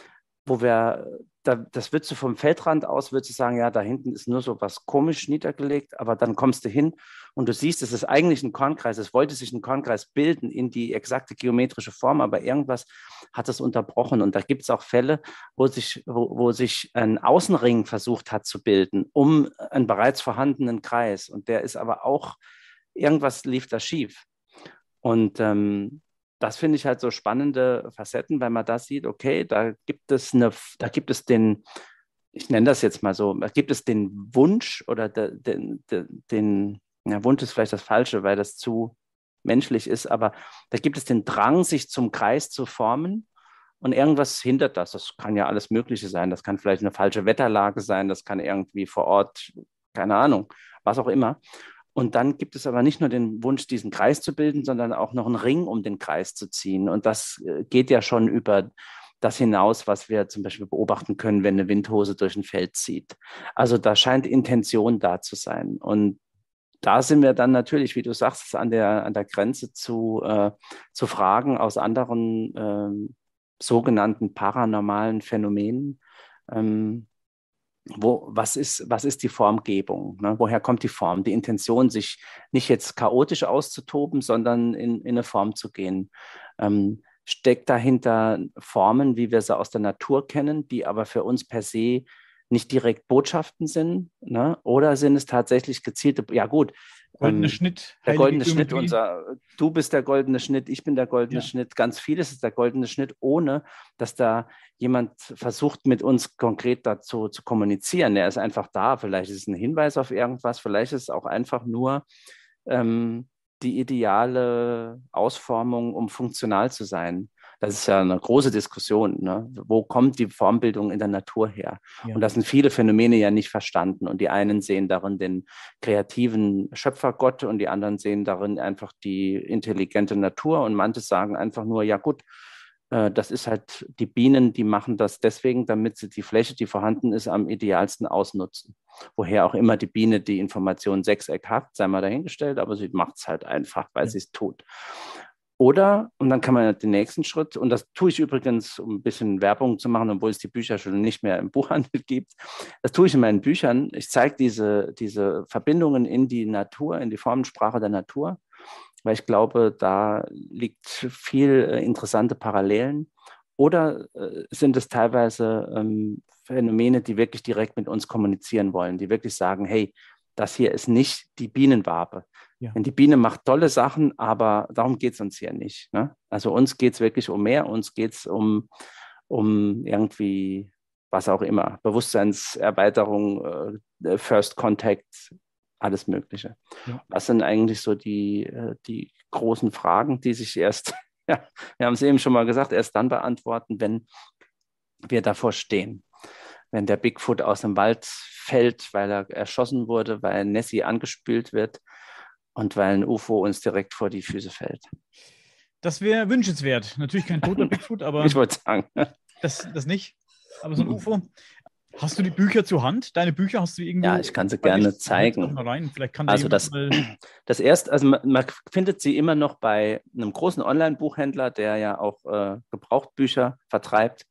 wo wir, da, das würdest du vom Feldrand aus, würdest du sagen, ja, da hinten ist nur so was komisch niedergelegt, aber dann kommst du hin und du siehst, es ist eigentlich ein Kornkreis, es wollte sich ein Kornkreis bilden in die exakte geometrische Form, aber irgendwas hat es unterbrochen. Und da gibt es auch Fälle, wo sich, wo, wo sich ein Außenring versucht hat zu bilden, um einen bereits vorhandenen Kreis. Und der ist aber auch, irgendwas lief da schief. Und ähm, das finde ich halt so spannende Facetten, weil man da sieht, okay, da gibt es eine, da gibt es den, ich nenne das jetzt mal so, da gibt es den Wunsch oder de, de, de, den, ja, Wunsch ist vielleicht das Falsche, weil das zu menschlich ist, aber da gibt es den Drang, sich zum Kreis zu formen und irgendwas hindert das. Das kann ja alles Mögliche sein. Das kann vielleicht eine falsche Wetterlage sein, das kann irgendwie vor Ort, keine Ahnung, was auch immer. Und dann gibt es aber nicht nur den Wunsch, diesen Kreis zu bilden, sondern auch noch einen Ring um den Kreis zu ziehen. Und das geht ja schon über das hinaus, was wir zum Beispiel beobachten können, wenn eine Windhose durch ein Feld zieht. Also da scheint Intention da zu sein. Und da sind wir dann natürlich, wie du sagst, an der, an der Grenze zu, äh, zu Fragen aus anderen äh, sogenannten paranormalen Phänomenen. Ähm, Wo, was ist, was ist die Formgebung? Ne? Woher kommt die Form? Die Intention, sich nicht jetzt chaotisch auszutoben, sondern in, in eine Form zu gehen. Ähm, steckt dahinter Formen, wie wir sie aus der Natur kennen, die aber für uns per se nicht direkt Botschaften sind? Ne? Oder sind es tatsächlich gezielte, ja gut, goldene ähm, Schnitt, der goldene Schnitt, unser, du bist der goldene Schnitt, ich bin der goldene ja. Schnitt, ganz vieles ist der goldene Schnitt, ohne dass da jemand versucht, mit uns konkret dazu zu kommunizieren. Er ist einfach da, vielleicht ist es ein Hinweis auf irgendwas, vielleicht ist es auch einfach nur ähm, die ideale Ausformung, um funktional zu sein. Das ist ja eine große Diskussion. Ne? Wo kommt die Formbildung in der Natur her? Ja. Und da sind viele Phänomene ja nicht verstanden. Und die einen sehen darin den kreativen Schöpfergott und die anderen sehen darin einfach die intelligente Natur. Und manche sagen einfach nur, ja gut, das ist halt, die Bienen, die machen das deswegen, damit sie die Fläche, die vorhanden ist, am idealsten ausnutzen. Woher auch immer die Biene die Information Sechseck hat, sei mal dahingestellt, aber sie macht es halt einfach, weil ja. sie es tut. Oder, und dann kann man den nächsten Schritt, und das tue ich übrigens, um ein bisschen Werbung zu machen, obwohl es die Bücher schon nicht mehr im Buchhandel gibt, das tue ich in meinen Büchern. Ich zeige diese, diese Verbindungen in die Natur, in die Formensprache der Natur, weil ich glaube, da liegt viel äh, interessante Parallelen. Oder äh, sind es teilweise ähm, Phänomene, die wirklich direkt mit uns kommunizieren wollen, die wirklich sagen, hey, das hier ist nicht die Bienenwabe. Ja. Denn die Biene macht tolle Sachen, aber darum geht es uns hier nicht. Ne? Also uns geht es wirklich um mehr, uns geht es um, um irgendwie, was auch immer, Bewusstseinserweiterung, äh, First Contact, alles Mögliche. Ja. Was sind eigentlich so die, die großen Fragen, die sich erst, ja, wir haben es eben schon mal gesagt, erst dann beantworten, wenn wir davor stehen. Wenn der Bigfoot aus dem Wald fällt, weil er erschossen wurde, weil Nessie angespült wird und weil ein U F O uns direkt vor die Füße fällt. Das wäre wünschenswert. Natürlich kein toter Bigfoot, aber ich wollte sagen. Das, das nicht. Aber so ein U F O. Hast du die Bücher zur Hand? Deine Bücher hast du irgendwo? Ja, ich kann sie gerne ich, zeigen. Mal rein. Vielleicht kann also das, das erste, also man, man findet sie immer noch bei einem großen Online-Buchhändler, der ja auch äh, Gebrauchtbücher vertreibt.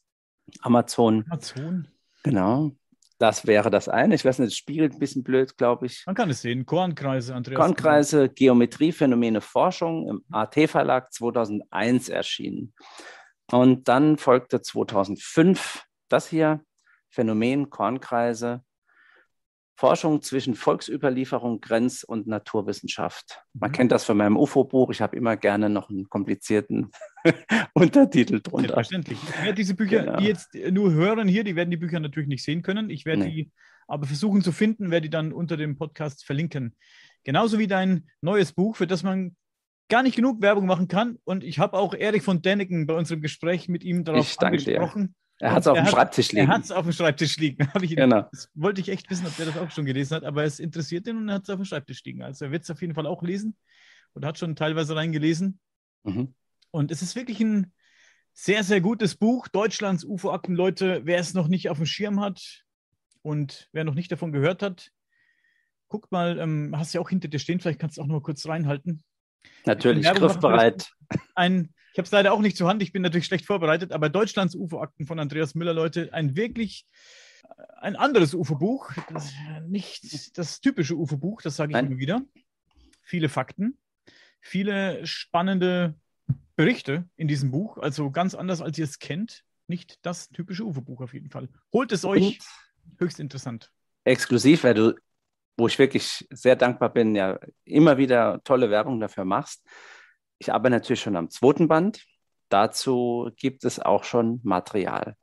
Amazon. Amazon. Genau. Das wäre das eine. Ich weiß nicht, es spiegelt ein bisschen blöd, glaube ich. Man kann es sehen. Kornkreise, Andreas. Kornkreise, Geometrie, Phänomene, Forschung im A T-Verlag zweitausendeins erschienen. Und dann folgte zweitausendfünf das hier. Phänomen, Kornkreise, Forschung zwischen Volksüberlieferung, Grenz- und Naturwissenschaft. Man mhm. kennt das von meinem U F O-Buch. Ich habe immer gerne noch einen komplizierten Untertitel drunter. Selbstverständlich. Ich werde diese Bücher, genau. die jetzt nur hören hier, die werden die Bücher natürlich nicht sehen können. Ich werde nee. die aber versuchen zu finden, werde die dann unter dem Podcast verlinken. Genauso wie dein neues Buch, für das man gar nicht genug Werbung machen kann. Und ich habe auch Erich von Däniken bei unserem Gespräch mit ihm darauf ich danke angesprochen. Dir. Er hat es auf dem Schreibtisch liegen. Er hat es auf dem Schreibtisch liegen. Ich, genau. Das wollte ich echt wissen, ob der das auch schon gelesen hat, aber es interessiert ihn und er hat es auf dem Schreibtisch liegen. Also er wird es auf jeden Fall auch lesen und hat schon teilweise reingelesen. Mhm. Und es ist wirklich ein sehr, sehr gutes Buch. Deutschlands U F O-Akten, Leute, wer es noch nicht auf dem Schirm hat und wer noch nicht davon gehört hat, guckt mal, ähm, hast ja auch hinter dir stehen, vielleicht kannst du auch noch mal kurz reinhalten. Natürlich, griffbereit. Ein Ich habe es leider auch nicht zur Hand, ich bin natürlich schlecht vorbereitet, aber Deutschlands U F O-Akten von Andreas Müller, Leute, ein wirklich, ein anderes U F O-Buch, nicht das typische U F O-Buch, das sage ich immer wieder. Viele Fakten, viele spannende Berichte in diesem Buch, also ganz anders, als ihr es kennt. Nicht das typische U F O-Buch auf jeden Fall. Holt es euch, und höchst interessant. Exklusiv, weil du, wo ich wirklich sehr dankbar bin, ja immer wieder tolle Werbung dafür machst. Ich arbeite natürlich schon am zweiten Band. Dazu gibt es auch schon Material.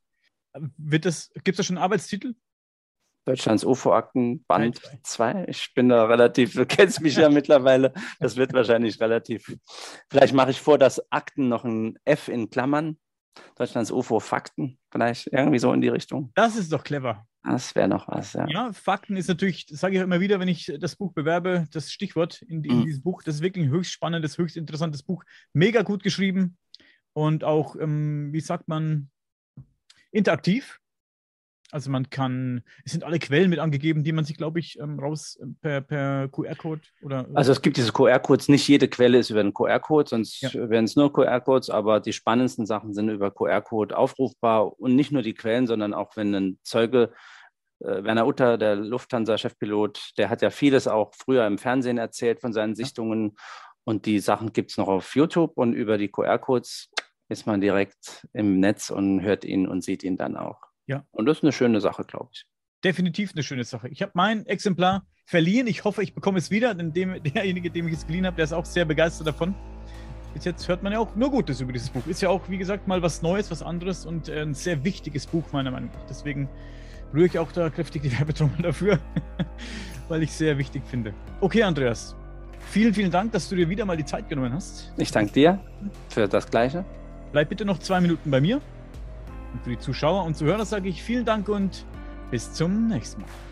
Wird das, gibt es da schon einen Arbeitstitel? Deutschlands U F O-Akten, Band zwei. Ich bin da relativ, du kennst mich ja mittlerweile. Das wird wahrscheinlich relativ. Vielleicht mache ich vor, dass Akten noch ein F in Klammern. Deutschlands U F O-Fakten. Vielleicht irgendwie so in die Richtung. Das ist doch clever. Das wäre noch was, ja. Ja, Fakten ist natürlich, das sage ich auch immer wieder, wenn ich das Buch bewerbe, das Stichwort in, in mhm. dieses Buch. Das ist wirklich ein höchst spannendes, höchst interessantes Buch. Mega gut geschrieben und auch, ähm, wie sagt man, interaktiv. Also man kann, es sind alle Quellen mit angegeben, die man sich, glaube ich, ähm, raus per, per Q R-Code oder... Also es gibt diese Q R-Codes, nicht jede Quelle ist über einen Q R-Code, sonst ja. wären es nur Q R-Codes, aber die spannendsten Sachen sind über Q R-Code aufrufbar und nicht nur die Quellen, sondern auch wenn ein Zeuge, äh, Werner Utter, der Lufthansa-Chefpilot, der hat ja vieles auch früher im Fernsehen erzählt von seinen Sichtungen und die Sachen gibt es noch auf YouTube und über die Q R-Codes ist man direkt im Netz und hört ihn und sieht ihn dann auch. Ja. Und das ist eine schöne Sache, glaube ich. Definitiv eine schöne Sache. Ich habe mein Exemplar verliehen. Ich hoffe, ich bekomme es wieder, denn dem, derjenige, dem ich es geliehen habe, der ist auch sehr begeistert davon. Bis jetzt hört man ja auch nur Gutes über dieses Buch. Ist ja auch, wie gesagt, mal was Neues, was anderes und ein sehr wichtiges Buch, meiner Meinung nach. Deswegen rühre ich auch da kräftig die Werbetrommel dafür, weil ich es sehr wichtig finde. Okay, Andreas. Vielen, vielen Dank, dass du dir wieder mal die Zeit genommen hast. Ich danke dir für das Gleiche. bleib bitte noch zwei Minuten bei mir. Und für die Zuschauer und Zuhörer sage ich vielen Dank und bis zum nächsten Mal.